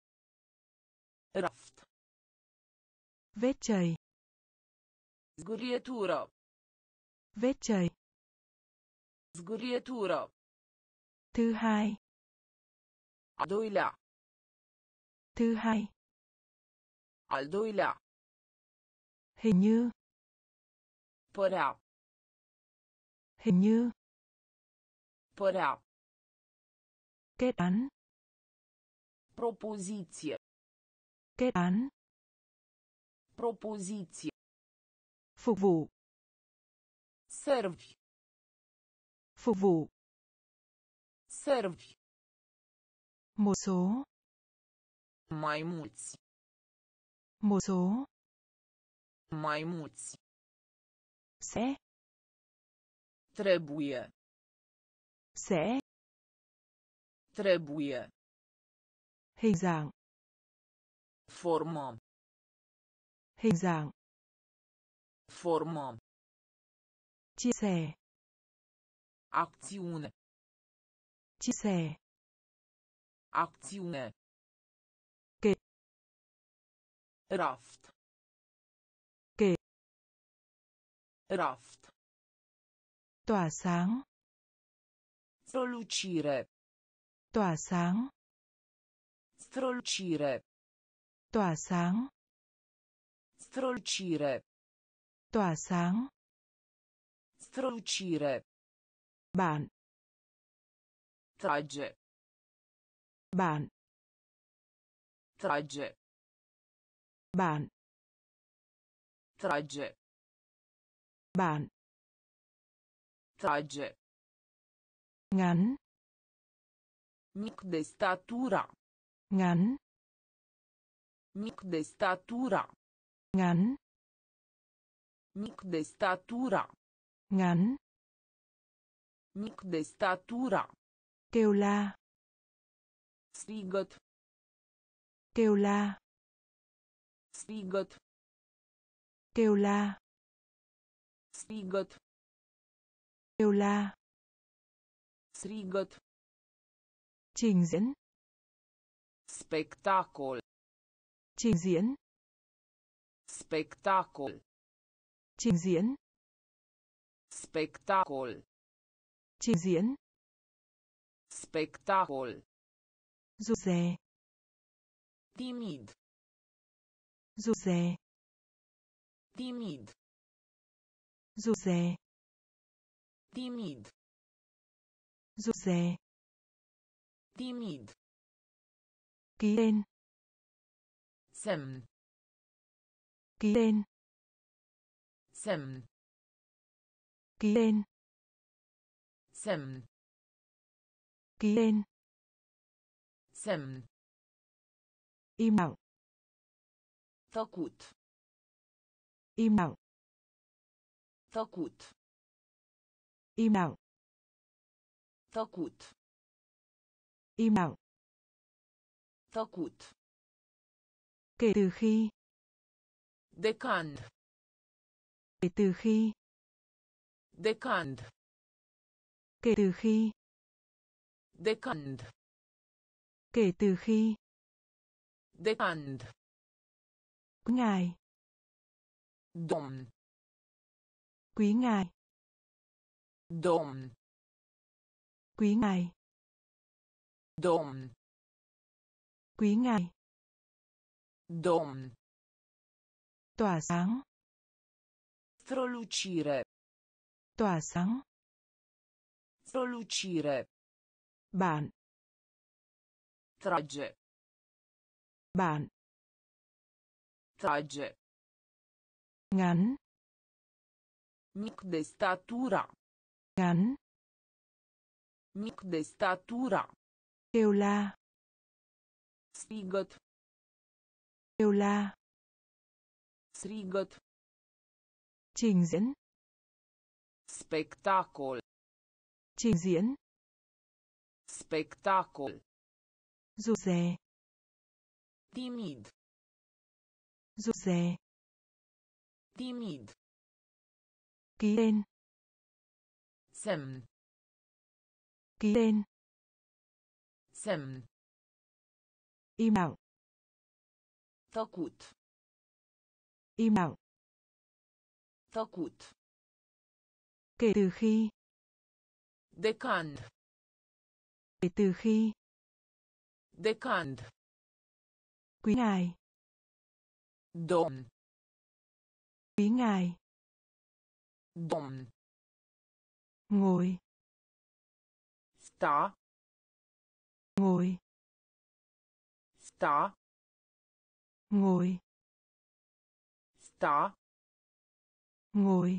Raft. Vết chày. Zgorietură. Vết chày. Zgorietură. Thứ hai. Al doilea. Thứ hai. Al doilea. Hình như. Părea. Hình như. Părea. Kết án. Propoziție. Kết án. Propoziție. Phục vụ. Servi. Phục vụ. Servi. Một số. Mai mulți. Một số. Mai mulți. Sẽ. Trebuie. Sẽ. Trebuie. Hình dạng. Formă. Hình dạng. Formă. Chia sẻ. Acțiune. Chia sẻ. Acțiune. Kệ. Raft. Kệ. Raft. Tỏa sáng. Strălucire. Tỏa sáng. Strălucire. Tỏa sáng. Strălucire. Tỏa sáng. Strălucire. Bạn. Trage. Bạn. Trage. Bạn. Trage. Bạn. Trage. Ngắn. Mic de statura. Ngắn. Mic de statura. Ngắn. Mic de statura. Ngắn. Mic de statura. Kêu la. Strigăt. Kêu la. Strigăt. Kêu la. Strigăt. Kêu la. Strigăt. Trình diễn. Spectacol. Trình diễn. Spectacol. Trình diễn. Spectacol. Trình diễn. Spectacol. Rụt rè. Timid. Rụt rè. Timid. Rụt rè. Timid. Rụt rè. Timid. Ký tên. Semn. Ký tên. Semn. Ký tên. Semn. Ký tên. Semn. Im lặng. Tăcut. Im lặng. Tăcut. Im lặng. Tăcut. Im lặng. Tăcut. Kể từ khi. Decand. Kể từ khi. Decand. Kể từ khi. Decand. Kể từ khi. Decand. Quý ngài. Domn. Quý ngài. Domn. Quý ngài. Domn. Quý ngài. Domn. Tỏa sáng. Strălucire. Tỏa sáng. Strălucire. Bạn. Trage. Bạn. ngắn, Mic de statura. kêu la, Strigăt. kêu la, Strigăt. trình diễn, Spectacol. trình diễn, Spectacol. rụt rè, Timid. rụt rè, Timid. ký tên, Semn. ký tên, Semn. im lặng, Tăcut. im lặng, Tăcut. kể từ khi, Decand. kể từ khi, Decand. quý ngài, Domn. quý ngài, Domn. ngồi, Sta. ngồi, Sta. ngồi, Sta. ngồi,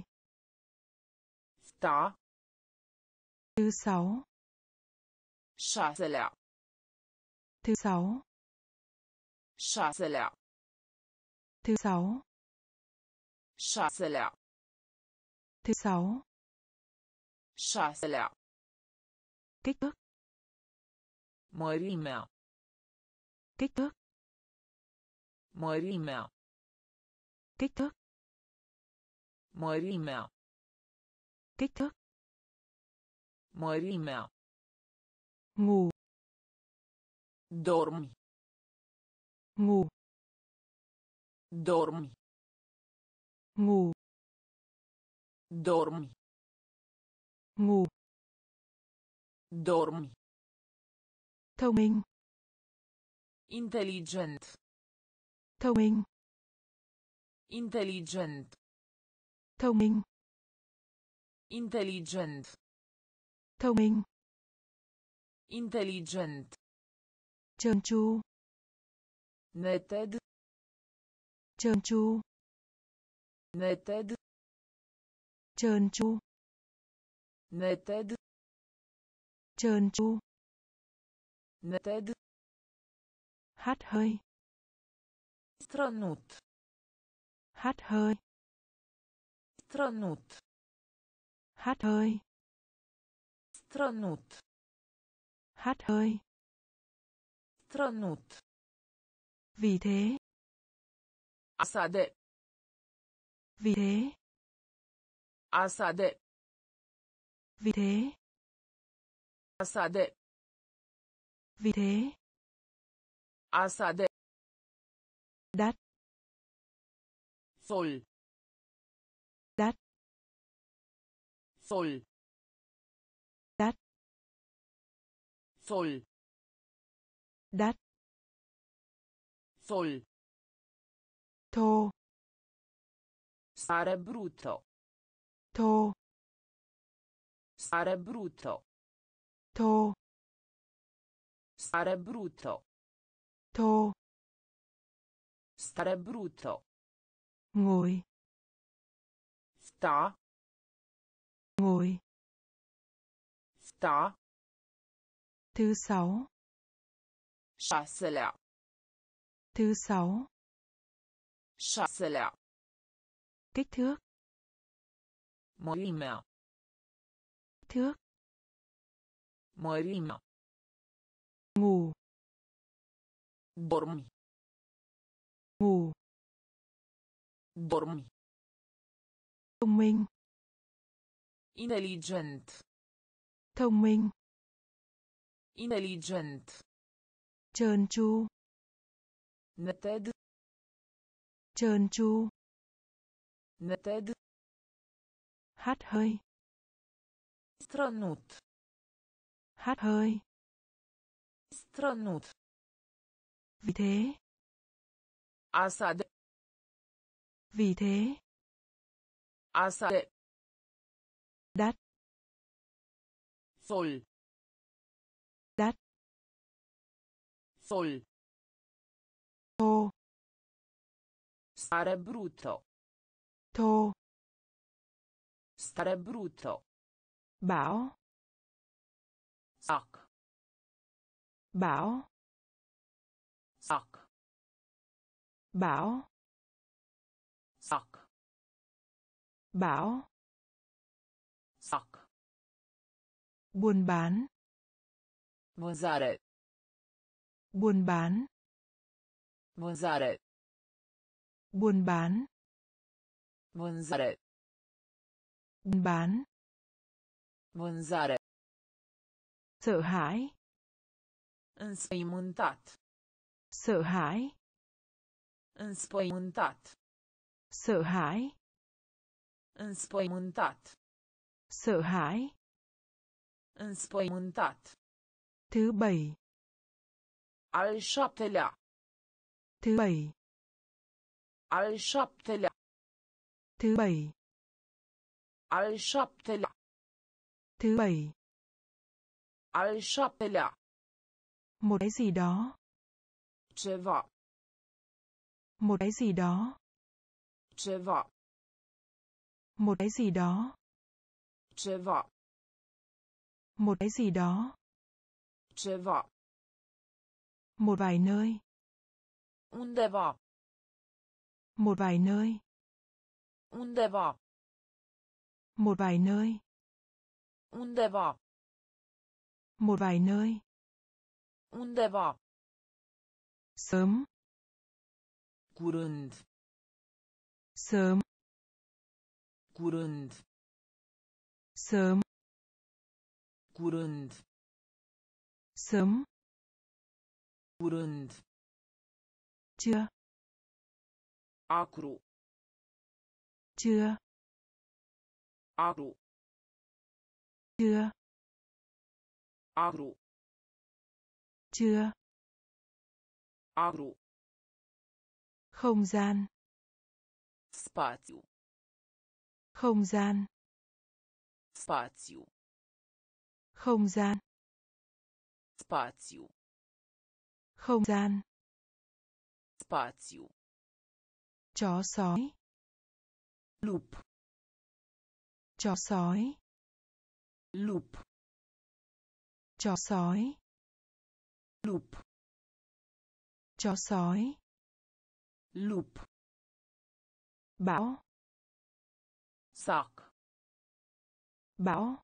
Sta. thứ sáu, Șaselea. thứ sáu, Șaselea. thứ sáu, Șaselea. thứ sáu, Șaselea. kích thước, Mărimea. kích thước, Mărimea. kích thước, Mărimea. kích thước, Mărimea. ngủ, Dormi. ngủ, Dormi. ngủ, Dormi. ngủ, Dormi. thông minh, Inteligent. thông minh, Inteligent. thông minh, Inteligent. thông minh, Inteligent. trơn tru, Neted. trơn tru, Neted. trơn tru, Neted. trơn tru, Neted. hắt hơi, Strănut. hắt hơi, Strănut. hắt hơi, Strănut. hắt hơi, Strănut. vì thế, Asade. vì thế, Asade. vì thế, Asade. vì thế, Asade. đắt, Sol. đắt, Sol. đắt, Sol. đắt, Sol. thô, Stare brutto. thô, Stare brutto. thô, Stare brutto. thô, Stare brutto. ngồi, Sta. ngồi, Sta. thứ sáu, Șaselea. thứ sáu, Șaselea. kích thước, Mărimea. kích thước, Mărimea. ngủ, Dormi. ngủ, Dormi. thông minh, Inteligent. thông minh, Inteligent. trơn tru, Neted. trơn tru, Neted. hắt hơi, Strănut. hắt hơi, Strănut. vì thế, Asade. vì thế, Asade. đắt, Sol. đắt, Sol. thô, Stare brutto. thô, Stare brutto. Bão. Sac. Bão. Sac. Bão. Sac. Bão. Sac. Buôn bán. Vânzare. Buôn bán. Vânzare. Buôn bán. Vânzare. Buôn bán. Vânzare. Sợ hãi. Înspăimântat. Sợ hãi. Înspăimântat. Sợ hãi. Înspăimântat. Sợ hãi. Înspăimântat. Thứ bảy. Al șaptelea. Thứ bảy. Al șaptelea. Thứ bảy. Al șaptelea. Thứ bảy. Al șaptelea. Một cái gì đó. Ceva. Một cái gì đó. Ceva. Một cái gì đó. Ceva. Một cái gì đó. Ceva. Một vài nơi. Undeva. Một vài nơi. Undeva. Một vài nơi. Undeva. Một vài nơi. Undeva. Sớm. Curând. Sớm. Curând. Sớm. Curând. Sớm. Curând. Chưa. Acru. Chưa. Acru. Chưa. Acru. Chưa. Acru. Không gian. Spațiu. Không gian. Spațiu. Không gian. Spațiu. Không gian. Spațiu. Chó sói. Lup. Chó sói. Lup. Chó sói. Lup. Chó sói. Lup. Bão. Sac. Bão.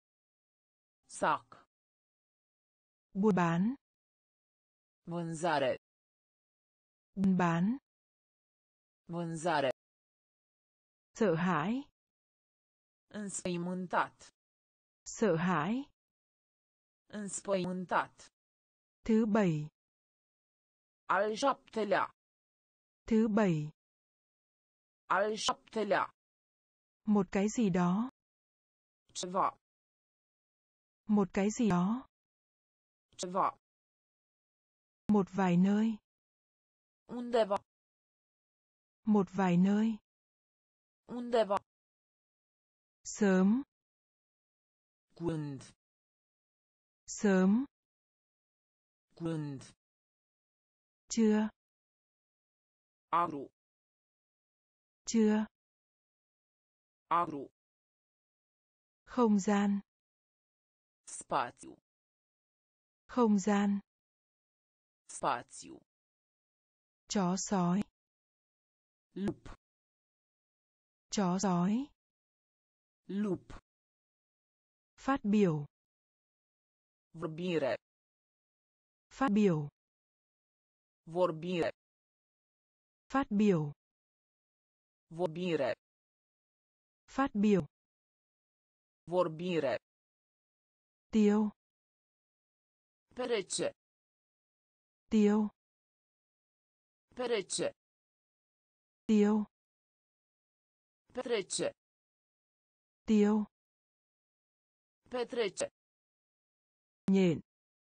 Sac. Buôn bán. Vânzare. Buôn bán. Vânzare. Sợ hãi. Înspăimântat. Sợ hãi. Înspăimântat. Thứ bảy. Al șaptelea. Thứ bảy. Al șaptelea. Một cái gì đó. Ceva. Một cái gì đó. Ceva. Một vài nơi. Undeva. Một vài nơi. Undeva. Sớm. Curând. Sớm. Curând. Chưa. Acru. Chưa. Acru. Không gian. Spațiu. Không gian. Spațiu. Chó sói. Lup. Chó sói. Lup. Phát biểu. Vorbire. Phát biểu. Vorbire. Phát biểu. Vorbire. Phát biểu. Vorbire. Tiêu. Perece. Tiêu. Perece. Tiêu. Petrece. Tiêu. Petrece. Nhện.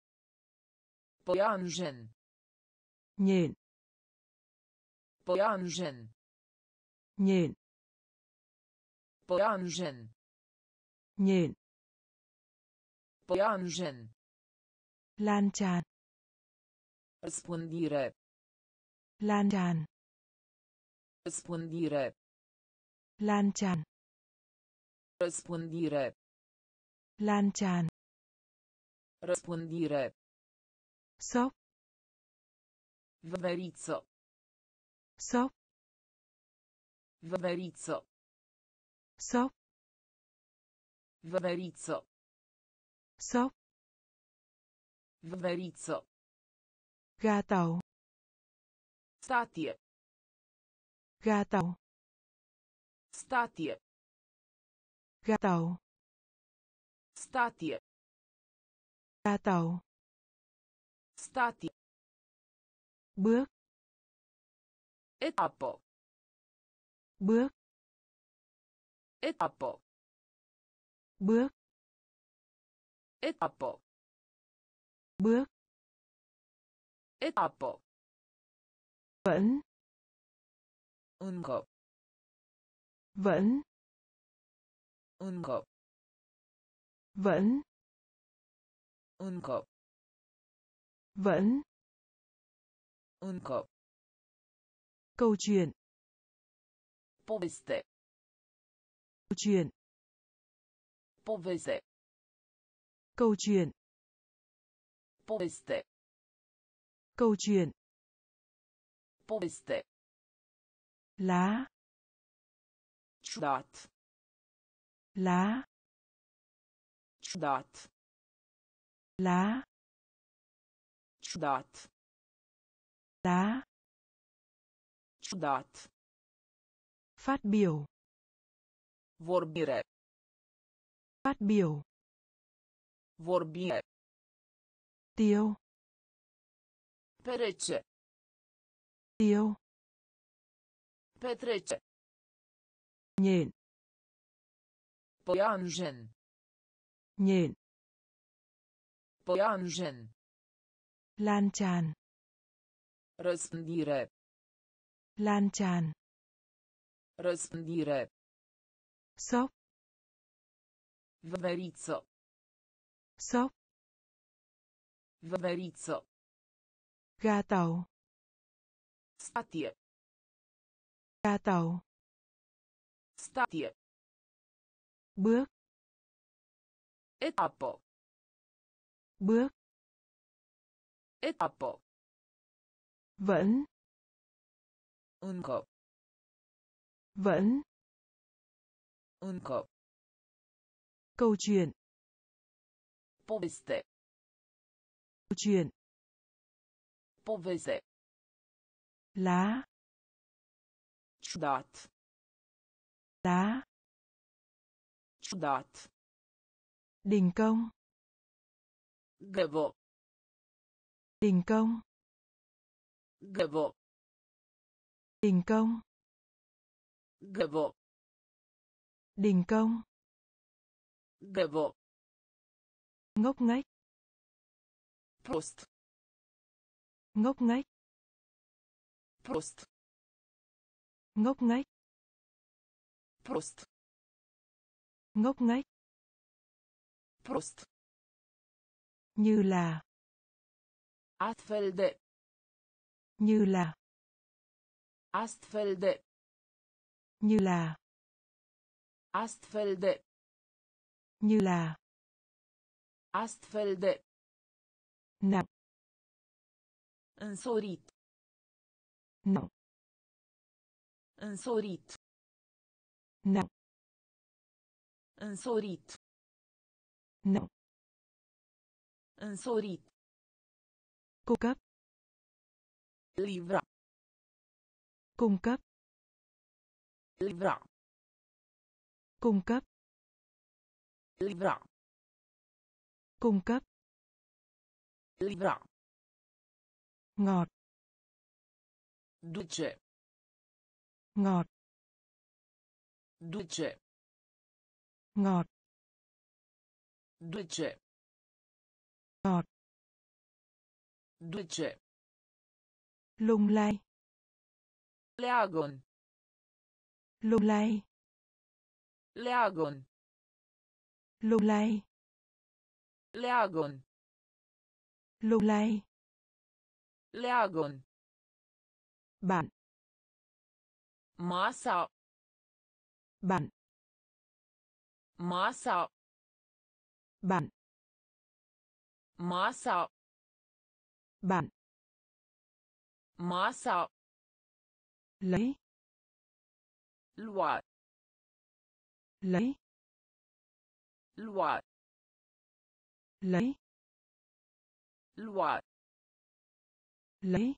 Păianjen. Nhện. Păianjen. Nhện. Păianjen. Nhện. Păianjen. Lan tràn. Răspândire. Lan tràn. Răspândire. Lan tràn. Răspândire. Lan tràn. Răspândire. Sốc. Veveriță. Sốc. Veveriță. Sốc. Veveriță. Sốc. Veveriță. Ga tàu. Statie. Ga tàu. Statie. Ga tàu. Statie. Ga tàu. Statie. Bước. Etapă. Bước. Etapă. Bước. Etapă. Bước. Etapă. Vẫn. Încă. Vẫn. Încă. Vẫn. Încă. Vẫn. Încă. Câu chuyện. Poveste. Câu chuyện. Poveste. Câu chuyện. Poveste. Câu chuyện. Poveste. Lá. Ciudat. Lá. Ciudat. Lá. Ciudat. Lá. Ciudat. Phát biểu. Vorbire. Phát biểu. Vorbire. Tiêu. Perece. Tiêu. Petrece. Nhện. Păianjen. Nhện. Păianjen. Lan tràn. Răspândire. Lan tràn. Răspândire. Sốc. Veveriță. Sốc. Veveriță. Ga tàu. Statie. Ga tàu. Statie. Bước. Etapă. Bước. Etapă. Vẫn. Încă. Vẫn. Încă. Câu chuyện. Poveste. Câu chuyện. Poveste. Lá. Ciudat. Lá. Ciudat. Đình công. Găvă. Đình công. Găvă. Đình công. Găvă. Đình công. Găvă. Ngốc nghếch. Prost. Ngốc nghếch. Prost. Ngốc nghếch. Prost. Ngốc nghếch. Prost. Như là. Astfel de. Như là. Astfel de. Như là. Astfel de. Như là. Astfel de. Nặng. Însorit. Nặng. Însorit. Nặng. Însorit. Nặng. Însorit. Cung cấp. Livra. Cung cấp. Livra. Cung cấp. Livra. Cung cấp. Livra. Ngọt. Duce. Ngọt. Duce. Ngọt. Duce. Ngọt. Duce. Lung lay. Leagăn. Lung lay. Leagăn. Lung lay. Leagăn. Lung lay. Leagăn. Bạn. Masa. Bạn. Masa. Bạn. Masa. Bạn. Masa. Lấy. Lua. Lấy. Lua. Lấy. Lua. Lấy.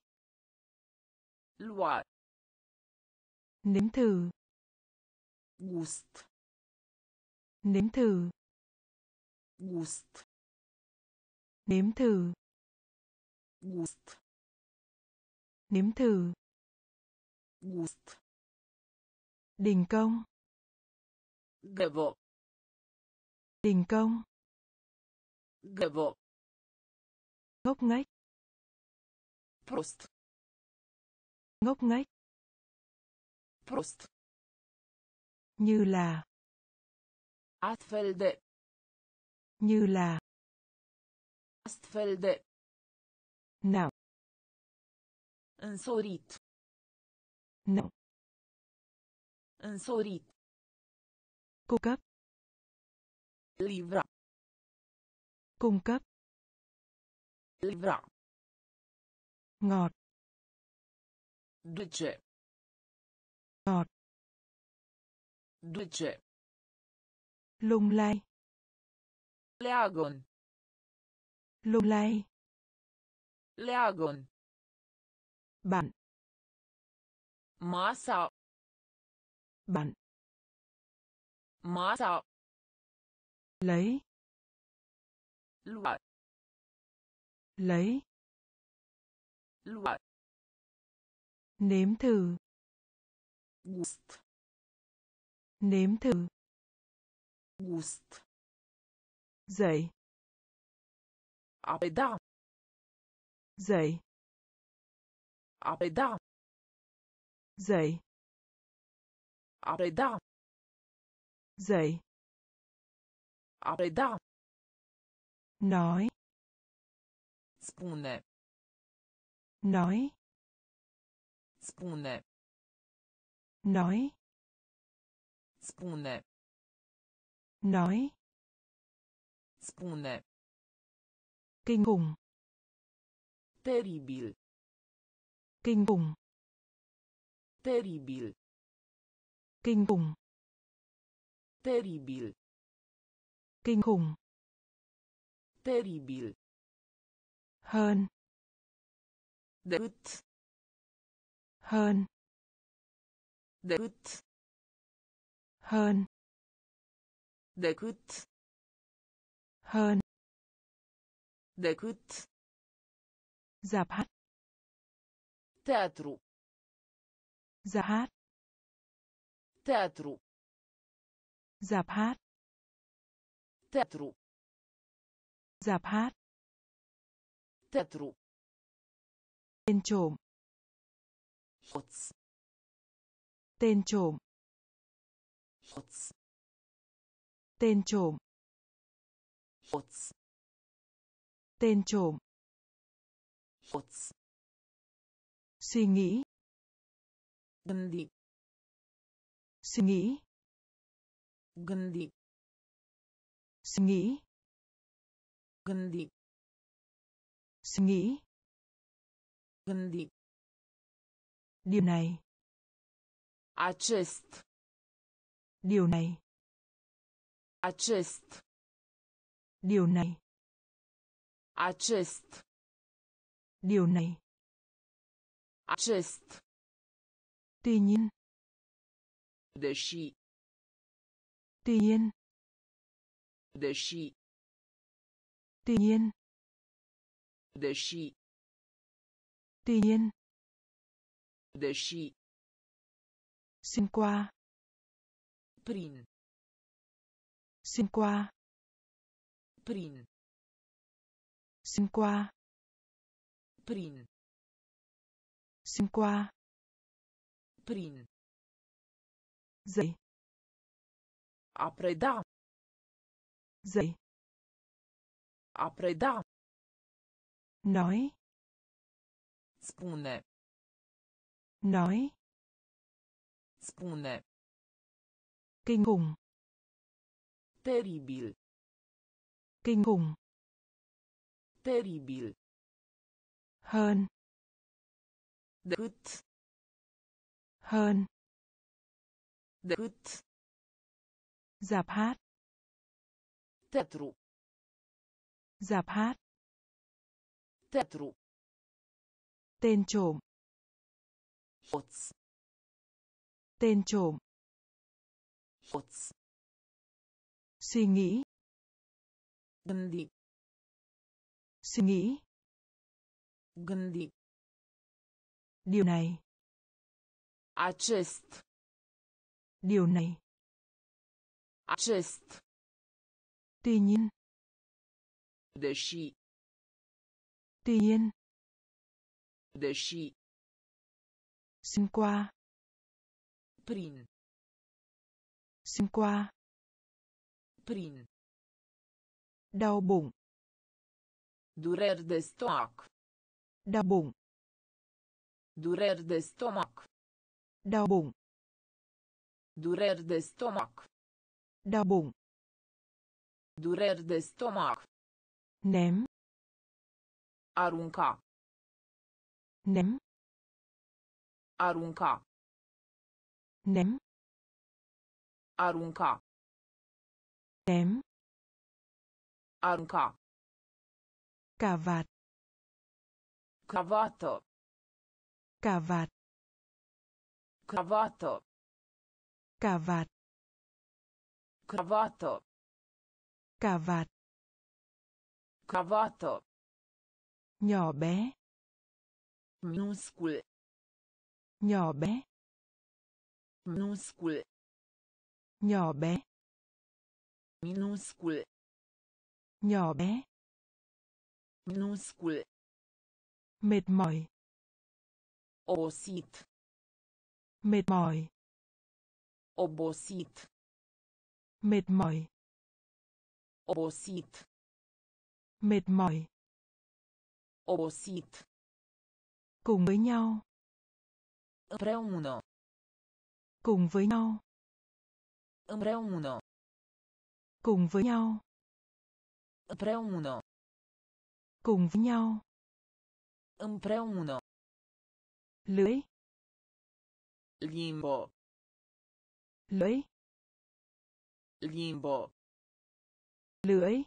Lua. Nếm thử. Gust. Nếm thử. Gust. Nếm thử. Gust. Nếm thử. Gust. Đình công. Găvo. Đình công. Găvo. Ngốc nghếch. Prost. Ngốc nghếch. Prost. Như là. Astfel de. Như là. Astfel de. Nào. Însorit. Nào. Însorit. Cung cấp. Livra. Cung cấp. Livra. Ngọt. Duce. Ngọt. Duce. Lung lay. Leagon. Lung lay. Leagon. Bạn. Masa. Bạn. Masa. Lấy. Lua. Lấy. Lua. Nếm thử. Gust. Nếm thử. Gust. Dậy. A peda. Dậy. A peda. Dậy. A peda. Dậy. A peda. Nói. Spune. Nói. Spune. Nói. Spune. Nói. Spune. Kinh khủng. Teribil. Kinh khủng. Teribil. Kinh khủng. Teribil. Kinh khủng. Teribil. Hơn. Decât. Hơn. Decât. Hơn. Decât. Hơn. Decât. Dạp hát. Teatru. Dạp hát. Teatru. Dạp hát. Teatru. Dạp hát. Teatru. Tên trộm. Hoț. Tên trộm. Hoț. Tên trộm. Hoț. Tên trộm. Hoț. Suy nghĩ. Gândi. Suy nghĩ. Gândi. Suy nghĩ. Gândi. Suy nghĩ. Gândi. Điều này. Acest. Điều này. Acest. Điều này. Acest. Điều này. Acest. Tuy nhiên. Deși. Tuy nhiên. Deși. Tuy nhiên. Deși. Tuy nhiên. Deși. Xuyên qua. Prin. Xuyên qua. Prin. Xuyên qua. Prin. Xuyên qua. Prin. Dậy. A preda. Dậy. A preda. Nói. Spune. Nói. Spune. Kinh khủng. Teribil. Kinh khủng. Teribil. Hơn. Decât. Hơn. Decât. Rạp hát. Teatru. Rạp hát. Teatru. Tên trộm. Hoț. Tên trộm. Hoț. Suy nghĩ. Gândi. Suy nghĩ. Gândi. Điều này. Acest. Điều này. Acest. Tuy nhiên. Deși. Tuy nhiên. Deși. Xuyên qua. Prin. Xuyên qua. Prin. Đau bụng. Dureri de stomac. Đau bụng. Dureri de stomac. Đau bụng. Dureri de stomac. Đau bụng. Dureri de stomac. Ném. Arunca. Ném. Arunca. Ném. Arunca. Ném. Arunca. Cà vạt. Cravată. Cà vạt. Cravată. Cà vạt. Cravată. Cà vạt. Cravată. Nhỏ bé. Minuscul. Nhỏ bé. Minuscul. Nhỏ bé. Minuscul. Nhỏ bé. Minuscul. Mệt mỏi. Obosit. Mệt mỏi. Obosit. Mệt mỏi. Obosit. Mệt mỏi. Obosit. Cùng với nhau. Împreună. Cùng với nhau. Împreună. Cùng với nhau. Împreună. Cùng với nhau. Împreună. Lưỡi. Limbă. Lưỡi. Limbă. Lưỡi.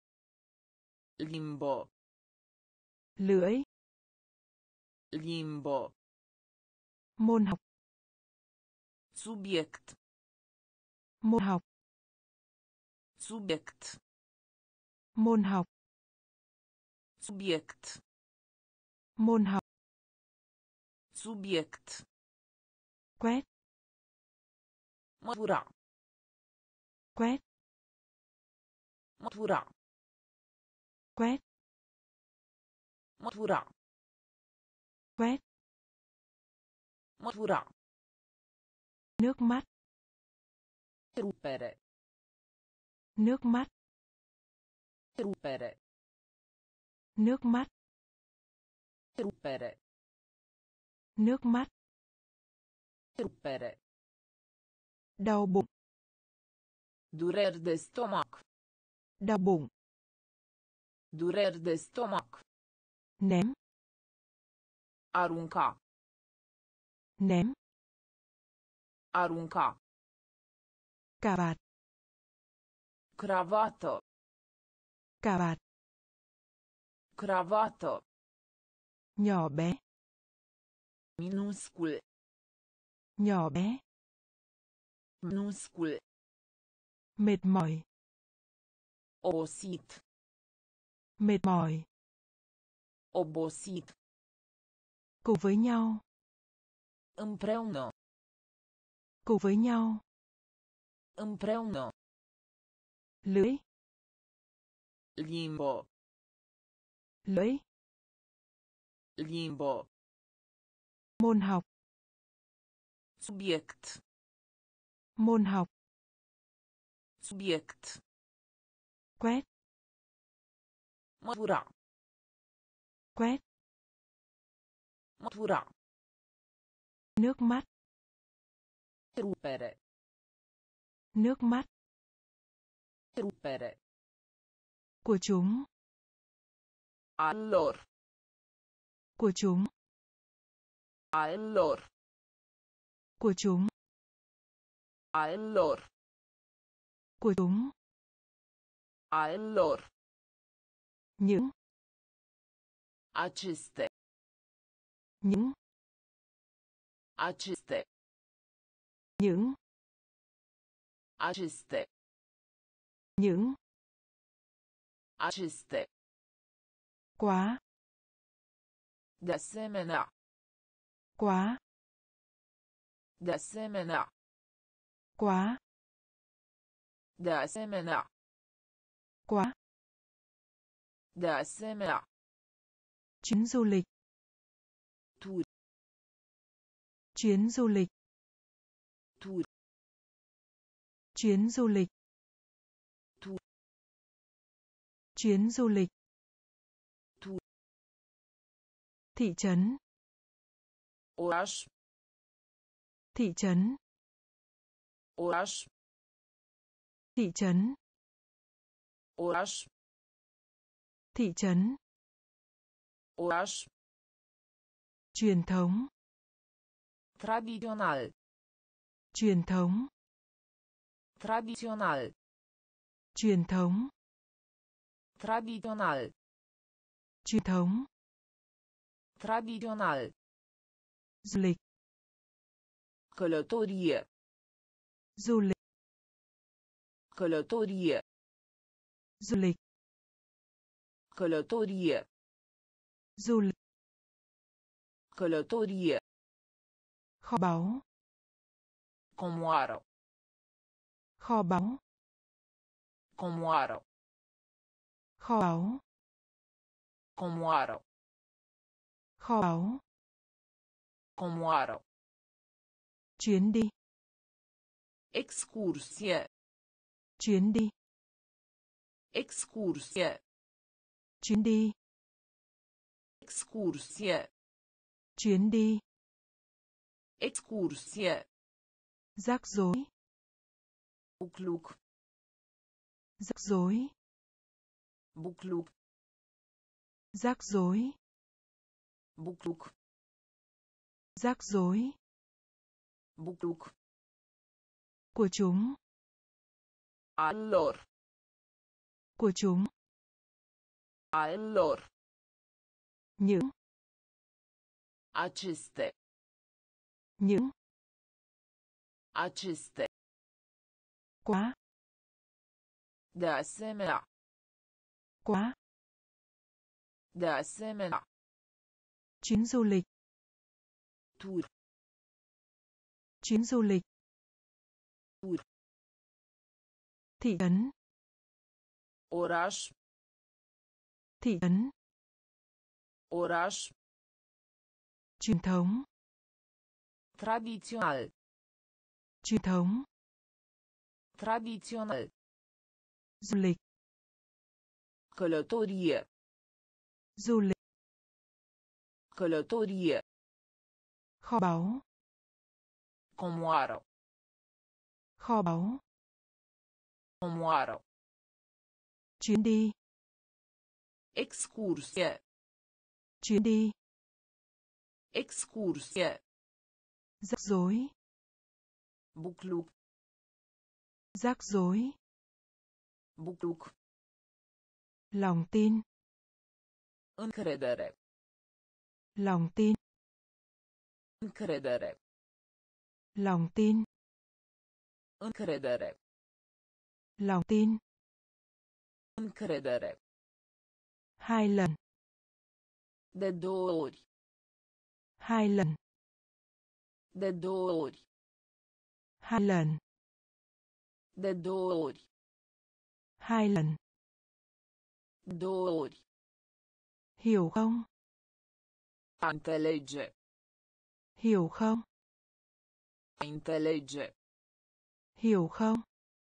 Limbă. Lưỡi. Limbă. Môn học. Subiect. Môn học. Subiect. Môn học. Subiect. Môn học. Subiect. Quét. Mătura. Quét. Mătura. Quét. Mătura. Quét. Mătura. Nước mắt. Rupere. Nước mắt. Rupere. Nước mắt. Rupere. Nước mắt. Rupere. Đau bụng. Dureri de stomac. Đau bụng. Dureri de stomac. Ném. Arunca. Ném. Arunca. Cà vạt. Cravată. Cà vạt. Cravată. Nhỏ bé. Minuscul. Nhỏ bé. Minuscul. Mệt mỏi. Obosit. Mệt mỏi. Obosit. Cùng với nhau. Împreună. Cùng với nhau. Împreună. Lưỡi. Limbă. Lưỡi. Limbă. Môn học. Subiect. Môn học. Subiect. Quét. Mătura. Quét. Mătura. Nước mắt. Rupere. Nước mắt. Rupere. Của chúng. Al lor. Của chúng. Al lor. Của chúng. Al lor. Của chúng. Al lor. Những. Aceste. Những. Aceste. Những. Aceste. Những. Aceste. Quá. De asemenea. Quá. De asemenea. Quá. De asemenea. Quá. De asemenea. Chuyến du lịch. Tur. Chuyến du lịch. Tur. Chuyến du lịch. Tur. Chuyến du lịch. Tur. Thị trấn. Oraș. Thị trấn. Oraș. Thị trấn. Oraș. Thị trấn. Oraș. Truyền thống. Tradițional. Truyền thống. Tradițional. Truyền thống. Tradițional. Truyền thống. Tradițional. Du lịch. Călătorie. Du lịch. Călătorie. Du lịch. Călătorie. Du lịch. Călătorie. Kho báu. Comoară. Kho báu. Comoară. Kho báu. Comoară. Kho báu. Comoară. Chuyến đi. Excursie. Chuyến đi. Excursie. Chuyến đi. Excursie. Chuyến đi. Excursie. Rắc rối. Bucluc. Rắc rối. Bucluc. Rắc rối. Bucluc. Rắc rối. Bucluc. Của chúng. Al lor. Của chúng. Al lor. Những. Aceste. Những. Aceste. Quá. De asemenea. Quá. De asemenea. Chuyến du lịch. Tur. Chuyến du lịch. Tur. Thị trấn. Oraș. Thị trấn. Oraș. Truyền thống. Tradițional. Truyền thống. Tradițional. Du lịch. Călătorie. Du lịch. Călătorie. Kho báu. Comoară. Kho báu. Comoară. Chuyến đi. Excursie. Chuyến đi. Excursie. Rắc rối. Bucluc. Rắc rối. Bucluc. Lòng tin. Încredere. Lòng tin. Încredere. Lòng tin. Încredere. Lòng tin. Încredere. Hai lần. De două ori. Hai lần. De două ori. Hai lần. De două ori. Hai lần. Două ori. Hiểu không? A înțelege. Hiểu không? A înțelege. Hiểu không?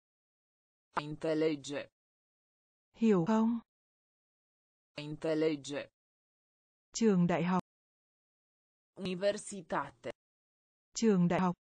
A înțelege. Hiểu không? A înțelege. Trường đại học. Universitate. Trường đại học.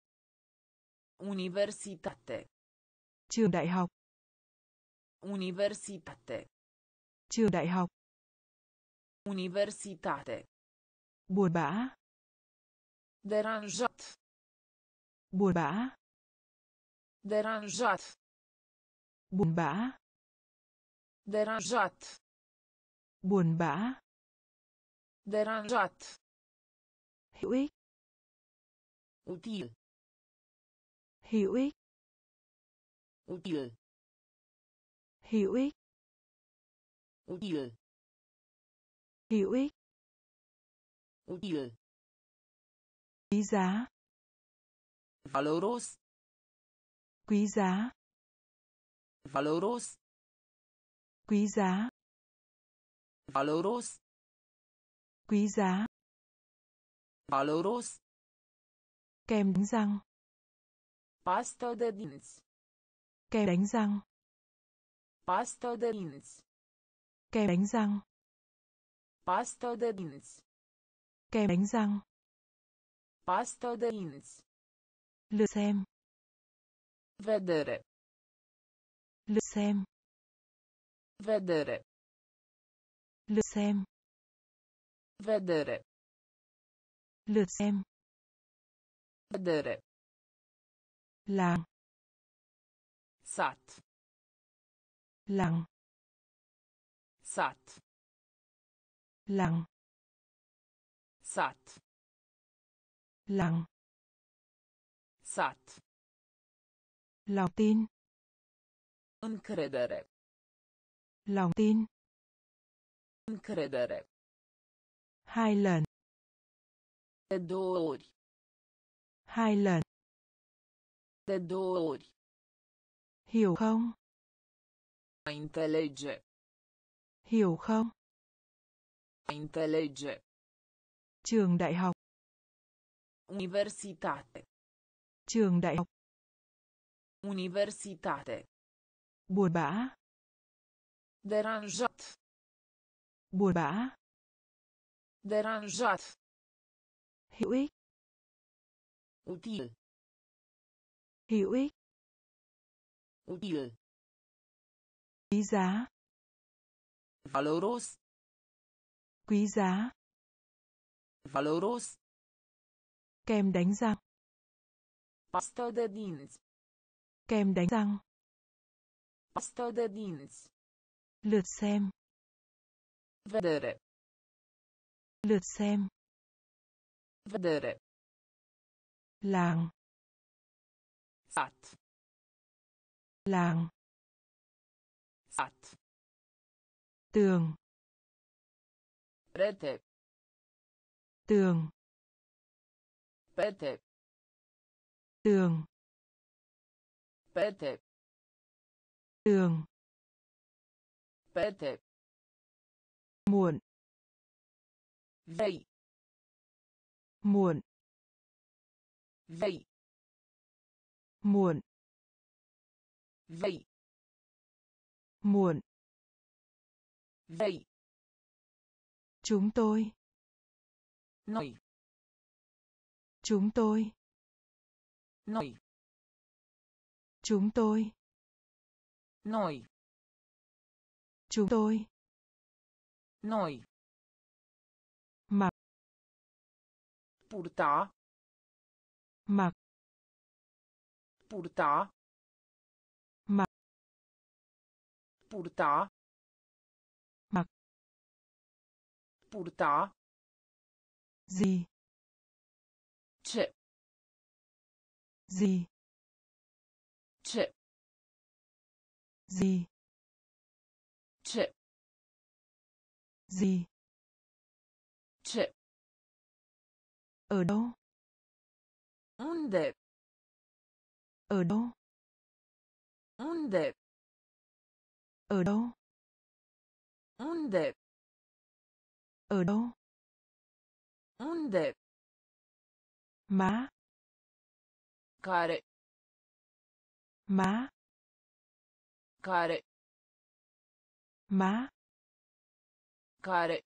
Universitate. Trường đại học. Universitate. Trường đại học. Universitate. Buồn bã. Deranjat. Buồn bã. Deranjat. Buồn bã. Deranjat. Buồn bã. Deranjat. Hữu ích. Util. Hữu ích. Util. Hữu ích. Util. Hữu ích. Util. Quý giá. Valoros. Quý giá. Valoros. Quý giá. Valoros. Quý giá. Valoros. Kem đánh răng. Pastă de dinți. Kem đánh răng. Pastă de dinți. Kem đánh răng. Pastă de dinți. Kem đánh răng. Pastă de dinți. Lượt xem. Vedere. Lượt xem. Vedere. Lượt xem. Vedere. Lượt xem. Vedere. Làng. Sat. Làng. Sat. Làng. Sat. Làng. Sat. Lòng tin. Încredere. Lòng tin. Încredere. 2 lần. De 2 ori. 2 lần. De 2 ori. Hiểu không? A înțelege. Hiểu không? A înțelege. Trường đại học. Universitate. Trường đại học. Universitate. Buồn bã. Deranjat. Buồn bã. Deranjat. Hữu ích. Util. Hữu ích. Util. Quý giá. Valoros. Quý giá. Valoros. Kem đánh răng. Pastă de dinți. Kem đánh răng. Pastă de dinți. Lượt xem. Vedere. Lượt xem. Vedere. Làng. Sat. Làng. Sat. Tường. Prete. Tường. Pete. Tường. Pete. Tường. Pete. Muộn. Vei. Muộn. Vei. Muộn. Vei. Muộn. Vei. Chúng tôi. Noi. Chúng tôi. Noi. Chúng tôi. Noi. Chúng tôi. Noi. Mặc. Purta. Mặc. Purta. Mặc. Purta. Mặc. Purta. Gì. Ce. Gì. Ce. Gì. Ce. Gì. Ce. Ở đâu? Unde? Ở đâu? Unde? Ở đâu? Unde? Ở đâu? Unde? Má. Care. Má. Care. Má. Care.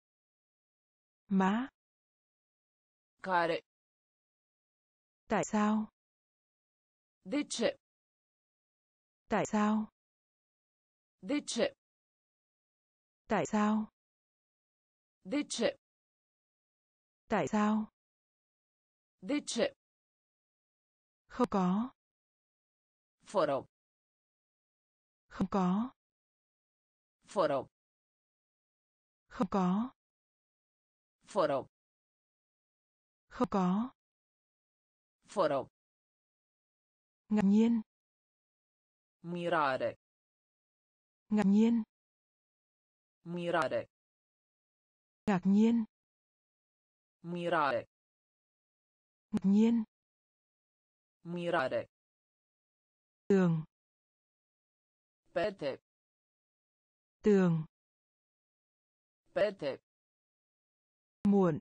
Má. Care. Tại sao? De ce? Tại sao? De ce? Tại sao? De ce? Tại sao? De ce? Không có. Fără. Không có. Fără. Không có. Fără. Không có. Fără. Ngạc nhiên. Mirare. Ngạc nhiên. Mirare. Ngạc nhiên. Mirare. Ngạc nhiên. Mirare. Tường. Pete. Tường. Pete. Muộn.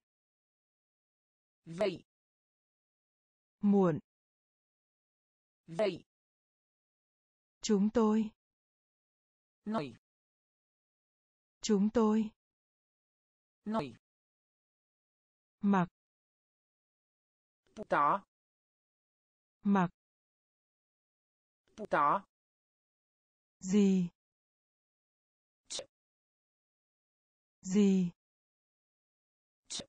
Vei. Muộn. Vei. Chúng tôi. Noi. Chúng tôi. Noi. Mặc. Puta. Mặc. Puta. Gì? Ce. Gì? Ce.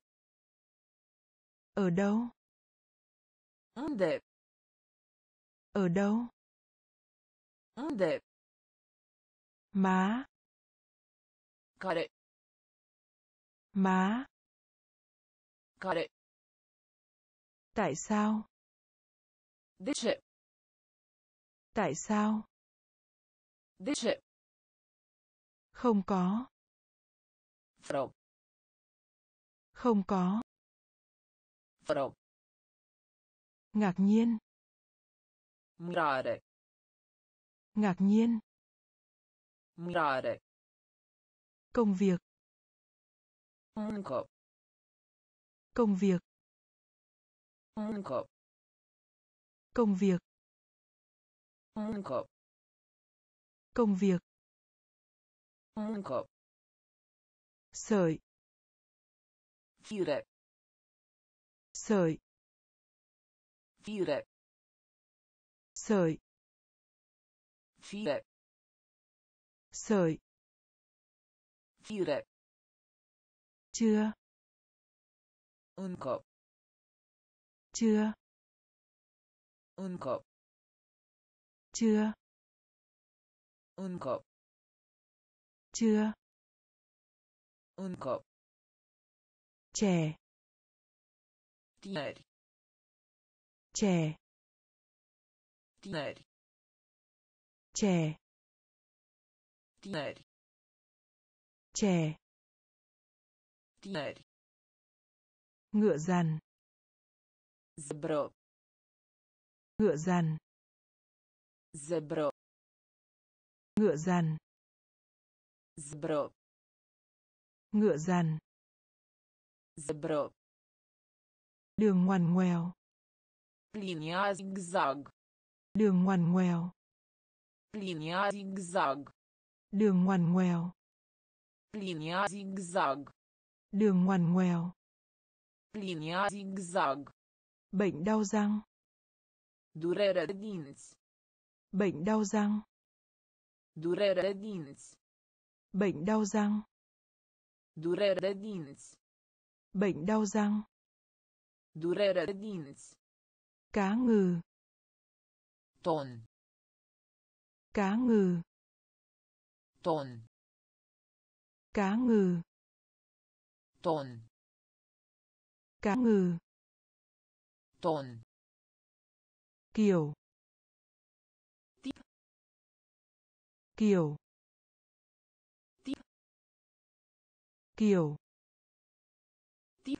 Ở đâu? Unde? Ở đâu? Unde? Má. Care. Má. Care. Tại sao? De ce? Tại sao? De ce? Không có. Fără. Không có. Fără. Ngạc nhiên. Mirare. Ngạc nhiên. Mirare. Công việc. Muncă. Công việc. Muncă. Công việc. Muncă. Công việc. Muncă. Sợi. Fire. Sợi. Fire. Sợi. Fire. Sợi. Fire. Chưa. Încă. Chưa. Încă. Chưa. Încă. Chưa. Încă. Trẻ. Tineri. Trẻ. Tineri. Trẻ. Tineri. Trẻ. Tineri. Ngựa dằn. Zebră. Ngựa dằn. Zebră. Ngựa dằn. Zebră. Ngựa dằn. Zebră. Đường ngoằn ngoèo. Linia zigzag. Đường ngoằn ngoèo. Linia zigzag. Đường ngoằn ngoèo. Linia zigzag. Đường ngoằn ngoèo. Linia zigzag. Bệnh đau răng. Durere de dinți. Bệnh đau răng. Durere de dinți. Bệnh đau răng. Durere de dinți. Bệnh đau răng. Durere de dinți. Cá ngừ. Ton. Cá ngừ. Ton. Cá ngừ. Ton. Cá ngừ. Ton. Kiểu. Tip. Kiểu. Tip. Kiểu. Tip.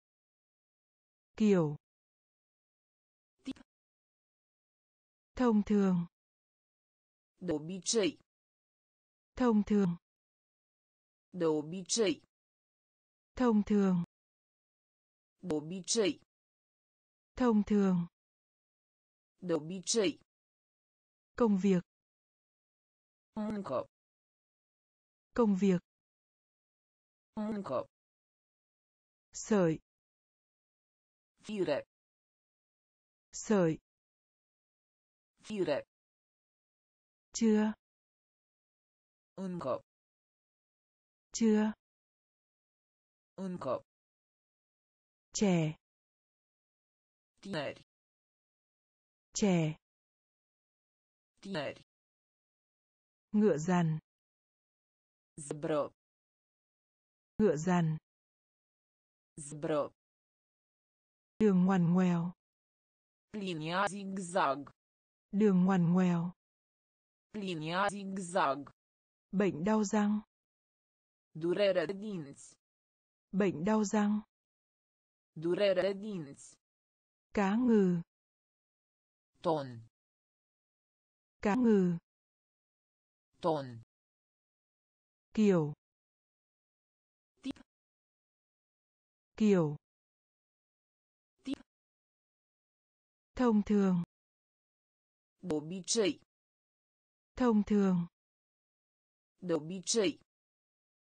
Kiểu. Tip. Thông thường. De obicei. Thông thường. De obicei. Thông thường. De obicei. Thông thường. De obicei. Công việc. Muncă. Công việc. Muncă. Sợi. Fire. Sợi. Fire. Chưa. Încă. chưa, Încă. trẻ, Tineri. trẻ, Tineri. ngựa dằn, Zbră. ngựa dằn, Zbră. đường ngoằn ngoèo, Linia zigzag. đường ngoằn ngoèo, Linia zigzag. bệnh đau răng, Durere de dinți. bệnh đau răng, Durere de dinți. cá ngừ, Ton. cá ngừ, Ton. kiểu, Tip. kiểu, Tip. thông thường, De obicei. thông thường, De obicei.